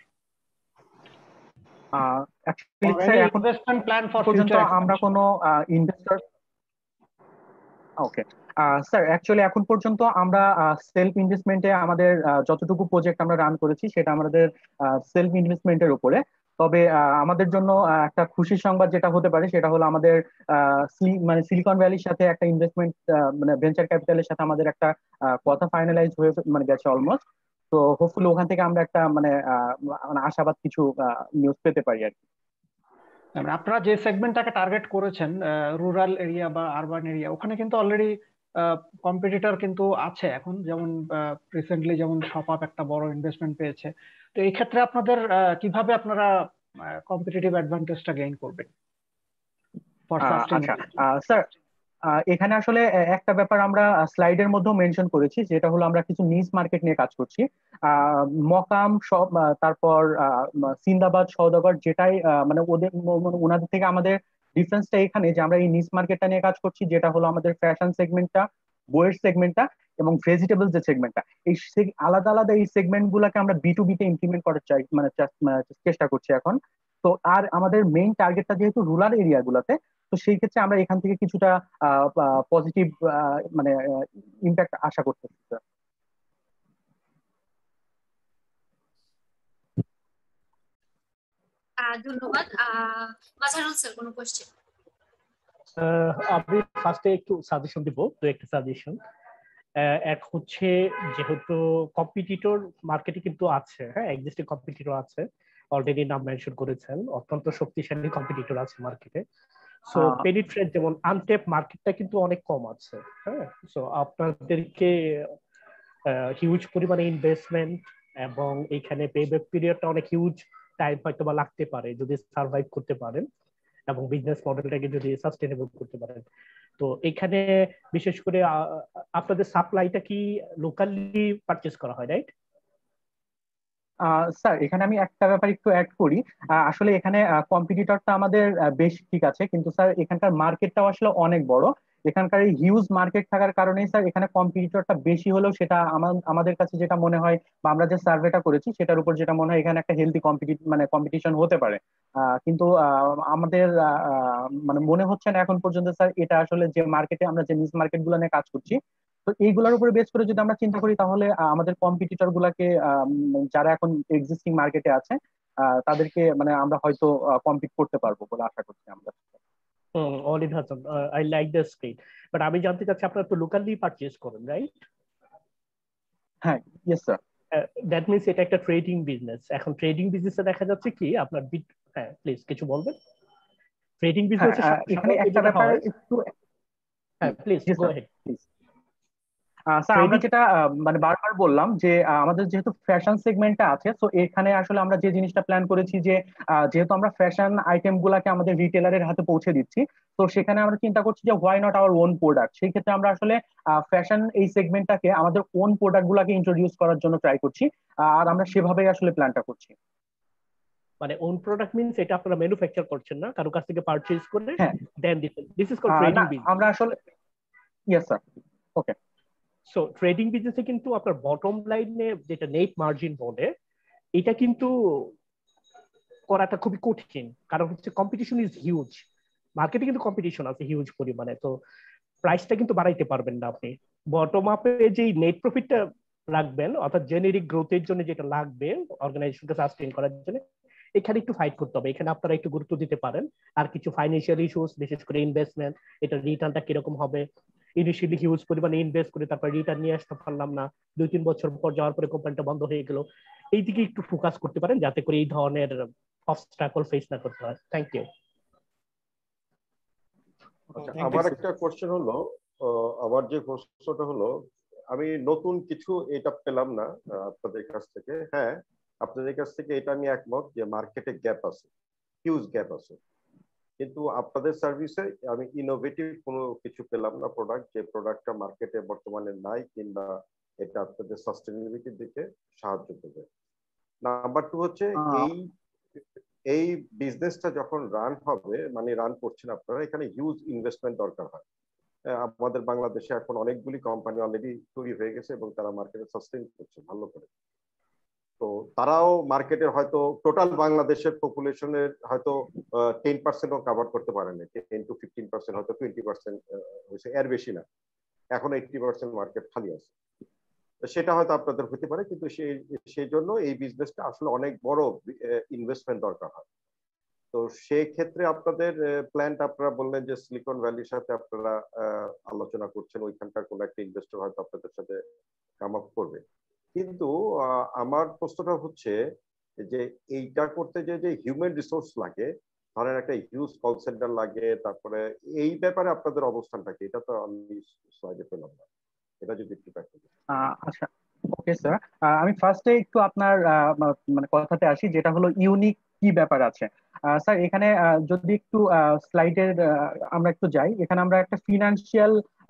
Actually, sir, investment plan for পর্যন্ত future আমরা কোনো investor okay sir, actually এখন পর্যন্ত আমরা self ইনভেস্টমেন্টে আমাদের যতটুকু project আমরা run করেছি সেটা আমাদের সেলফ ইনভেস্টমেন্টের উপরে। তবে আমাদের জন্য একটা খুশির সংবাদ যেটা হতে পারে সেটা হলো আমাদের মানে সিলিকন ভ্যালির সাথে একটা ইনভেস্টমেন্ট মানে ভেঞ্চার ক্যাপিটালের সাথে আমাদের একটা কথা ফাইনালাইজ হয়ে মানে গেছে অলমোস্ট। তো হোপফুলি ওখান থেকে আমরা একটা মানে আশাবাদ কিছু নিউজ পেতে পারি আর কি। আপনারা যে সেগমেন্টটাকে টার্গেট করেছেন রুরাল এরিয়া বা আরবান এরিয়া, ওখানে কিন্তু অলরেডি কম্পিটিটর কিন্তু আছে এখন, যেমন রিসেন্টলি যেমন শপআপ একটা বড় ইনভেস্টমেন্ট পেয়েছে। তো এই ক্ষেত্রে আপনাদের কিভাবে আপনারা কম্পিটিটিভ অ্যাডভান্টেজটা গেইন করবেন? আচ্ছা স্যার, এখানে আসলে একটা ব্যাপার আমরা স্লাইডের মধ্যেও মেনশন করেছি, যেটা হলো আমরা কিছু নিজ মার্কেট নিয়ে কাজ করছি। মকাম সব, তারপর সিন্দাবাদ, সওদাগর, যেটাই মানে ওনাদের থেকে আমাদের ডিফারেন্সটা এখানে যে আমরা এই নিজ মার্কেটটা নিয়ে কাজ করছি, যেটা হলো আমাদের ফ্যাশন সেগমেন্টটা, বইয়ের সেগমেন্টটা এবং ভেজিটেবল যে সেগমেন্টটা, এই আলাদা আলাদা এই সেগমেন্ট গুলাকে আমরা B2B তে ইমপ্লিমেন্ট করার চাই মানে চেষ্টা করছি এখন। তো আর আমাদের মেইন টার্গেটটা যেহেতু রুরাল এরিয়া গুলাতে, তো সেই ক্ষেত্রে আমরা এখান থেকে কিছুটা পজিটিভ মানে ইম্প্যাক্ট আশা করতেছি। ধন্যবাদ। মাঝারুল স্যার, কোনো কোশ্চেন? আমি ফার্স্টে একটু সাজেশন দিব, তো একটা সাজেশন। এক হচ্ছে, যেহেতু কম্পিটিটর মার্কেটে কিন্তু আছে, হ্যাঁ এক্সিস্টিং কম্পিটিটর আছে, অলরেডি নাম মেনশন করেছেন, অত্যন্ত শক্তিশালী কম্পিটিটর আছে মার্কেটে। সো পেনিট্রেট যেমন আনটেপ মার্কেটটা কিন্তু অনেক কম আছে, হ্যাঁ। সো আপনাদেরকে হিউজ পরিমাণে ইনভেস্টমেন্ট এবং এইখানে পেব্যাক পিরিয়ডটা অনেক হিউজ টাইম হয়তো বা লাগতে পারে যদি সার্ভাইভ করতে পারেন এবং বিজনেস মডেলটাকে যদি সাস্টেনেবল করতে পারেন। তো এখানে বিশেষ করে আপনাদের সাপ্লাইটা কি লোকালি পারচেজ করা হয়, রাইট? স্যার, এখানে আমি একটা ব্যাপার একটু অ্যাড করি। আসলে এখানে কম্পিটিটরটা আমাদের বেশ ঠিক আছে, কিন্তু স্যার এখানকার মার্কেটটাও আসলে অনেক বড়। এখানকার এই হিউজ মার্কেট থাকার কারণে স্যার এখানে কম্পিটিটরটা বেশি হলেও সেটা আমাদের কাছে যেটা মনে হয় বা আমরা যে সার্ভেটা করেছি সেটার উপর যেটা মনে হয় এখানে একটা হেলদি কম্পিটিশন হতে পারে। কিন্তু আমাদের মানে মনে হচ্ছে না এখন পর্যন্ত স্যার এটা আসলে যে মার্কেটে আমরা যে নিজ মার্কেট গুলো নিয়ে কাজ করছি, তো এইগুলোর উপরে বেস করে যদি আমরা চিন্তা করি তাহলে আমাদের কম্পিটিটর গুলাকে যারা এখন এক্সিস্টিং মার্কেটে আছে তাদেরকে মানে আমরা হয়তো কম্পিট করতে পারবো বলে আশা করছি আমরা। Olive Hasan, I like the state, বাট আমি জানতে চাচ্ছি আপনারা তো লোকালি পারচেজ করেন, রাইট? হ্যাঁ, ইয়েস স্যার। দ্যাট মিনস এটা একটা ট্রেডিং বিজনেস। এখন ট্রেডিং বিজনেসে দেখা যাচ্ছে কি আপনার, হ্যাঁ প্লিজ কিছু বলবেন। ট্রেডিং বিজনেসে এখানে একটা ব্যাপার একটু, হ্যাঁ প্লিজ গো অ্যাহেড। স্যার, আমরা যেটা মানে বারবার বললাম যে আমাদের যেহেতু ফ্যাশন সেগমেন্টটা আছে, তো এখানে আসলে আমরা যে জিনিসটা প্ল্যান করেছি যে যেহেতু আমরা ফ্যাশন আইটেম গুলাকে আমাদের রিটেলারের হাতে পৌঁছে দিচ্ছি, তো সেখানে আমরা চিন্তা করছি যে why not our own product. সেই ক্ষেত্রে আমরা আসলে ফ্যাশন এই সেগমেন্টটাকে আমাদের ওন প্রোডাক্ট গুলাকে ইন্ট্রোডিউস করার জন্য ট্রাই করছি, আর আমরা সেভাবেই আসলে প্ল্যানটা করছি। মানে ওন প্রোডাক্ট মিন্স এটা আপনারা ম্যানুফ্যাকচার করছেন না, কারো কাছ থেকে পারচেজ করে দেন দিচ্ছেন। This is called trading business. আমরা আসলে yes sir. Okay. So trading বিজনেসে কিন্তু আপনার বটম লাইনে যেটা নেট মার্জিন বলে, এটা কিন্তু করাটা খুবই কঠিন, কারণ হচ্ছে কম্পিটিশন ইজ হিউজ। মার্কেটে কিন্তু কম্পিটিশন আছে হিউজ পরিমাণে, তো প্রাইসটা কিন্তু বাড়াইতে পারবেন না আপনি। বটম আপে যেই নেট প্রফিটটা রাখবেন, অর্থাৎ জেনেরিক গ্রোথের জন্য যেটা লাগবে অর্গানাইজেশনকে সাস্টেইন করার জন্য, এখানে একটু ফাইট করতে হবে। এখানে আপনারা একটু গুরুত্ব দিতে পারেন। আর কিছু ফাইন্যান্সিয়াল ইস্যুস, বিশেষ করে ইনভেস্টমেন্ট, এটা রিটার্নটা কিরকম হবে, ইনিশিয়ালি হিউজ পরিমাণে ইনভেস্ট করে তারপর রিটার্ন নিয়ে আসতে পারলাম না, 2-3 বছর পর যাওয়ার পরে কোম্পানিটা বন্ধ হয়ে গেল, এই দিকে একটু ফোকাস করতে পারেন যাতে করে এই ধরনের অবস্ট্রাকল ফেস না করতে হয়। Thank you. আমার একটা কোশ্চেন হলো, আমার যে প্রশ্নটা হলো, আমি নতুন কিছু এটা পেলাম না আপনাদের কাছ থেকে। হ্যাঁ, আপনাদের কাছ থেকে এটা আমি একমত যে মার্কেটে গ্যাপ আছে, হিউজ গ্যাপ আছে, কিন্তু আপনাদের সার্ভিসে আমি ইনোভেটিভ কোনো কিছু পেলাম না, প্রোডাক্ট যে প্রোডাক্টটা মার্কেটে বর্তমানে নাই, কিংবা এটা আপনাদের সাস্টেনেবিলিটির দিকে সাহায্য করবে। নাম্বার 2 হচ্ছে এই বিজনেসটা যখন রান হবে, মানে রান করছেন আপনারা, এখানে হিউজ ইনভেস্টমেন্ট দরকার হয়। আমাদের বাংলাদেশে এখন অনেকগুলি কোম্পানি অলরেডি তৈরি হয়ে গেছে এবং তারা মার্কেটে সাস্টেইন করছে ভালো করে। তো তারাও মার্কেটের হয়তো টোটাল বাংলাদেশের পপুলেশনের হয়তো 10%ও কভার করতে পারেন, 10 to 15%, হয়তো 20% হয়েছে, এর বেশি না। এখন 80% মার্কেট খালি আছে। সেটা হয়তো আপনাদের হতে পারে, কিন্তু সেই জন্য এই বিজনেসটা আসলে অনেক বড় ইনভেস্টমেন্ট দরকার হয়। তো সেই ক্ষেত্রে আপনাদের প্ল্যানটা, আপনারা বললেন যে সিলিকন ভ্যালির সাথে আপনারা আলোচনা করছেন, ওইখানকার কোনো একটা ইনভেস্টর হয়তো আপনাদের সাথে কাম আপ করবে। কিন্তু আমার প্রশ্নটা হচ্ছে যে এইটা করতে যে হিউম্যান রিসোর্স লাগে, ধরেন একটা হিউজ কল সেন্টার লাগে, তারপরে এই ব্যাপারে আপনাদের অবস্থানটা কি? এটা তো আমি স্লাইডে পেলাম না, এটা যদি একটু ব্যাখ্যা করেন। আচ্ছা, ওকে স্যার, আমি ফার্স্টে একটু আপনার মানে কথাতে আসি, যেটা হলো ইউনিক কি ব্যাপার আছে। স্যার এখানে যদি একটু স্লাইডের আমরা একটু যাই, এখানে আমরা একটা ফিনান্সিয়াল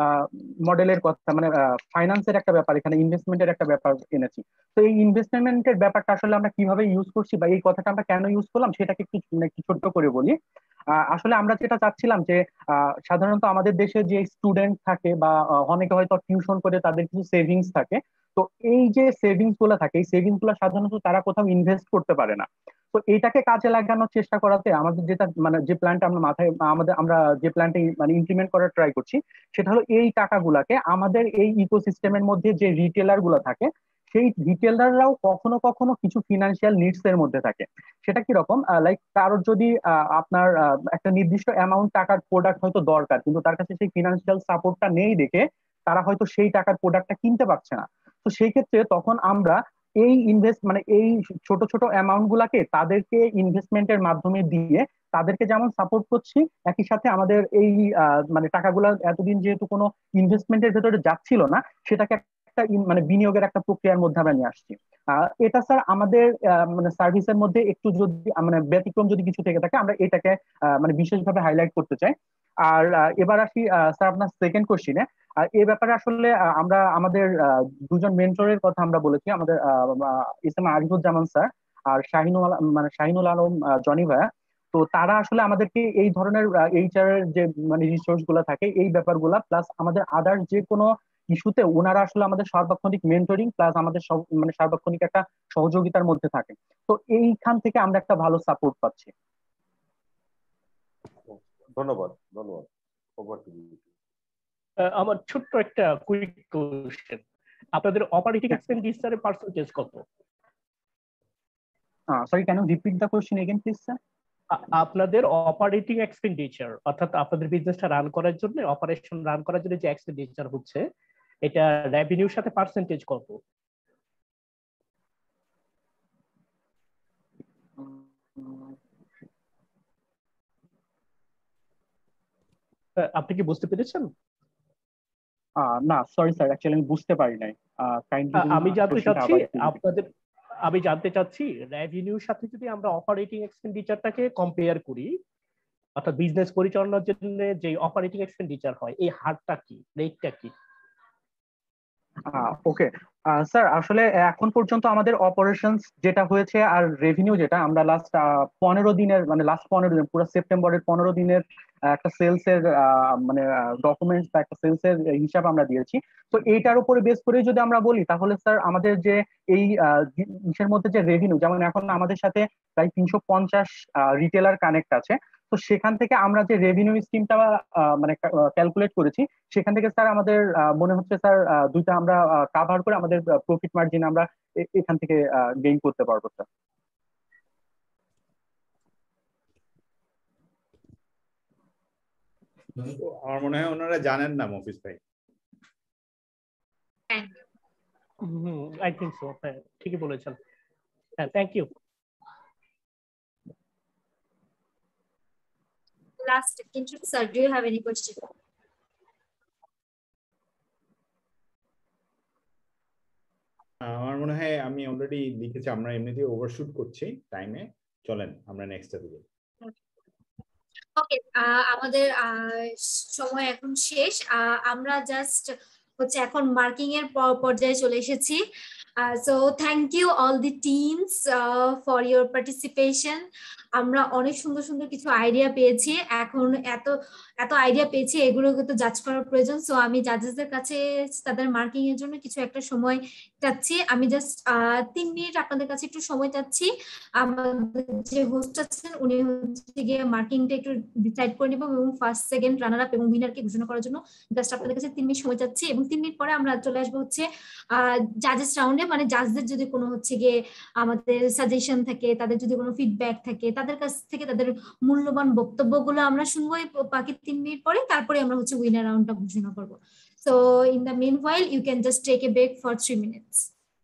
মডেলের কথা, মানে ফাইন্যান্সের একটা ব্যাপার, এখানে ইনভেস্টমেন্টের একটা ব্যাপার এনেছি। তো এই ইনভেস্টমেন্টের ব্যাপারটা আসলে আমরা কিভাবে ইউজ করছি বা এই কথাটা আমরা কেন ইউজ করলাম সেটাকে একটু ছোট্ট করে বলি। আসলে আমরা যেটা চাচ্ছিলাম যে সাধারণত আমাদের দেশে যে স্টুডেন্ট থাকে বা অনেকে হয়তো টিউশন করে, তাদের কিছু সেভিংস থাকে। তো এই যে সেভিংস গুলো থাকে, এই সেভিংস গুলো সাধারণত তারা কোথাও ইনভেস্ট করতে পারে না। তো এটাকে কাজে লাগানোর চেষ্টা করাতে আমাদের যেটা, মানে যে প্ল্যানটা আমরা মাথায়, আমরা যে প্ল্যানটা মানে ইমপ্লিমেন্ট করার ট্রাই করছি, সেটা হলো এই টাকাগুলাকে আমাদের এই ইকোসিস্টেমের মধ্যে যে রিটেলার গুলো থাকে, সেই রিটেলাররাও কখনো কখনো কিছু ফিনান্সিয়াল নিডস এর মধ্যে থাকে। সেটা কিরকম, লাইক কারোর যদি আপনার একটা নির্দিষ্ট অ্যামাউন্ট টাকার প্রোডাক্ট হয়তো দরকার, কিন্তু তার কাছে সেই ফিনান্সিয়াল সাপোর্টটা নেই দেখে তারা হয়তো সেই টাকার প্রোডাক্টটা কিনতে পারছে না। তো সেই ক্ষেত্রে তখন আমরা এই মানে এই ছোট ছোট অ্যামাউন্ট গুলাকে তাদেরকে ইনভেস্টমেন্টের মাধ্যমে দিয়ে তাদেরকে যেমন সাপোর্ট করছি, একই সাথে আমাদের এই মানে টাকাগুলো এতদিন যেহেতু কোনো ইনভেস্টমেন্টের ভেতরে যাচ্ছিল না, সেটাকে একটা মানে বিনিয়োগের একটা প্রক্রিয়ার মধ্যে আমরা নিয়ে আসছি। এটা স্যার আমাদের মানে সার্ভিসের মধ্যে একটু যদি মানে ব্যতিক্রম যদি কিছু থেকে থাকে, আমরা এটাকে মানে বিশেষভাবে হাইলাইট করতে চাই। আর এবার আসি স্যার আপনার সেকেন্ড কোশ্চিনে। আর এই ব্যাপারে আসলে আমরা আমাদের দুজন মেন্টরের কথা আমরা বলেছি, আমাদের ইসলাম আরিফুজ্জামান স্যার আর শাহিনুল আলম জনি ভাইয়া। তো তারা আসলে আমাদেরকে এই ধরনের এইচআর এর যে মানে রিসোর্স গুলা থাকে, এই ব্যাপারগুলা প্লাস আমাদের আদার যে কোনো ইস্যুতে ওনারা আসলে আমাদের সার্বক্ষণিক মেন্টরিং প্লাস আমাদের সব মানে সার্বক্ষণিক একটা সহযোগিতার মধ্যে থাকে। তো এইখান থেকে আমরা একটা ভালো সাপোর্ট পাচ্ছি। ধন্যবাদ, ধন্যবাদ। Over to you. আমার ছোট্ট একটা কুইক কোশ্চেন, আপনাদের অপারেটিং এক্সপেন্ডিচারের পার্সেন্টেজ কত? Sorry, can you repeat the question again please sir? আপনাদের অপারেটিং এক্সপেন্ডিচার, অর্থাৎ আপনাদের বিজনেসটা রান করার জন্য, অপারেশন রান করার জন্য যে এক্সপেন্ডিচার হচ্ছে, এটা রেভিনিউর সাথে পার্সেন্টেজ কত? আপনি কি বুঝতে পেরেছেন? না সরি স্যার, অ্যাকচুয়ালি আমি বুঝতে পারি নাই। আমি জানতে চাচ্ছি রেভিনিউর সাথে যদি আমরা অপারেটিং এক্সপেন্ডিচারটাকে কম্পেয়ার করি, অর্থাৎ বিজনেস পরিচালনার জন্য যে অপারেটিং এক্সপেন্ডিচার হয়, এই হারটা কি, রেটটা কি? ওকে স্যার, আসলে এখন পর্যন্ত আমাদের অপারেশনস যেটা হয়েছে আর রেভিনিউ যেটা আমরা লাস্ট 15 দিনের, মানে লাস্ট 15 দিন, পুরো সেপ্টেম্বরের 15 দিনের একটা সেলস এর মানে ডকুমেন্টস বা একটা সেলস এর হিসাব আমরা দিয়েছি। তো এইটার উপরে বেস করে যদি আমরা বলি, তাহলে স্যার আমাদের যে এই ইসের মধ্যে যে রেভিনিউ, যেমন এখন আমাদের সাথে প্রায় 350 রিটেলার কানেক্ট আছে। তো সেখান থেকে আমরা যে রেভিনিউ স্ট্রিমটা মানে ক্যালকুলেট করেছি, সেখান থেকে স্যার আমাদের মনে হচ্ছে স্যার দুইটা আমরা কাভার করে আমাদের প্রফিট মার্জিন আমরা এখান থেকে গেইন করতে পারবো স্যার। আমার মনে হয় ওনারা জানেন না মফিজ ভাই। আই থিংক সো, হ্যাঁ ঠিকই বলেছেন। হ্যাঁ, thank you. Last, sir, do you have any question? আমার মনে হয় আমি অলরেডি লিখেছি, আমরা এমনিতেই ওভারশুট করছি টাইমে, চলেন আমরা নেক্সটে দিই। ওকে, আমাদের সময় এখন শেষ, আমরা জাস্ট হচ্ছে এখন মার্কিং এর পর্যায়ে চলে এসেছি। So thank you all the teams for your participation. আমরা অনেক সুন্দর সুন্দর কিছু আইডিয়া পেয়েছি, এখন এত এত আইডিয়া পেয়েছি, এগুলোকে তো জাজ করার প্রয়োজন। সো আমি জাজেসদের কাছে তাদের মার্কিং এর জন্য কিছু একটা সময় চাচ্ছি। আমি জাস্ট 3 মিনিট আপনাদের কাছে একটু সময় চাচ্ছি। আমাদের যে হোস্ট আছেন উনি হচ্ছে গিয়ে মার্কিংটা একটু ডিসাইড করে নেব এবং ফার্স্ট, সেকেন্ড, রানার আপ এবং উইনারকে ঘোষণা করার জন্য জাস্ট আপনাদের কাছে 3 মিনিট সময় চাচ্ছি, এবং 3 মিনিট পরে আমরা চলে আসবো হচ্ছে জাজেস রাউন্ডে। মানে জাজদের যদি কোনো হচ্ছে গিয়ে আমাদের সাজেশন থাকে, তাদের যদি কোনো ফিডব্যাক থাকে, তাদের কাছ থেকে তাদের মূল্যবান বক্তব্যগুলো আমরা শুনবো বাকি 3 মিনিট পরে, তারপরে আমরা হচ্ছে উইনার রাউন্ডটা ঘোষণা করবো। So in the meanwhile you can just take a break for 3 minutes.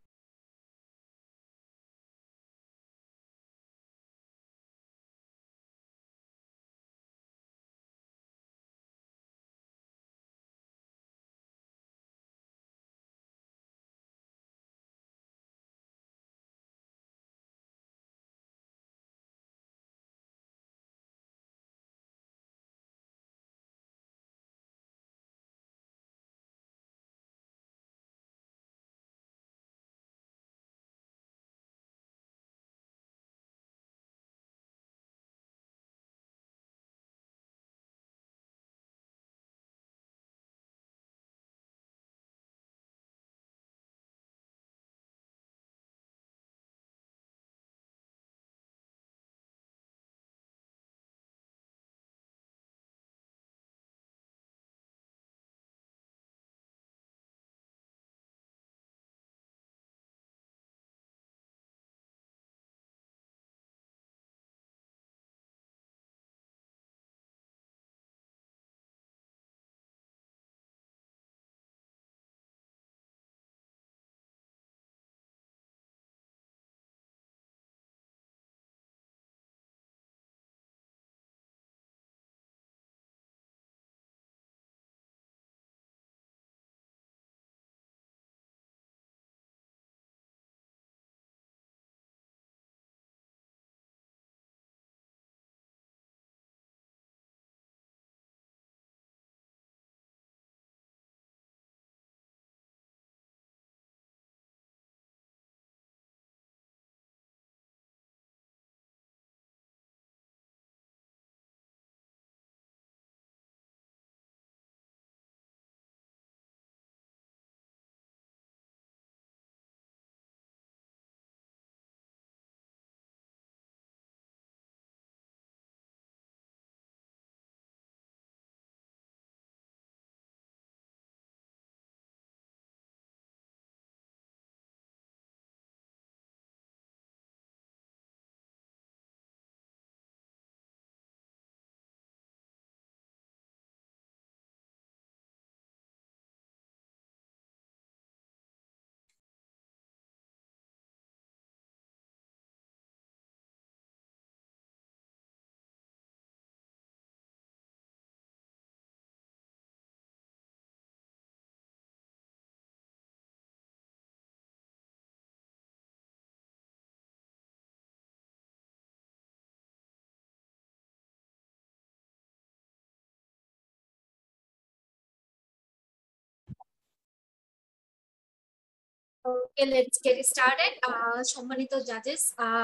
Okay, let's get started. সম্মানিত judges,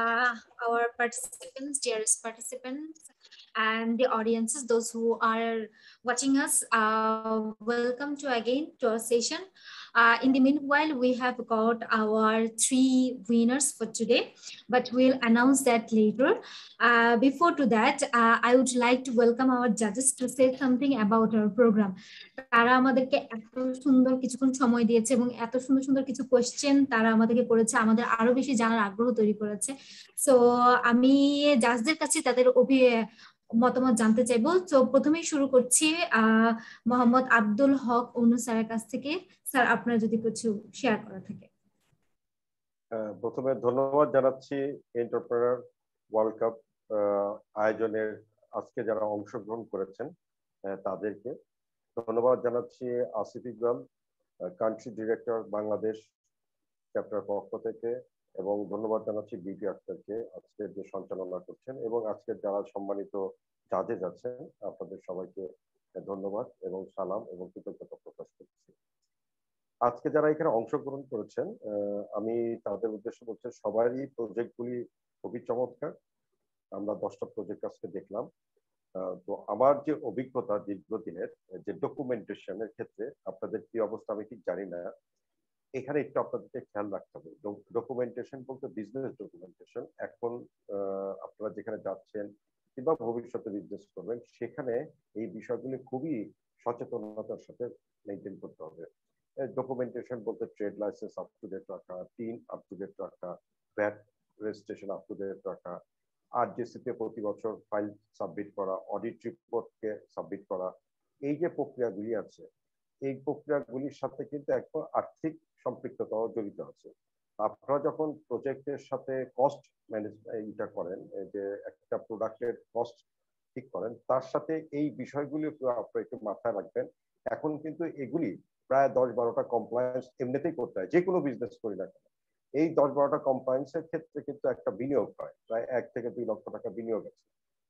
our participants, dearest participants, and the audiences, those who are watching us, welcome to again to our session. In the meanwhile, we have got our 3 winners for today, but we'll announce that later. Before to that, I would like to welcome our judges to say something about our program. তারা আমাদেরকে এত সুন্দর কিছুক্ষণ সময় দিয়েছে এবং এত সুন্দর সুন্দর কিছু কোশ্চেন তারা আমাদেরকে করেছে, আমাদের আরো বেশি জানার আগ্রহ তৈরি করেছে। সো আমি জাজদের কাছে তাদের মতামত জানতে চাইবো। তো প্রথমেই শুরু করছি মোহাম্মদ আব্দুল হক অনু স্যারের কাছ থেকে। স্যার, আপনার যদি কিছু শেয়ার করা থাকে। প্রথমে ধন্যবাদ জানাচ্ছি এন্টারপ্রেনার ওয়ার্ল্ড কাপ আয়োজনের আজকে যারা অংশগ্রহণ করেছেন তাদেরকে ধন্যবাদ জানাচ্ছি Asif Iqbal, country director Bangladesh chapter পক্ষ থেকে, এবং ধন্যবাদ জানাচ্ছি বিটি আক্তারকে আজকে যে সঞ্চালনা করছেন, এবং আজকের যারা সম্মানিত জাজেস আছেন আপনাদের সবাইকে ধন্যবাদ এবং সালাম এবং কৃতজ্ঞতা প্রকাশ করছি। আজকে যারা এখানে অংশগ্রহণ করেছেন আমি তাদের উদ্দেশ্যে বলছি সবারই প্রজেক্টগুলি খুবই চমৎকার। আমরা 10টা প্রজেক্ট আজকে দেখলাম। তো আমার যে অভিজ্ঞতা দীর্ঘদিনের যে ডকুমেন্টেশনের ক্ষেত্রে আপনাদের কি অবস্থা আমি ঠিক জানি না, এখানে একটু আপনাদেরকে খেয়াল রাখতে হবে। ডকুমেন্টেশন বলতে বিজনেস ডকুমেন্টেশন, এখন আপনারা যেখানে যাচ্ছেন কিংবা ভবিষ্যতে বিজনেস করবেন সেখানে এই বিষয়গুলি খুবই সচেতনতার সাথে মেনটেন করতে হবে। ডকুমেন্টেশন বলতে trade licence up to date রাখা, টিন আপ টু ডেট রাখা, VAT registration up to date রাখা, আরজেসিতে প্রতি বছর ফাইল সাবমিট করা, অডিট রিপোর্টকে সাবমিট করা, এই যে প্রক্রিয়াগুলি আছে এই প্রক্রিয়াগুলির সাথে কিন্তু একটা আর্থিক সম্পৃক্ততাও জড়িত আছে। আপনারা যখন প্রজেক্টের সাথে কস্ট ম্যানেজমেন্ট করেন, যে একটা প্রোডাক্টের কস্ট ঠিক করেন, তার সাথে এই বিষয়গুলি আপনারা একটু মাথায় রাখবেন। এখন কিন্তু এগুলি প্রায় 10-12টা কমপ্লায়েন্স এমনিতেই করতে হয়, যে কোনো বিজনেস করি না কেন। এই 10-12টা কমপ্লায়েন্সের ক্ষেত্রে কিন্তু একটা বিনিয়োগ হয়, প্রায় 1 থেকে 2 লক্ষ টাকা বিনিয়োগ আছে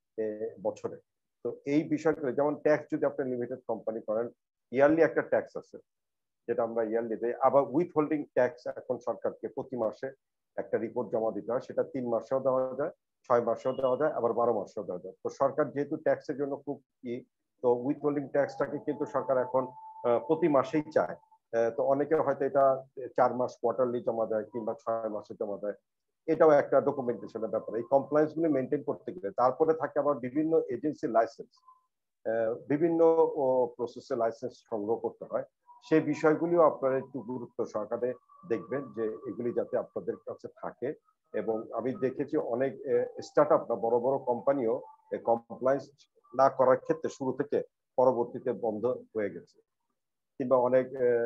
বছরে। তো এই বিষয়গুলো যেমন ট্যাক্স, যদি আপনি লিমিটেড কোম্পানি করেন ইয়ারলি একটা ট্যাক্স আছে যেটা আমরা ইয়ারলি দেই। আবার উইথ হোল্ডিং ট্যাক্স এখন সরকারকে প্রতি মাসে একটা রিপোর্ট জমা দিতে হয়, সেটা 3 মাসেও দেওয়া যায়, 6 মাসেও দেওয়া যায়, আবার 12 মাসেও দেওয়া যায়। তো সরকার যেহেতু ট্যাক্সের জন্য খুব তো উইথ হোল্ডিং ট্যাক্সটাকে কিন্তু সরকার এখন প্রতি মাসেই চায়। তো অনেকে হয়তো এটা 4 মাস কোয়ার্টারলি জমা দেয় কিংবা 6 মাসে জমা দেয়। এটাও একটা ডকুমেন্টেশনের ব্যাপার। এই কমপ্লায়েন্স গুলো মেনটেন করতে গেলে তারপরে থাকে আবার বিভিন্ন এজেন্সি লাইসেন্স, বিভিন্ন প্রসেসে লাইসেন্স সংগ্রহ করতে হয়। সেই বিষয়গুলিও আপনারা একটু গুরুত্ব সহকারে দেখবেন যে এগুলি যাতে আপনাদের কাছে থাকে। এবং আমি দেখেছি অনেক স্টার্টআপ না বড় বড় কোম্পানিও কমপ্লায়েন্স না করার ক্ষেত্রে শুরু থেকে পরবর্তীতে বন্ধ হয়ে গেছে কিংবা অনেক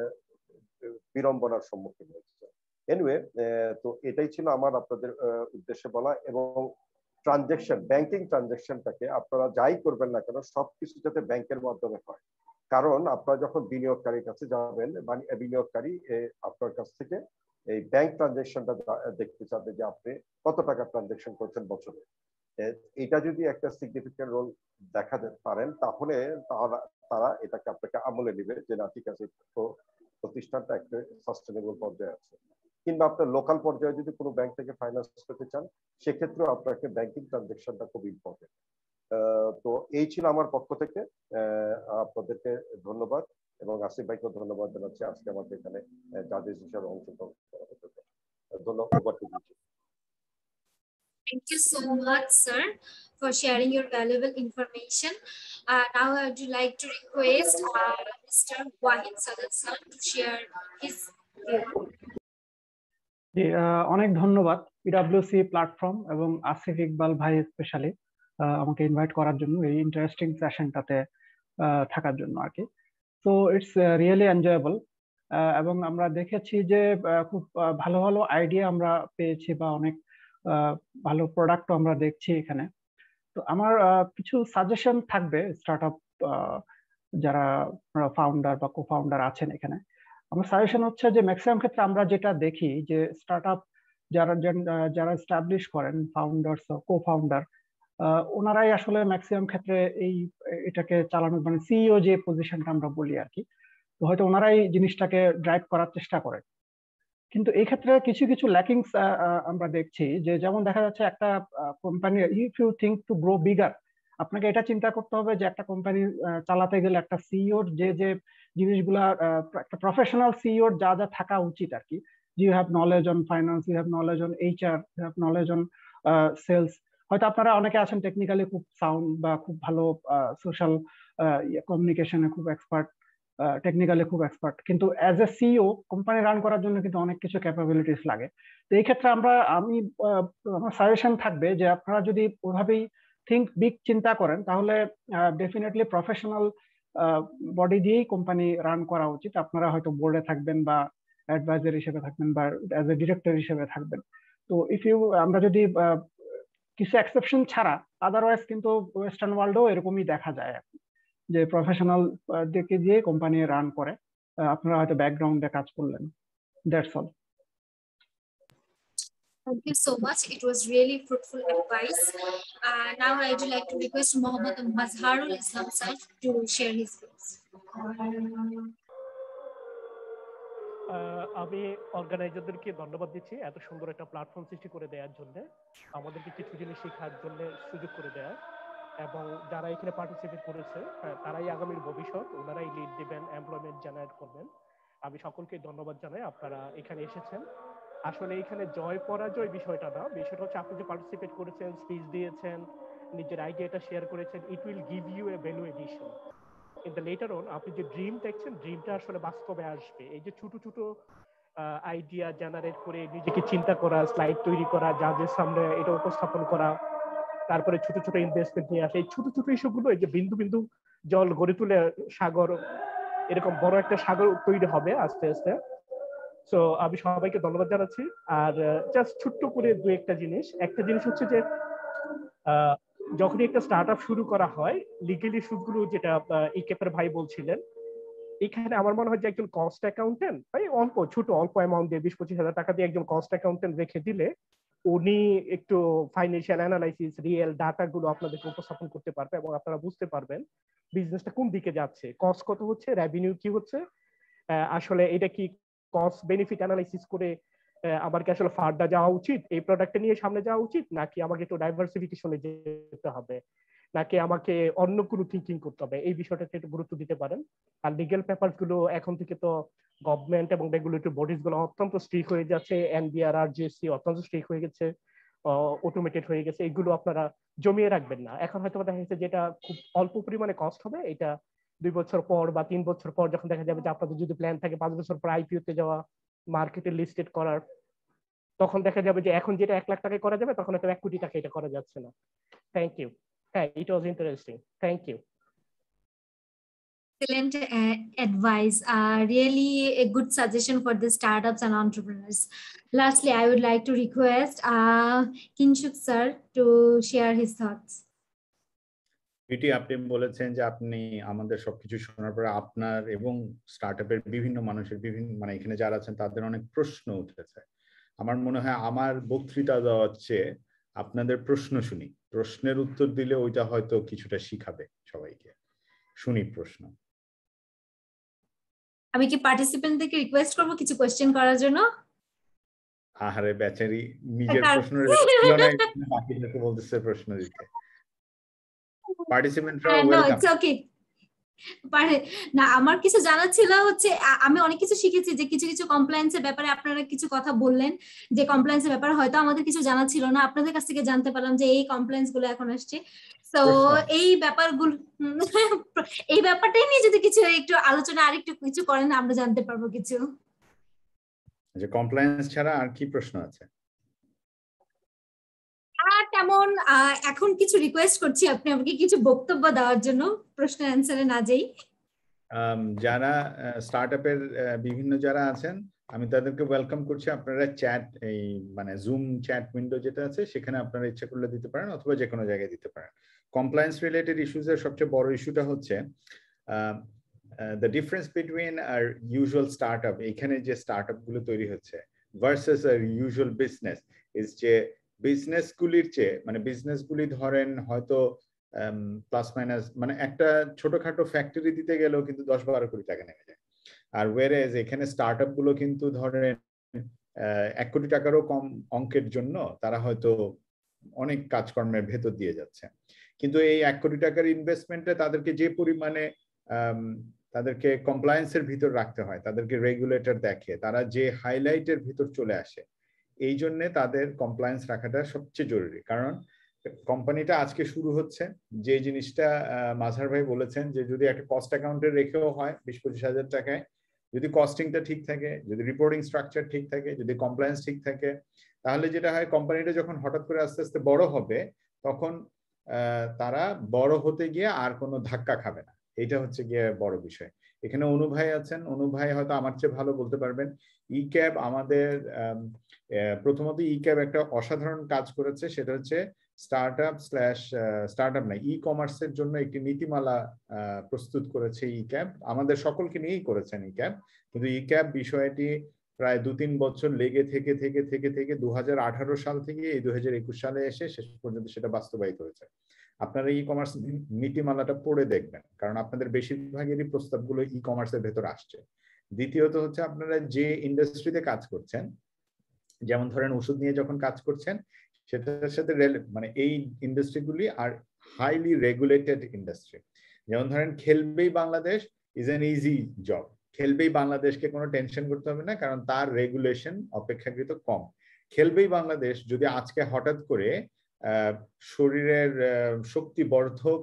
বিড়ম্বনার সম্মুখীন হয়েছে। এনিওয়ে, তো এটাই ছিল আমার আপনাদের উদ্দেশ্যে বলা। এবং ট্রানজেকশন, ব্যাংকিং ট্রানজেকশনটাকে আপনারা যাই করবেন না কেন সবকিছু যাতে ব্যাংকের মাধ্যমে হয়। কারণ আপনারা যখন বিনিয়োগকারীর কাছে যাবেন, বিনিয়োগকারী আপনার কাছ থেকে এই ব্যাংক ট্রানজেকশনটা দেখতে চাবে যে আপনি কত টাকা ট্রানজেকশন করছেন বছরে। এটা যদি একটা সিগনিফিক্যান্ট রোল দেখাতে পারেন তাহলে তারা এটাকে আপনাকে আমলে নেবে যে না ঠিক আছে, তো প্রতিষ্ঠানটা একটা সাস্টেনেবল পর্যায়ে আছে। কিংবা আপনার লোকাল পর্যায়ে যদি কোনো ব্যাংক থেকে ফাইন্যান্স করতে চান সেক্ষেত্রেও আপনাকে ব্যাংকিং ট্রানজেকশনটা খুব ইম্পর্টেন্ট। তো এই ছিল আমার পক্ষ থেকে। আপনাদেরকে ধন্যবাদ এবং আসিফ ভাইকে ধন্যবাদ জানাচ্ছি আজকে আমাদের এখানে জাজেস হিসেবে অংশগ্রহণ করার জন্য। ধন্যবাদ। Thank you so much, sir, for sharing your valuable information. Now I would like to request Mr. Wahid Sadad sir to share his view. অনেক ধন্যবাদ পিডব্লিউসি প্ল্যাটফর্ম এবং আসিফ ইকবাল ভাই স্পেশালি আমাকে ইনভাইট করার জন্য এই ইন্টারেস্টিং সেশনটাতে থাকার জন্য আর কি। সো ইটস রিয়েলি এনজয়েবল এবং আমরা দেখেছি যে খুব ভালো ভালো আইডিয়া আমরা পেয়েছি বা অনেক ভালো প্রোডাক্টও আমরা দেখছি এখানে। তো আমার কিছু সাজেশন থাকবে স্টার্টআপ যারা ফাউন্ডার বা কো ফাউন্ডার আছেন এখানে। আমার সাজেশন হচ্ছে যে ম্যাক্সিমাম ক্ষেত্রে আমরা যেটা দেখি যে স্টার্টআপ যারা এস্টাবলিশ করেন ফাউন্ডার্স কো ফাউন্ডার, ওনারাই আসলে ম্যাক্সিমাম ক্ষেত্রে এটাকে চালানোর মানে সিইও যে পজিশনটা আমরা বলি আর কি, তো হয়তো ওনারাই জিনিসটাকে ড্রাইভ করার চেষ্টা করেন। কিন্তু এই ক্ষেত্রে কিছু কিছু ল্যাকিংস আমরা দেখছি যে যেমন দেখা যাচ্ছে একটা company if you think to grow bigger, আপনাকে এটা চিন্তা করতে হবে যে একটা কোম্পানি চালাতে গেলে একটা সিইওর যে যে জিনিসগুলা একটা প্রফেশনাল সিইওর যা যা থাকা উচিত আর কি, you have knowledge on finance, you have knowledge on HR, you have knowledge on sales. হয়তো আপনারা অনেকে আছেন টেকনিক্যালি খুব সাউন্ড বা খুব ভালো সোশ্যাল কমিউনিকেশনে খুব এক্সপার্ট, টেকনিক্যালি খুব এক্সপার্ট, কিন্তু as a CEO company run করার জন্য কিন্তু অনেক কিছু ক্যাপাবিলিটিস লাগে। তো এই ক্ষেত্রে আমার সাজেশন থাকবে যে আপনারা যদি ওইভাবেই থিঙ্ক বিগ চিন্তা করেন তাহলে ডেফিনেটলি প্রফেশনাল বডি দিয়েই কোম্পানি রান করা উচিত। আপনারা হয়তো বোর্ডে থাকবেন বা অ্যাডভাইজার হিসেবে থাকবেন বা অ্যাজ এ ডিরেক্টর হিসেবে থাকবেন। তো আমরা যদি কিছু এক্সেপশন ছাড়া আদারওয়াইজ কিন্তু ওয়েস্টার্ন ওয়ার্ল্ডেও এরকমই দেখা যায় যে প্রফেশনাল দিকে দিয়ে কোম্পানি রান করে, আপনারা হয়তো ব্যাকগ্রাউন্ডে কাজ করলেন। That's all. Thank you so much. It was really fruitful advice. Now I would like to request Mohammad Mazharul Islam sir to share his views. আমি অর্গানাইজারদেরকে ধন্যবাদ দিচ্ছি এত সুন্দর একটা প্ল্যাটফর্ম সৃষ্টি করে দেওয়ার জন্য, আমাদেরকে কিছু জিনিস শেখার জন্য সুযোগ করে দেওয়ার, এবং যারা এখানে পার্টিসিপেট করেছে তারাই আগামীর ভবিষ্যৎ, ওনারাই লিড দিবেন, এমপ্লয়মেন্ট জেনারেট করবেন। আমি সকলকে ধন্যবাদ জানাই আপনারা এখানে এসেছেন। আসলে এখানে জয় পরাজয় বিষয়টা না, বিষয়টা হচ্ছে আপনি যে পার্টিসিপেট করেছেন, স্পিচ দিয়েছেন, নিজের আইডিয়াটা শেয়ার করেছেন, it will give you a value addition in the later on. আপনি যে ড্রিম দেখছেন, ড্রিমটা আসলে বাস্তবে আসবে। এই যে ছোট ছোট আইডিয়া জেনারেট করে নিজেকে চিন্তা করা, স্লাইড তৈরি করা, যাদের সামনে এটা উপস্থাপন করা, তারপরে ছোট ছোট ইনভেস্টমেন্ট নিয়ে আসে, এই ছোট ছোট ইস্যুগুলো, এই যে বিন্দু বিন্দু জল গড়ে তুলে সাগর, এরকম বড় একটা সাগর তৈরি হবে আস্তে আস্তে। সো আমি সবাইকে ধন্যবাদ জানাচ্ছি। আর জাস্ট ছোট্ট করে একটা জিনিস হচ্ছে যে যখনই একটা স্টার্ট আপ শুরু করা হয়, লিগেল ইস্যুগুলো যেটা ইকেপের ভাই বলছিলেন, এখানে আমার মনে হয় যে একজন কস্ট অ্যাকাউন্টেন্ট, অল্প অ্যামাউন্ট দিয়ে 20-25 হাজার টাকা দিয়ে একজন কস্ট অ্যাকাউন্টেন্ট রেখে দিলে উনি একটু ফাইন্যান্সিয়াল অ্যানালাইসিস, রিয়েল ডাটা গুলো আপনাদেরকে উপস্থাপন করতে পারবে এবং আপনারা বুঝতে পারবেন বিজনেসটা কোন দিকে যাচ্ছে, কস্ট কত হচ্ছে, রেভিনিউ কি হচ্ছে, আসলে এটা কি কস্ট বেনিফিট অ্যানালাইসিস করে আমার কি আসলে ফার্দার যাওয়া উচিত, এই প্রোডাক্টটা নিয়ে সামনে যাওয়া উচিত, নাকি আমাকে একটু ডাইভার্সিফিকেশনে যেতে হবে, নাকি আমাকে অন্য কোনো থিঙ্কিং করতে হবে, এই বিষয়টাতে একটু গুরুত্ব দিতে পারেন। আর লিগ্যাল পেপারস গুলো এখন থেকে তো গভর্নমেন্ট এবং রেগুলেটরি বডিজ গুলো অত্যন্ত স্ট্রিক্ট হয়ে যাচ্ছে, এনবিআর আর জিএসসি অত্যন্ত স্ট্রিক্ট হয়ে গেছে, অটোমেটেড হয়ে গেছে, এগুলো আপনারা জমিয়ে রাখবেন না। এখন হয়তো দেখা যাচ্ছে যেটা খুব অল্প পরিমাণে কস্ট হবে, এটা 2 বছর পর বা 3 বছর পর যখন দেখা যাবে যে আপনাদের যদি প্ল্যান থাকে 5 বছর পর আইপিও তে যাওয়া, মার্কেটে লিস্টেড করার, তখন দেখা যাবে যে এখন যেটা 1 লাখ টাকায় করা যাবে তখন হয়তো 1 কোটি টাকা এটা করা যাচ্ছে না। Thank you. হ্যাঁ, it was interesting. Thank you. Excellent advice. Really a good suggestion for the startups and entrepreneurs. Lastly, I would like to request Kinshuk sir to share his thoughts. এটি আপনি বলেছেন যে আপনি আমাদের সবকিছু শোনার পরে আপনার এবং স্টার্টআপের বিভিন্ন মানুষের মানে এখানে যারা আছেন তাদের অনেক প্রশ্ন উঠেছে। আমার মনে হয় আমার বক্তৃতা দেওয়ার চেয়ে আপনাদের প্রশ্ন শুনি, প্রশ্নের উত্তর দিলে ওইটা হয়তো কিছুটা শিখাবে সবাইকে। শুনি প্রশ্ন। আমি কি পার্টিসিপেন্ট থেকে রিকোয়েস্ট করব কিছু কোশ্চেন করার জন্য? আহারে বেচারি নিজের প্রশ্ন বাকিদেরকে বলতেছে প্রশ্ন দিতে। পার্টিসিপেন্টরা ওয়েলকাম। It's okay. না, আমার কিছু জানার ছিল হচ্ছে, আমি অনেক কিছু শিখেছি যে কিছু কিছু কমপ্লায়েন্সের ব্যাপারে আপনারা কিছু কথা বললেন, যে কমপ্লায়েন্সের ব্যাপারে হয়তো আমাদের কিছু জানা ছিল না, আপনাদের কাছ থেকে জানতে পারলাম যে এই কমপ্লায়েন্স গুলো এখন আসছে। তো এই ব্যাপারগুলো, এই ব্যাপারটাই নিয়ে যদি কিছু একটু আলোচনা আরেকটু কিছু করেন আমরা জানতে পারবো কিছু। যে কমপ্লায়েন্স ছাড়া আর কি প্রশ্ন আছে? তেমন এখন কিছু রিকোয়েস্ট করছি আপনি আমাকে কিছু বক্তব্য দেওয়ার জন্য, প্রশ্ন অ্যানসারে না যাই। যারা স্টার্টআপের বিভিন্ন যারা আছেন আমি তাদেরকে ওয়েলকাম করছি। আপনারা চ্যাট, এই মানে জুম চ্যাট উইন্ডো যেটা আছে সেখানে আপনারা ইচ্ছা করলে দিতে পারেন অথবা যে কোনো জায়গায় দিতে পারেন। কমপ্লায়েন্স রিলেটেড ইস্যুজের সবচেয়ে বড় ইস্যুটা হচ্ছে the difference between our usual startup, এখানে যে স্টার্টআপ গুলো তৈরি হচ্ছে versus our usual business, is যে বিজনেসগুলির চেয়ে, মানে বিজনেসগুলি ধরেন হয়তো প্লাস মাইনাস, মানে একটা ছোটখাটো ফ্যাক্টরি দিতে গেলেও কিন্তু 10-12 কোটি টাকা নেমে যায়। আর ওয়ারেজ এখানে স্টার্টআপ গুলো কিন্তু ধরেন 1 কোটি টাকারও কম অঙ্কের জন্য তারা হয়তো অনেক কাজকর্মের ভেতর দিয়ে যাচ্ছে, কিন্তু এই 1 কোটি টাকার ইনভেস্টমেন্টে তাদেরকে যে পরিমাণে তাদেরকে কমপ্লায়েন্সের ভিতর রাখতে হয়, তাদেরকে রেগুলেটর দেখে, তারা যে হাইলাইটের ভিতর চলে আসে, এই জন্যে তাদের কমপ্লায়েন্স রাখাটা সবচেয়ে জরুরি। কারণ কোম্পানিটা আজকে শুরু হচ্ছে, যে জিনিসটা মাঝহার ভাই বলেছেন যে যদি একটা কস্ট অ্যাকাউন্টে রেখেও হয় 20-25 হাজার টাকায়, যদি কস্টিংটা ঠিক থাকে, যদি রিপোর্টিং স্ট্রাকচার ঠিক থাকে, যদি কমপ্লায়েন্স ঠিক থাকে, তাহলে যেটা হয় কোম্পানিটা যখন হঠাৎ করে আস্তে আস্তে বড় হবে তখন তারা বড় হতে গিয়ে আর কোনো ধাক্কা খাবে না। এটা হচ্ছে গিয়ে বড় বিষয়। এখানে অনু ভাই আছেন, অনু ভাই হয়তো আমার চেয়ে ভালো বলতে পারবেন। ই ক্যাব আমাদের প্রথমত ই ক্যাব একটা অসাধারণ কাজ করেছে, সেটা হচ্ছে স্টার্টআপ না, ই কমার্সের জন্য একটি নীতিমালা প্রস্তুত করেছে ই ক্যাব। আমাদের সকলকে নিয়েই করেছেন ই ক্যাব, কিন্তু ই ক্যাব বিষয়টি প্রায় 2-3 বছর লেগে থেকে 2018 সাল থেকে এই 2021 সালে এসে শেষ পর্যন্ত সেটা বাস্তবায়িত হয়েছে। আপনারা ই কমার্স নীতিমালাটা পড়ে দেখবেন, কারণ আপনাদের বেশিরভাগেরই প্রস্তাবগুলো ই কমার্সের ভেতর আসছে। দ্বিতীয়ত হচ্ছে আপনারা যে ইন্ডাস্ট্রিতে কাজ করছেন, যেমন ধরেন ওষুধ নিয়ে যখন কাজ করছেন, সেটার সাথে মানে এই ইন্ডাস্ট্রিগুলি আর হাইলি রেগুলেটেড ইন্ডাস্ট্রি। যেমন ধরেন Khelbei Bangladesh is an easy job. Khelbei বাংলাদেশকে কোনো টেনশন করতে হবে না, কারণ তার রেগুলেশন অপেক্ষাকৃত কম। খেলবেই বাংলাদেশ যদি আজকে হঠাৎ করে শরীরের শক্তিবর্ধক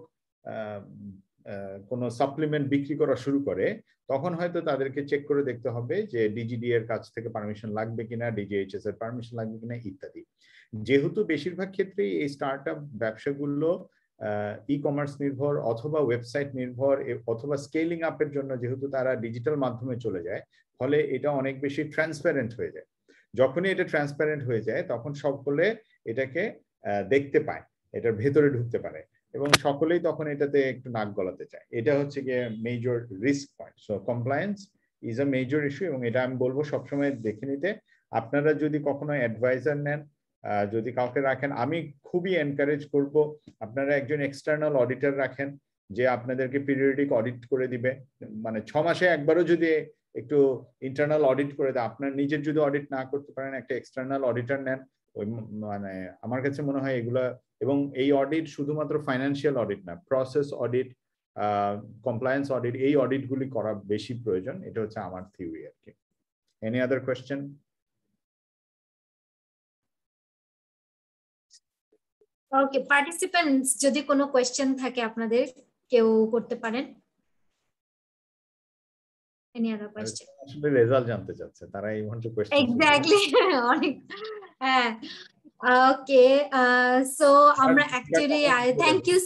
কোনো সাপ্লিমেন্ট বিক্রি করা শুরু করে, তখন হয়তো তাদেরকে চেক করে দেখতে হবে যে ডিজিডি এর কাছ থেকে পারমিশন লাগবে কিনা, ডিজিএইচএস এর পারমিশন লাগবে কিনা ইত্যাদি। যেহেতু বেশিরভাগ ক্ষেত্রেই এই স্টার্টআপ ব্যবসাগুলো ই কমার্স নির্ভর অথবা ওয়েবসাইট নির্ভর অথবা স্কেলিং আপের জন্য যেহেতু তারা ডিজিটাল মাধ্যমে চলে যায়, ফলে এটা অনেক বেশি ট্রান্সপারেন্ট হয়ে যায়। যখনই এটা ট্রান্সপারেন্ট হয়ে যায় তখন সকলে এটাকে দেখতে পায়, এটার ভেতরে ঢুকতে পারে এবং সকলেই তখন এটাতে একটু নাক গলাতে চায়। এটা হচ্ছে গিয়ে major risk point. So compliance is a major issue, এবং এটা আমি বলবো সবসময় দেখে নিতে। আপনারা যদি কখনো অ্যাডভাইজার নেন, যদি কাউকে রাখেন, আমি খুবই এনকারেজ করব আপনারা একজন এক্সটার্নাল অডিটর রাখেন, যে আপনাদেরকে পিরিয়ডিক অডিট করে দিবে। মানে 6 মাসে একবারও যদি একটু ইন্টারনাল অডিট করে দেয়, আপনার নিজের যদি অডিট না করতে পারেন একটা এক্সটার্নাল অডিটর নেন। ওই মানে আমার কাছে মনে হয় এগুলা, এবং এই অডিট শুধুমাত্র ফাইন্যান্সিয়াল অডিট না, প্রসেস অডিট, কমপ্লায়েন্স অডিট, এই অডিটগুলি করা বেশি প্রয়োজন। এটা হচ্ছে আমার থিওরি আর কি। Any other question? Okay, participants যদি কোনো কোয়েশ্চেন থাকে আপনাদের কেউ করতে পারেন। Any other question? আসলে রেজাল্ট জানতে চাচ্ছে তারা, এই মুহূর্তে কোয়েশ্চেন। এক্স্যাক্টলি, অনেক। হ্যাঁ, ওকে, সো আমরা অ্যাকচুয়ালি থ্যাংক ইউ।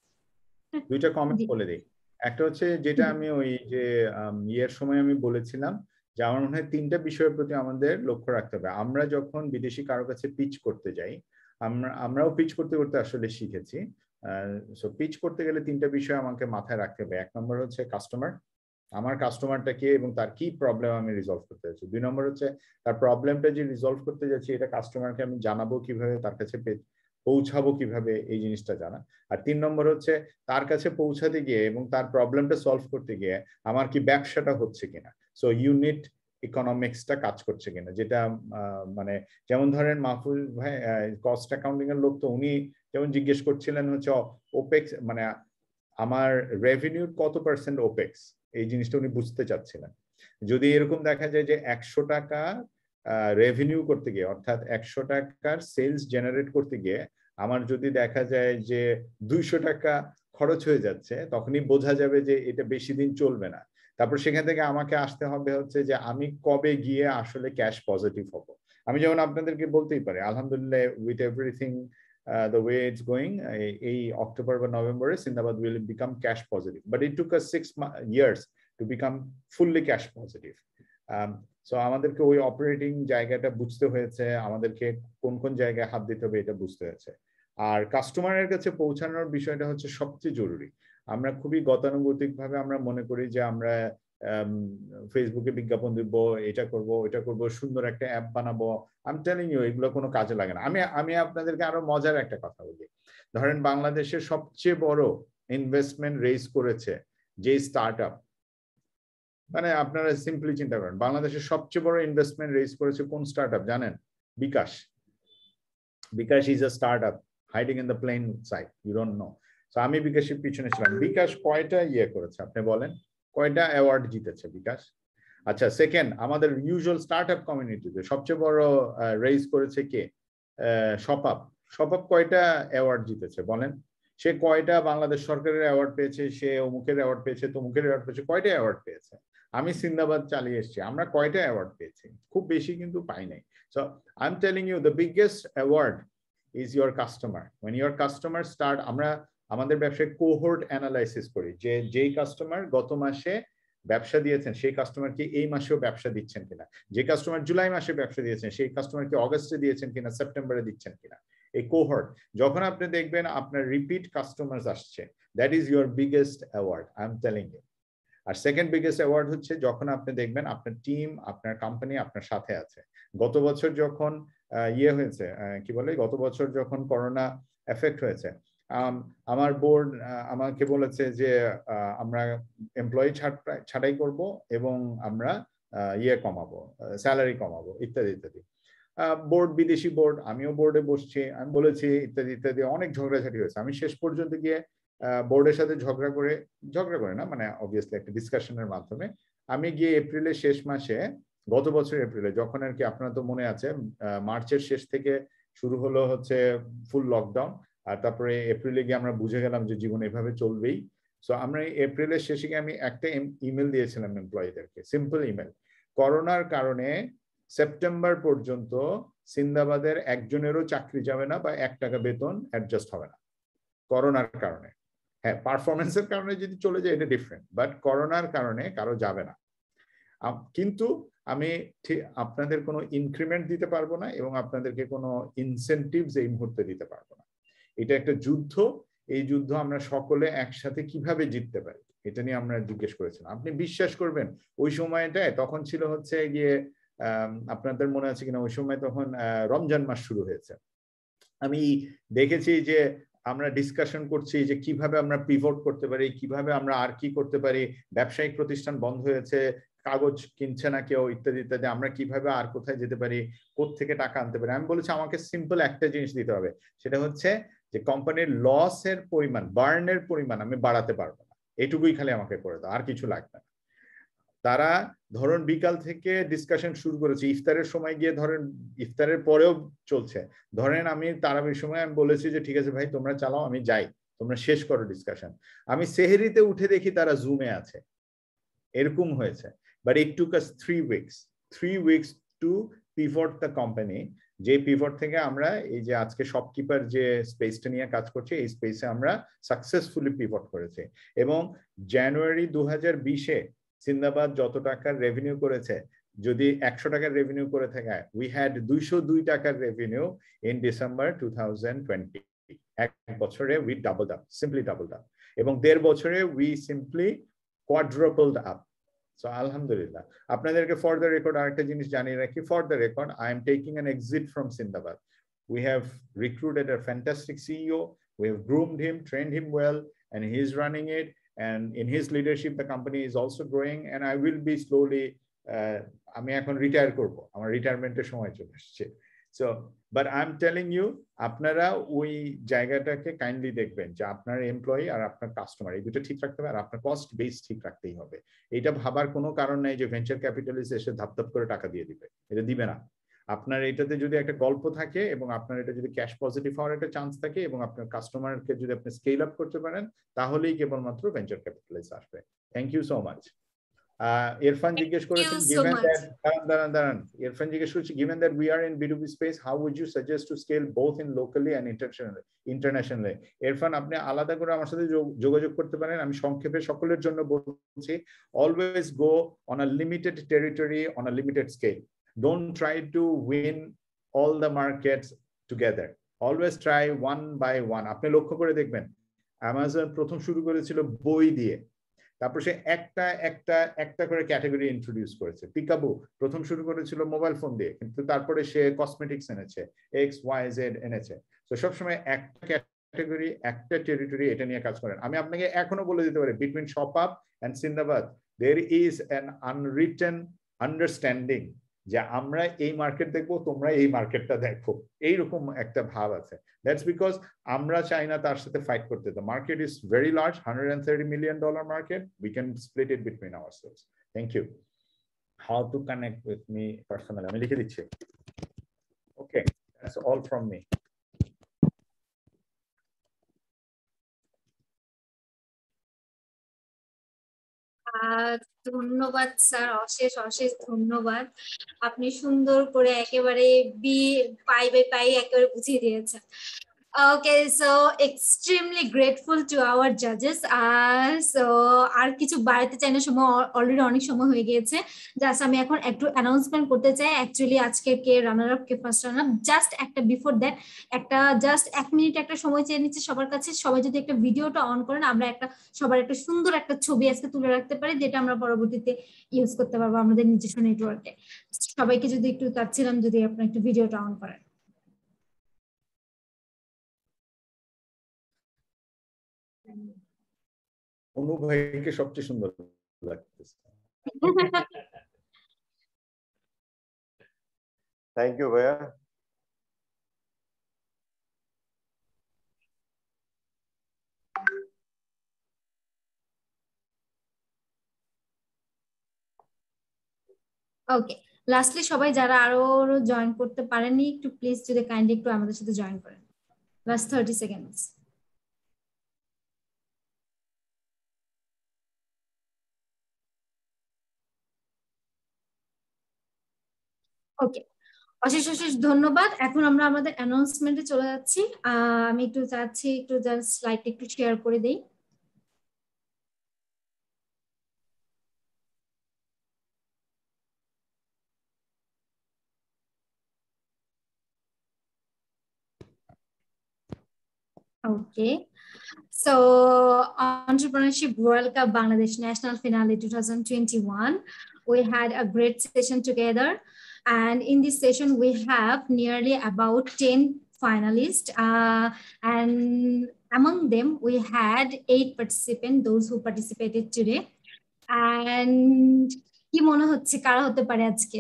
দুইটা কমেন্ট বলে দিই। একটা হচ্ছে যেটা আমি ওই যে ইয়ের সময় আমি বলেছিলাম যে আমার মনে হয় 3টা বিষয়ের প্রতি আমাদের লক্ষ্য রাখতে হবে। আমরা যখন বিদেশি কারো কাছে পিচ করতে যাই, আমরাও পিচ করতে করতে আসলে শিখেছি। সো পিচ করতে গেলে 3টা বিষয় আমাকে মাথায় রাখতে হবে। 1 নম্বর হচ্ছে কাস্টমার, আমার কাস্টমারটা কে এবং তার কি প্রবলেম আমি রিজলভ করতে যাচ্ছি। 2 নম্বর হচ্ছে তার প্রবলেমটা যে রিজলভ করতে যাচ্ছি এটা কাস্টমারকে আমি জানাবো কিভাবে, তার কাছে পৌঁছাবো কিভাবে, এই জিনিসটা জানা। আর 3 নম্বর হচ্ছে তার কাছে পৌঁছাতে গিয়ে এবং তার প্রবলেমটা সলভ করতে গিয়ে আমার কি ব্যবসাটা হচ্ছে কিনা। সো ইউনিট ইকোনমিক্সটা কাজ করছে কিনা, যেটা মানে যেমন ধরেন মাহফুজ ভাই কস্ট অ্যাকাউন্টিং এর লোক, তো উনি যেমন জিজ্ঞেস করছিলেন হচ্ছে ওপেক্স মানে আমার রেভিনিউর কত % ওপেক্স, এই জিনিসটা উনি বুঝতে চাচ্ছিলেন। যদি এরকম দেখা যায় যে 100 টাকা রেভিনিউ করতে গিয়ে, অর্থাৎ 100 টাকার সেলস জেনারেট করতে গিয়ে আমার যদি দেখা যায় যে 200 টাকা খরচ হয়ে যাচ্ছে, তখনই বোঝা যাবে যে এটা বেশি দিন চলবে না। তারপর সেখান থেকে আমাকে আসতে হবে হচ্ছে যে আমি কবে গিয়ে আসলে ক্যাশ পজিটিভ হব। আমি যেমন আপনাদেরকে বলতেই পারি আলহামদুলিল্লাহ with everything the way it's going, এই অক্টোবর বা নভেম্বরে Sinbad will become cash positive, but it took us 6 years to become fully cash positive. So আমাদেরকে ওই অপারেটিং জায়গাটা বুঝতে হয়েছে, আমাদেরকে কোন কোন জায়গায় হাত দিতে হবে এটা বুঝতে হয়েছে। আর কাস্টমারের কাছে পৌঁছানোর বিষয়টা হচ্ছে সবচেয়ে জরুরি। আমরা খুবই গতানুগতিক ভাবে আমরা মনে করি যে আমরা ফেসবুকে বিজ্ঞাপন দিব, এটা করব ওইটা করব, সুন্দর একটা অ্যাপ বানাবো। আই এম টেলিং ইউ এগুলো কোনো কাজে লাগে না। আমি আপনাদেরকে আরো মজার একটা কথা বলি। ধরেন বাংলাদেশের সবচেয়ে বড় ইনভেস্টমেন্ট রেজ করেছে যে স্টার্টআপ, মানে আপনারা সিম্পলি চিন্তা করেন বাংলাদেশের সবচেয়ে বড় ইনভেস্টমেন্ট রেজ করেছে কোন স্টার্টআপ জানেন? BKash. BKash is a startup hiding in the plain sight, you don't know. So আমি বিকাশের পিছনে ছিলাম। বিকাশ কয়টা ইয়ে করেছে আপনি বলেন, কয়টা অ্যাওয়ার্ড জিতেছে বিকাশ? আচ্ছা, সেকেন্ড, আমাদের ইউজুয়াল স্টার্টআপ কমিউনিটিতে সবচেয়ে বড় রেজ করেছে কে? শপআপ। শপআপ কয়টা অ্যাওয়ার্ড জিতেছে বলেন? সে কয়টা বাংলাদেশ সরকারের অ্যাওয়ার্ড পেয়েছে, সে অমুকের অ্যাওয়ার্ড পেয়েছে, তমুকের অ্যাওয়ার্ড পেয়েছে, কয়টা অ্যাওয়ার্ড পেয়েছে? আমি সিন্দাবাদ চালিয়ে এসেছি, আমরা কয়টা অ্যাওয়ার্ড পেয়েছি? খুব বেশি কিন্তু পাই নাই। So I am telling you the biggest award is your customer. When your customers start, আমাদের ব্যবসায় কোহোর্ট অ্যানালাইসিস করি, যে যেই কাস্টমার গত মাসে ব্যবসা দিয়েছেন সেই কাস্টমার কি এই মাসেও ব্যবসা দিচ্ছেন কিনা, যে কাস্টমার জুলাই মাসে ব্যবসা দিয়েছেন সেই কাস্টমার কি অগস্টে দিয়েছেন কিনা, সেপ্টেম্বরে দিচ্ছেন কিনা। এই কোহোর্ট যখন আপনি দেখবেন আপনার রিপিট কাস্টমার্স আসছে, that is your biggest award, I am telling you. আর সেকেন্ড বিগেস্ট অ্যাওয়ার্ড হচ্ছে যখন আপনি দেখবেন আপনার টিম, আপনার কোম্পানি আপনার সাথে আছে। গত বছর যখন হয়েছে কি বলে, গত বছর যখন করোনা এফেক্ট হয়েছে, আমার বোর্ড আমাকে বলেছে যে আমরা এমপ্লয়ি ছাঁটাই করব এবং আমরা কমাবো, স্যালারি কমাবো ইত্যাদি ইত্যাদি। বোর্ড বিদেশি বোর্ড, আমিও বোর্ডে বসছি, আমি বলেছি ইত্যাদি ইত্যাদি, অনেক ঝগড়াঝাটি হয়েছে। আমি শেষ পর্যন্ত গিয়ে বোর্ডের সাথে ঝগড়া করে না, মানে অবভিয়াসলি একটা ডিসকাশনের মাধ্যমে আমি গিয়ে এপ্রিলের শেষ মাসে, গত বছর এপ্রিলে, যখন আর কি আপনার তো মনে আছে মার্চের শেষ থেকে শুরু হলো হচ্ছে ফুল লকডাউন, আর তারপরে এপ্রিলে গিয়ে আমরা বুঝে গেলাম যে জীবন এভাবে চলবেই। সো আমরা এপ্রিলের শেষে গিয়ে আমি একটা ইমেল দিয়েছিলাম এমপ্লয়ীদেরকে, সিম্পল ইমেল, করোনার কারণে সেপ্টেম্বর পর্যন্ত সিন্দাবাদের একজনেরও চাকরি যাবে না বা 1 টাকা বেতন অ্যাডজাস্ট হবে না করোনার কারণে। হ্যাঁ, পারফরমেন্সের কারণে যদি চলে যায় এটা ডিফারেন্ট, বাট করোনার কারণে কারো যাবে না। কিন্তু আমি আপনাদের কোনো ইনক্রিমেন্ট দিতে পারবো না এবং আপনাদেরকে কোনো ইনসেনটিভস এই মুহূর্তে দিতে পারবো না। এটা একটা যুদ্ধ, এই যুদ্ধ আমরা সকলে একসাথে কিভাবে জিততে পারি এটা নিয়ে আমরা জিজ্ঞেস করেছিলাম। আপনি বিশ্বাস করবেন ওই সময়টায় তখন ছিল হচ্ছে গিয়ে আপনাদের মনে আছে কিনা, ওই সময় তখন রমজান মাস শুরু হয়েছে। আমি দেখেছি যে আমরা ডিসকাশন করছি যে কিভাবে আমরা পিভট করতে পারি, কিভাবে আমরা আর কি করতে পারি, ব্যবসায়িক প্রতিষ্ঠান বন্ধ হয়েছে, কাগজ কিনছে না কেউ ইত্যাদি ইত্যাদি, আমরা কিভাবে আর কোথায় যেতে পারি, কোত্থেকে টাকা আনতে পারি। আমি বলেছি আমাকে সিম্পল একটা জিনিস দিতে হবে, সেটা হচ্ছে যে কোম্পানির লসের পরিমাণ, বার্নের পরিমাণ আমি বাড়াতে পারবো না, এটুকুই খালি আমাকে করে দাও, আর কিছু লাগবে না। তারা ধরুন বিকাল থেকে ডিসকাশন শুরু করেছে, ইফতারের সময় গিয়ে ধরেন ইফতারের পরেও চলছে। ধরেন আমি তারাবির সময় আমি বলেছি যে ঠিক আছে ভাই তোমরা চালাও, আমি যাই, তোমরা শেষ করো ডিসকাশন। আমি সেহরিতে উঠে দেখি তারা জুমে আছে, এরকম হয়েছে। But it took us 3 weeks to pivot the company. যে পিভট থেকে আমরা এই যে আজকে শপকিপার যে স্পেসটা নিয়ে কাজ করছে, এই স্পেসে আমরা সাকসেসফুলি পিভট করেছি। এবং জানুয়ারি 2020-এ সিন্দাবাদ যত টাকার রেভিনিউ করেছে, যদি 100 টাকার রেভিনিউ করে থাকে, উই হ্যাড 202 টাকার রেভিনিউ ইন ডিসেম্বর 2020। 1 বছরে we doubled up, simply doubled up. এবং 1.5 বছরে we simply quadrupled up. So আলহামদুলিল্লাহ। আপনাদেরকে ফর দ্য রেকর্ড আরেকটা জিনিস জানিয়ে রাখি, for the record I am taking an exit from Sindabad. We have recruited a fantastic CEO. We have groomed him, trained him well, and he is running it. And in his leadership, the company is also growing. And I will be slowly, আমি এখন retire করব, আমার রিটায়ারমেন্টের সময় চলে আসছে। So, but I'm telling you, আপনারা ওই জায়গাটাকে কাইন্ডলি দেখবেন যে আপনার এমপ্লয়ি আর আপনার কাস্টমার এই দুটো ঠিক রাখতে হবে, আর আপনার কস্ট বেস ঠিক রাখতেই হবে। এটা ভাবার কোনো কারণ নাই যে ভেঞ্চার ক্যাপিটালিস্ট এসে ধাপ করে টাকা দিয়ে দিবে, এটা দিবে না। আপনার এটাতে যদি একটা গল্প থাকে এবং আপনার এটা যদি ক্যাশ পজিটিভ হওয়ার একটা চান্স থাকে এবং আপনার কাস্টমারকে যদি আপনি স্কেল আপ করতে পারেন, তাহলেই কেবলমাত্র ভেঞ্চার ক্যাপিটালিস্ট আসবে। Thank you so much. Irfan জিজ্ঞেস করেছেন, ইরফান জিজ্ঞেস করেছে, given that we are in B2B space, how would you suggest to scale both in locally and internationally? Irfan, আপনি আলাদা করে আমার সাথে যোগাযোগ করতে পারেন। আমি সংক্ষেপে সকলের জন্য বলছি, always go on a limited territory, on a limited scale. Don't try to win all the markets together. Always try one by one. আপনি লক্ষ্য করে দেখবেন, অ্যামাজন প্রথম শুরু করেছিল বই দিয়ে, তারপর সে একটা করে ক্যাটাগরি ইন্ট্রোডিউস করেছে। পিকাবু প্রথম শুরু করেছিল মোবাইল ফোন দিয়ে, কিন্তু তারপরে সে কসমেটিক্স এনেছে, XYZ এনেছে। তো সবসময় একটা ক্যাটাগরি, একটা টেরিটরি, এটা নিয়ে কাজ করেন। আমি আপনাকে এখনো বলে দিতে পারি, between ShopUp and Sindabad there is an unwritten understanding যে আমরা এই মার্কেট দেখবো, তোমরা এই মার্কেটটা দেখো, এইরকম একটা ভাব আছে। দ্যাটস বিকজ আমরা চাই না তার সাথে ফাইট করতে। The market is very large, $130 million মার্কেট। We can split it between ourselves. Thank you. How to connect with me personally, আমি লিখে দিচ্ছি। Okay, that's all from me. ধন্যবাদ স্যার, অশেষ ধন্যবাদ। আপনি সুন্দর করে একেবারে পাই বাই পাই একেবারে বুঝিয়ে দিয়েছেন। Okay, so extremely grateful to our judges. So আর কিছু বাড়াতে চাই না, সময় অলরেডি অনেক সময় হয়ে গিয়েছে। জাস্ট আমি এখন একটু অ্যানাউন্সমেন্ট করতে চাই অ্যাকচুয়ালি আজকে কে রানার আপ কে ফার্স্ট রানার আপ। জাস্ট একটা বিফোর দ্যাট একটা জাস্ট 1 মিনিট একটা সময় চেয়ে নিচ্ছে সবার কাছে। সবাই যদি একটা ভিডিওটা অন করেন আমরা একটা সবার একটা সুন্দর একটা ছবি আজকে তুলে রাখতে পারি, যেটা আমরা পরবর্তীতে ইউজ করতে পারবো আমাদের নিজস্ব নেটওয়ার্কে। সবাইকে যদি একটু চাচ্ছিলাম যদি আপনারা একটু ভিডিওটা অন করেন। অনু ভাইকে সবচেয়ে সুন্দর লাগতেছে। থ্যাংক ইউ ভাইয়া। ওকে, লাস্টলি সবাই যারা আরো জয়েন করতে পারেননি একটু প্লিজ যদি কাইন্ডলি একটু আমাদের সাথে জয়েন করেন। Last 30 seconds. ওকে, অশেষ অশেষ ধন্যবাদ। এখন আমরা আমাদের অ্যানাউন্সমেন্টে চলে যাচ্ছি। আমি একটু চাচ্ছি একটু জাস্ট স্লাইডটা একটু শেয়ার করে দেই। Okay, so Entrepreneurship World Cup Bangladesh National Finale 2021, we had a great session together, and in this session we have nearly about 10 finalists, and among them we had 8 participants, those who participated today. And কি মনে হচ্ছে কারা হতে পারে আজকে?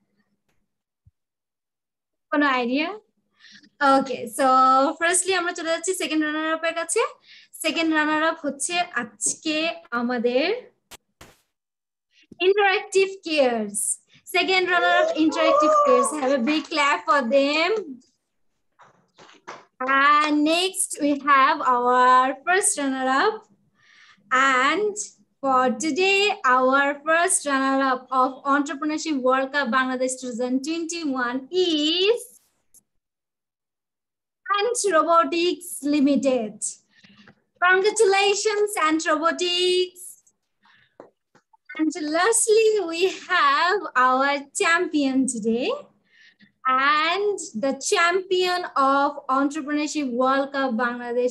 কোনো idea? ওকে, so firstly আমরা চলে যাচ্ছি সেকেন্ড রানার আপ এর কাছে। সেকেন্ড রানার আপ হচ্ছে আজকে আমাদের Interactive Cares. Second runner up Interactive Cares, have a big clap for them. And next we have our first runner up, and for today our first runner up of Entrepreneurship World Cup Bangladesh 2021 is Ant Robotics Limited. Congratulations, Ant Robotics. And lastly, we have our champion today. And the champion of Entrepreneurship World Cup Bangladesh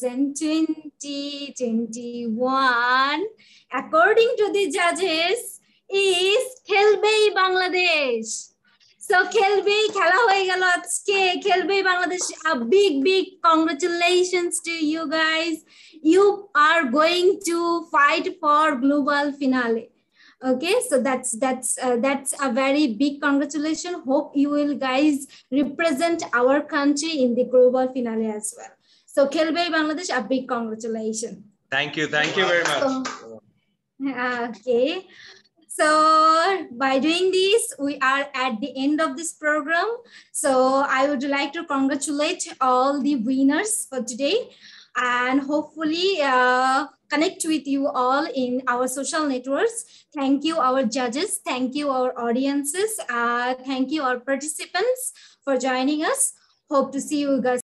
2021, according to the judges, is Khelbei Bangladesh. So Khelbei khela hoye gelo ajke, Khelbei Bangladesh, a big congratulations to you guys. You are going to fight for global finale. Okay, so that's a very big congratulations. Hope you will guys represent our country in the global finale as well. So Khelbei Bangladesh, a big congratulations. Thank you very much. Okay, so by doing this we are at the end of this program. So I would like to congratulate all the winners for today, and hopefully connect with you all in our social networks. Thank you our judges, thank you our audiences, thank you our participants for joining us. Hope to see you guys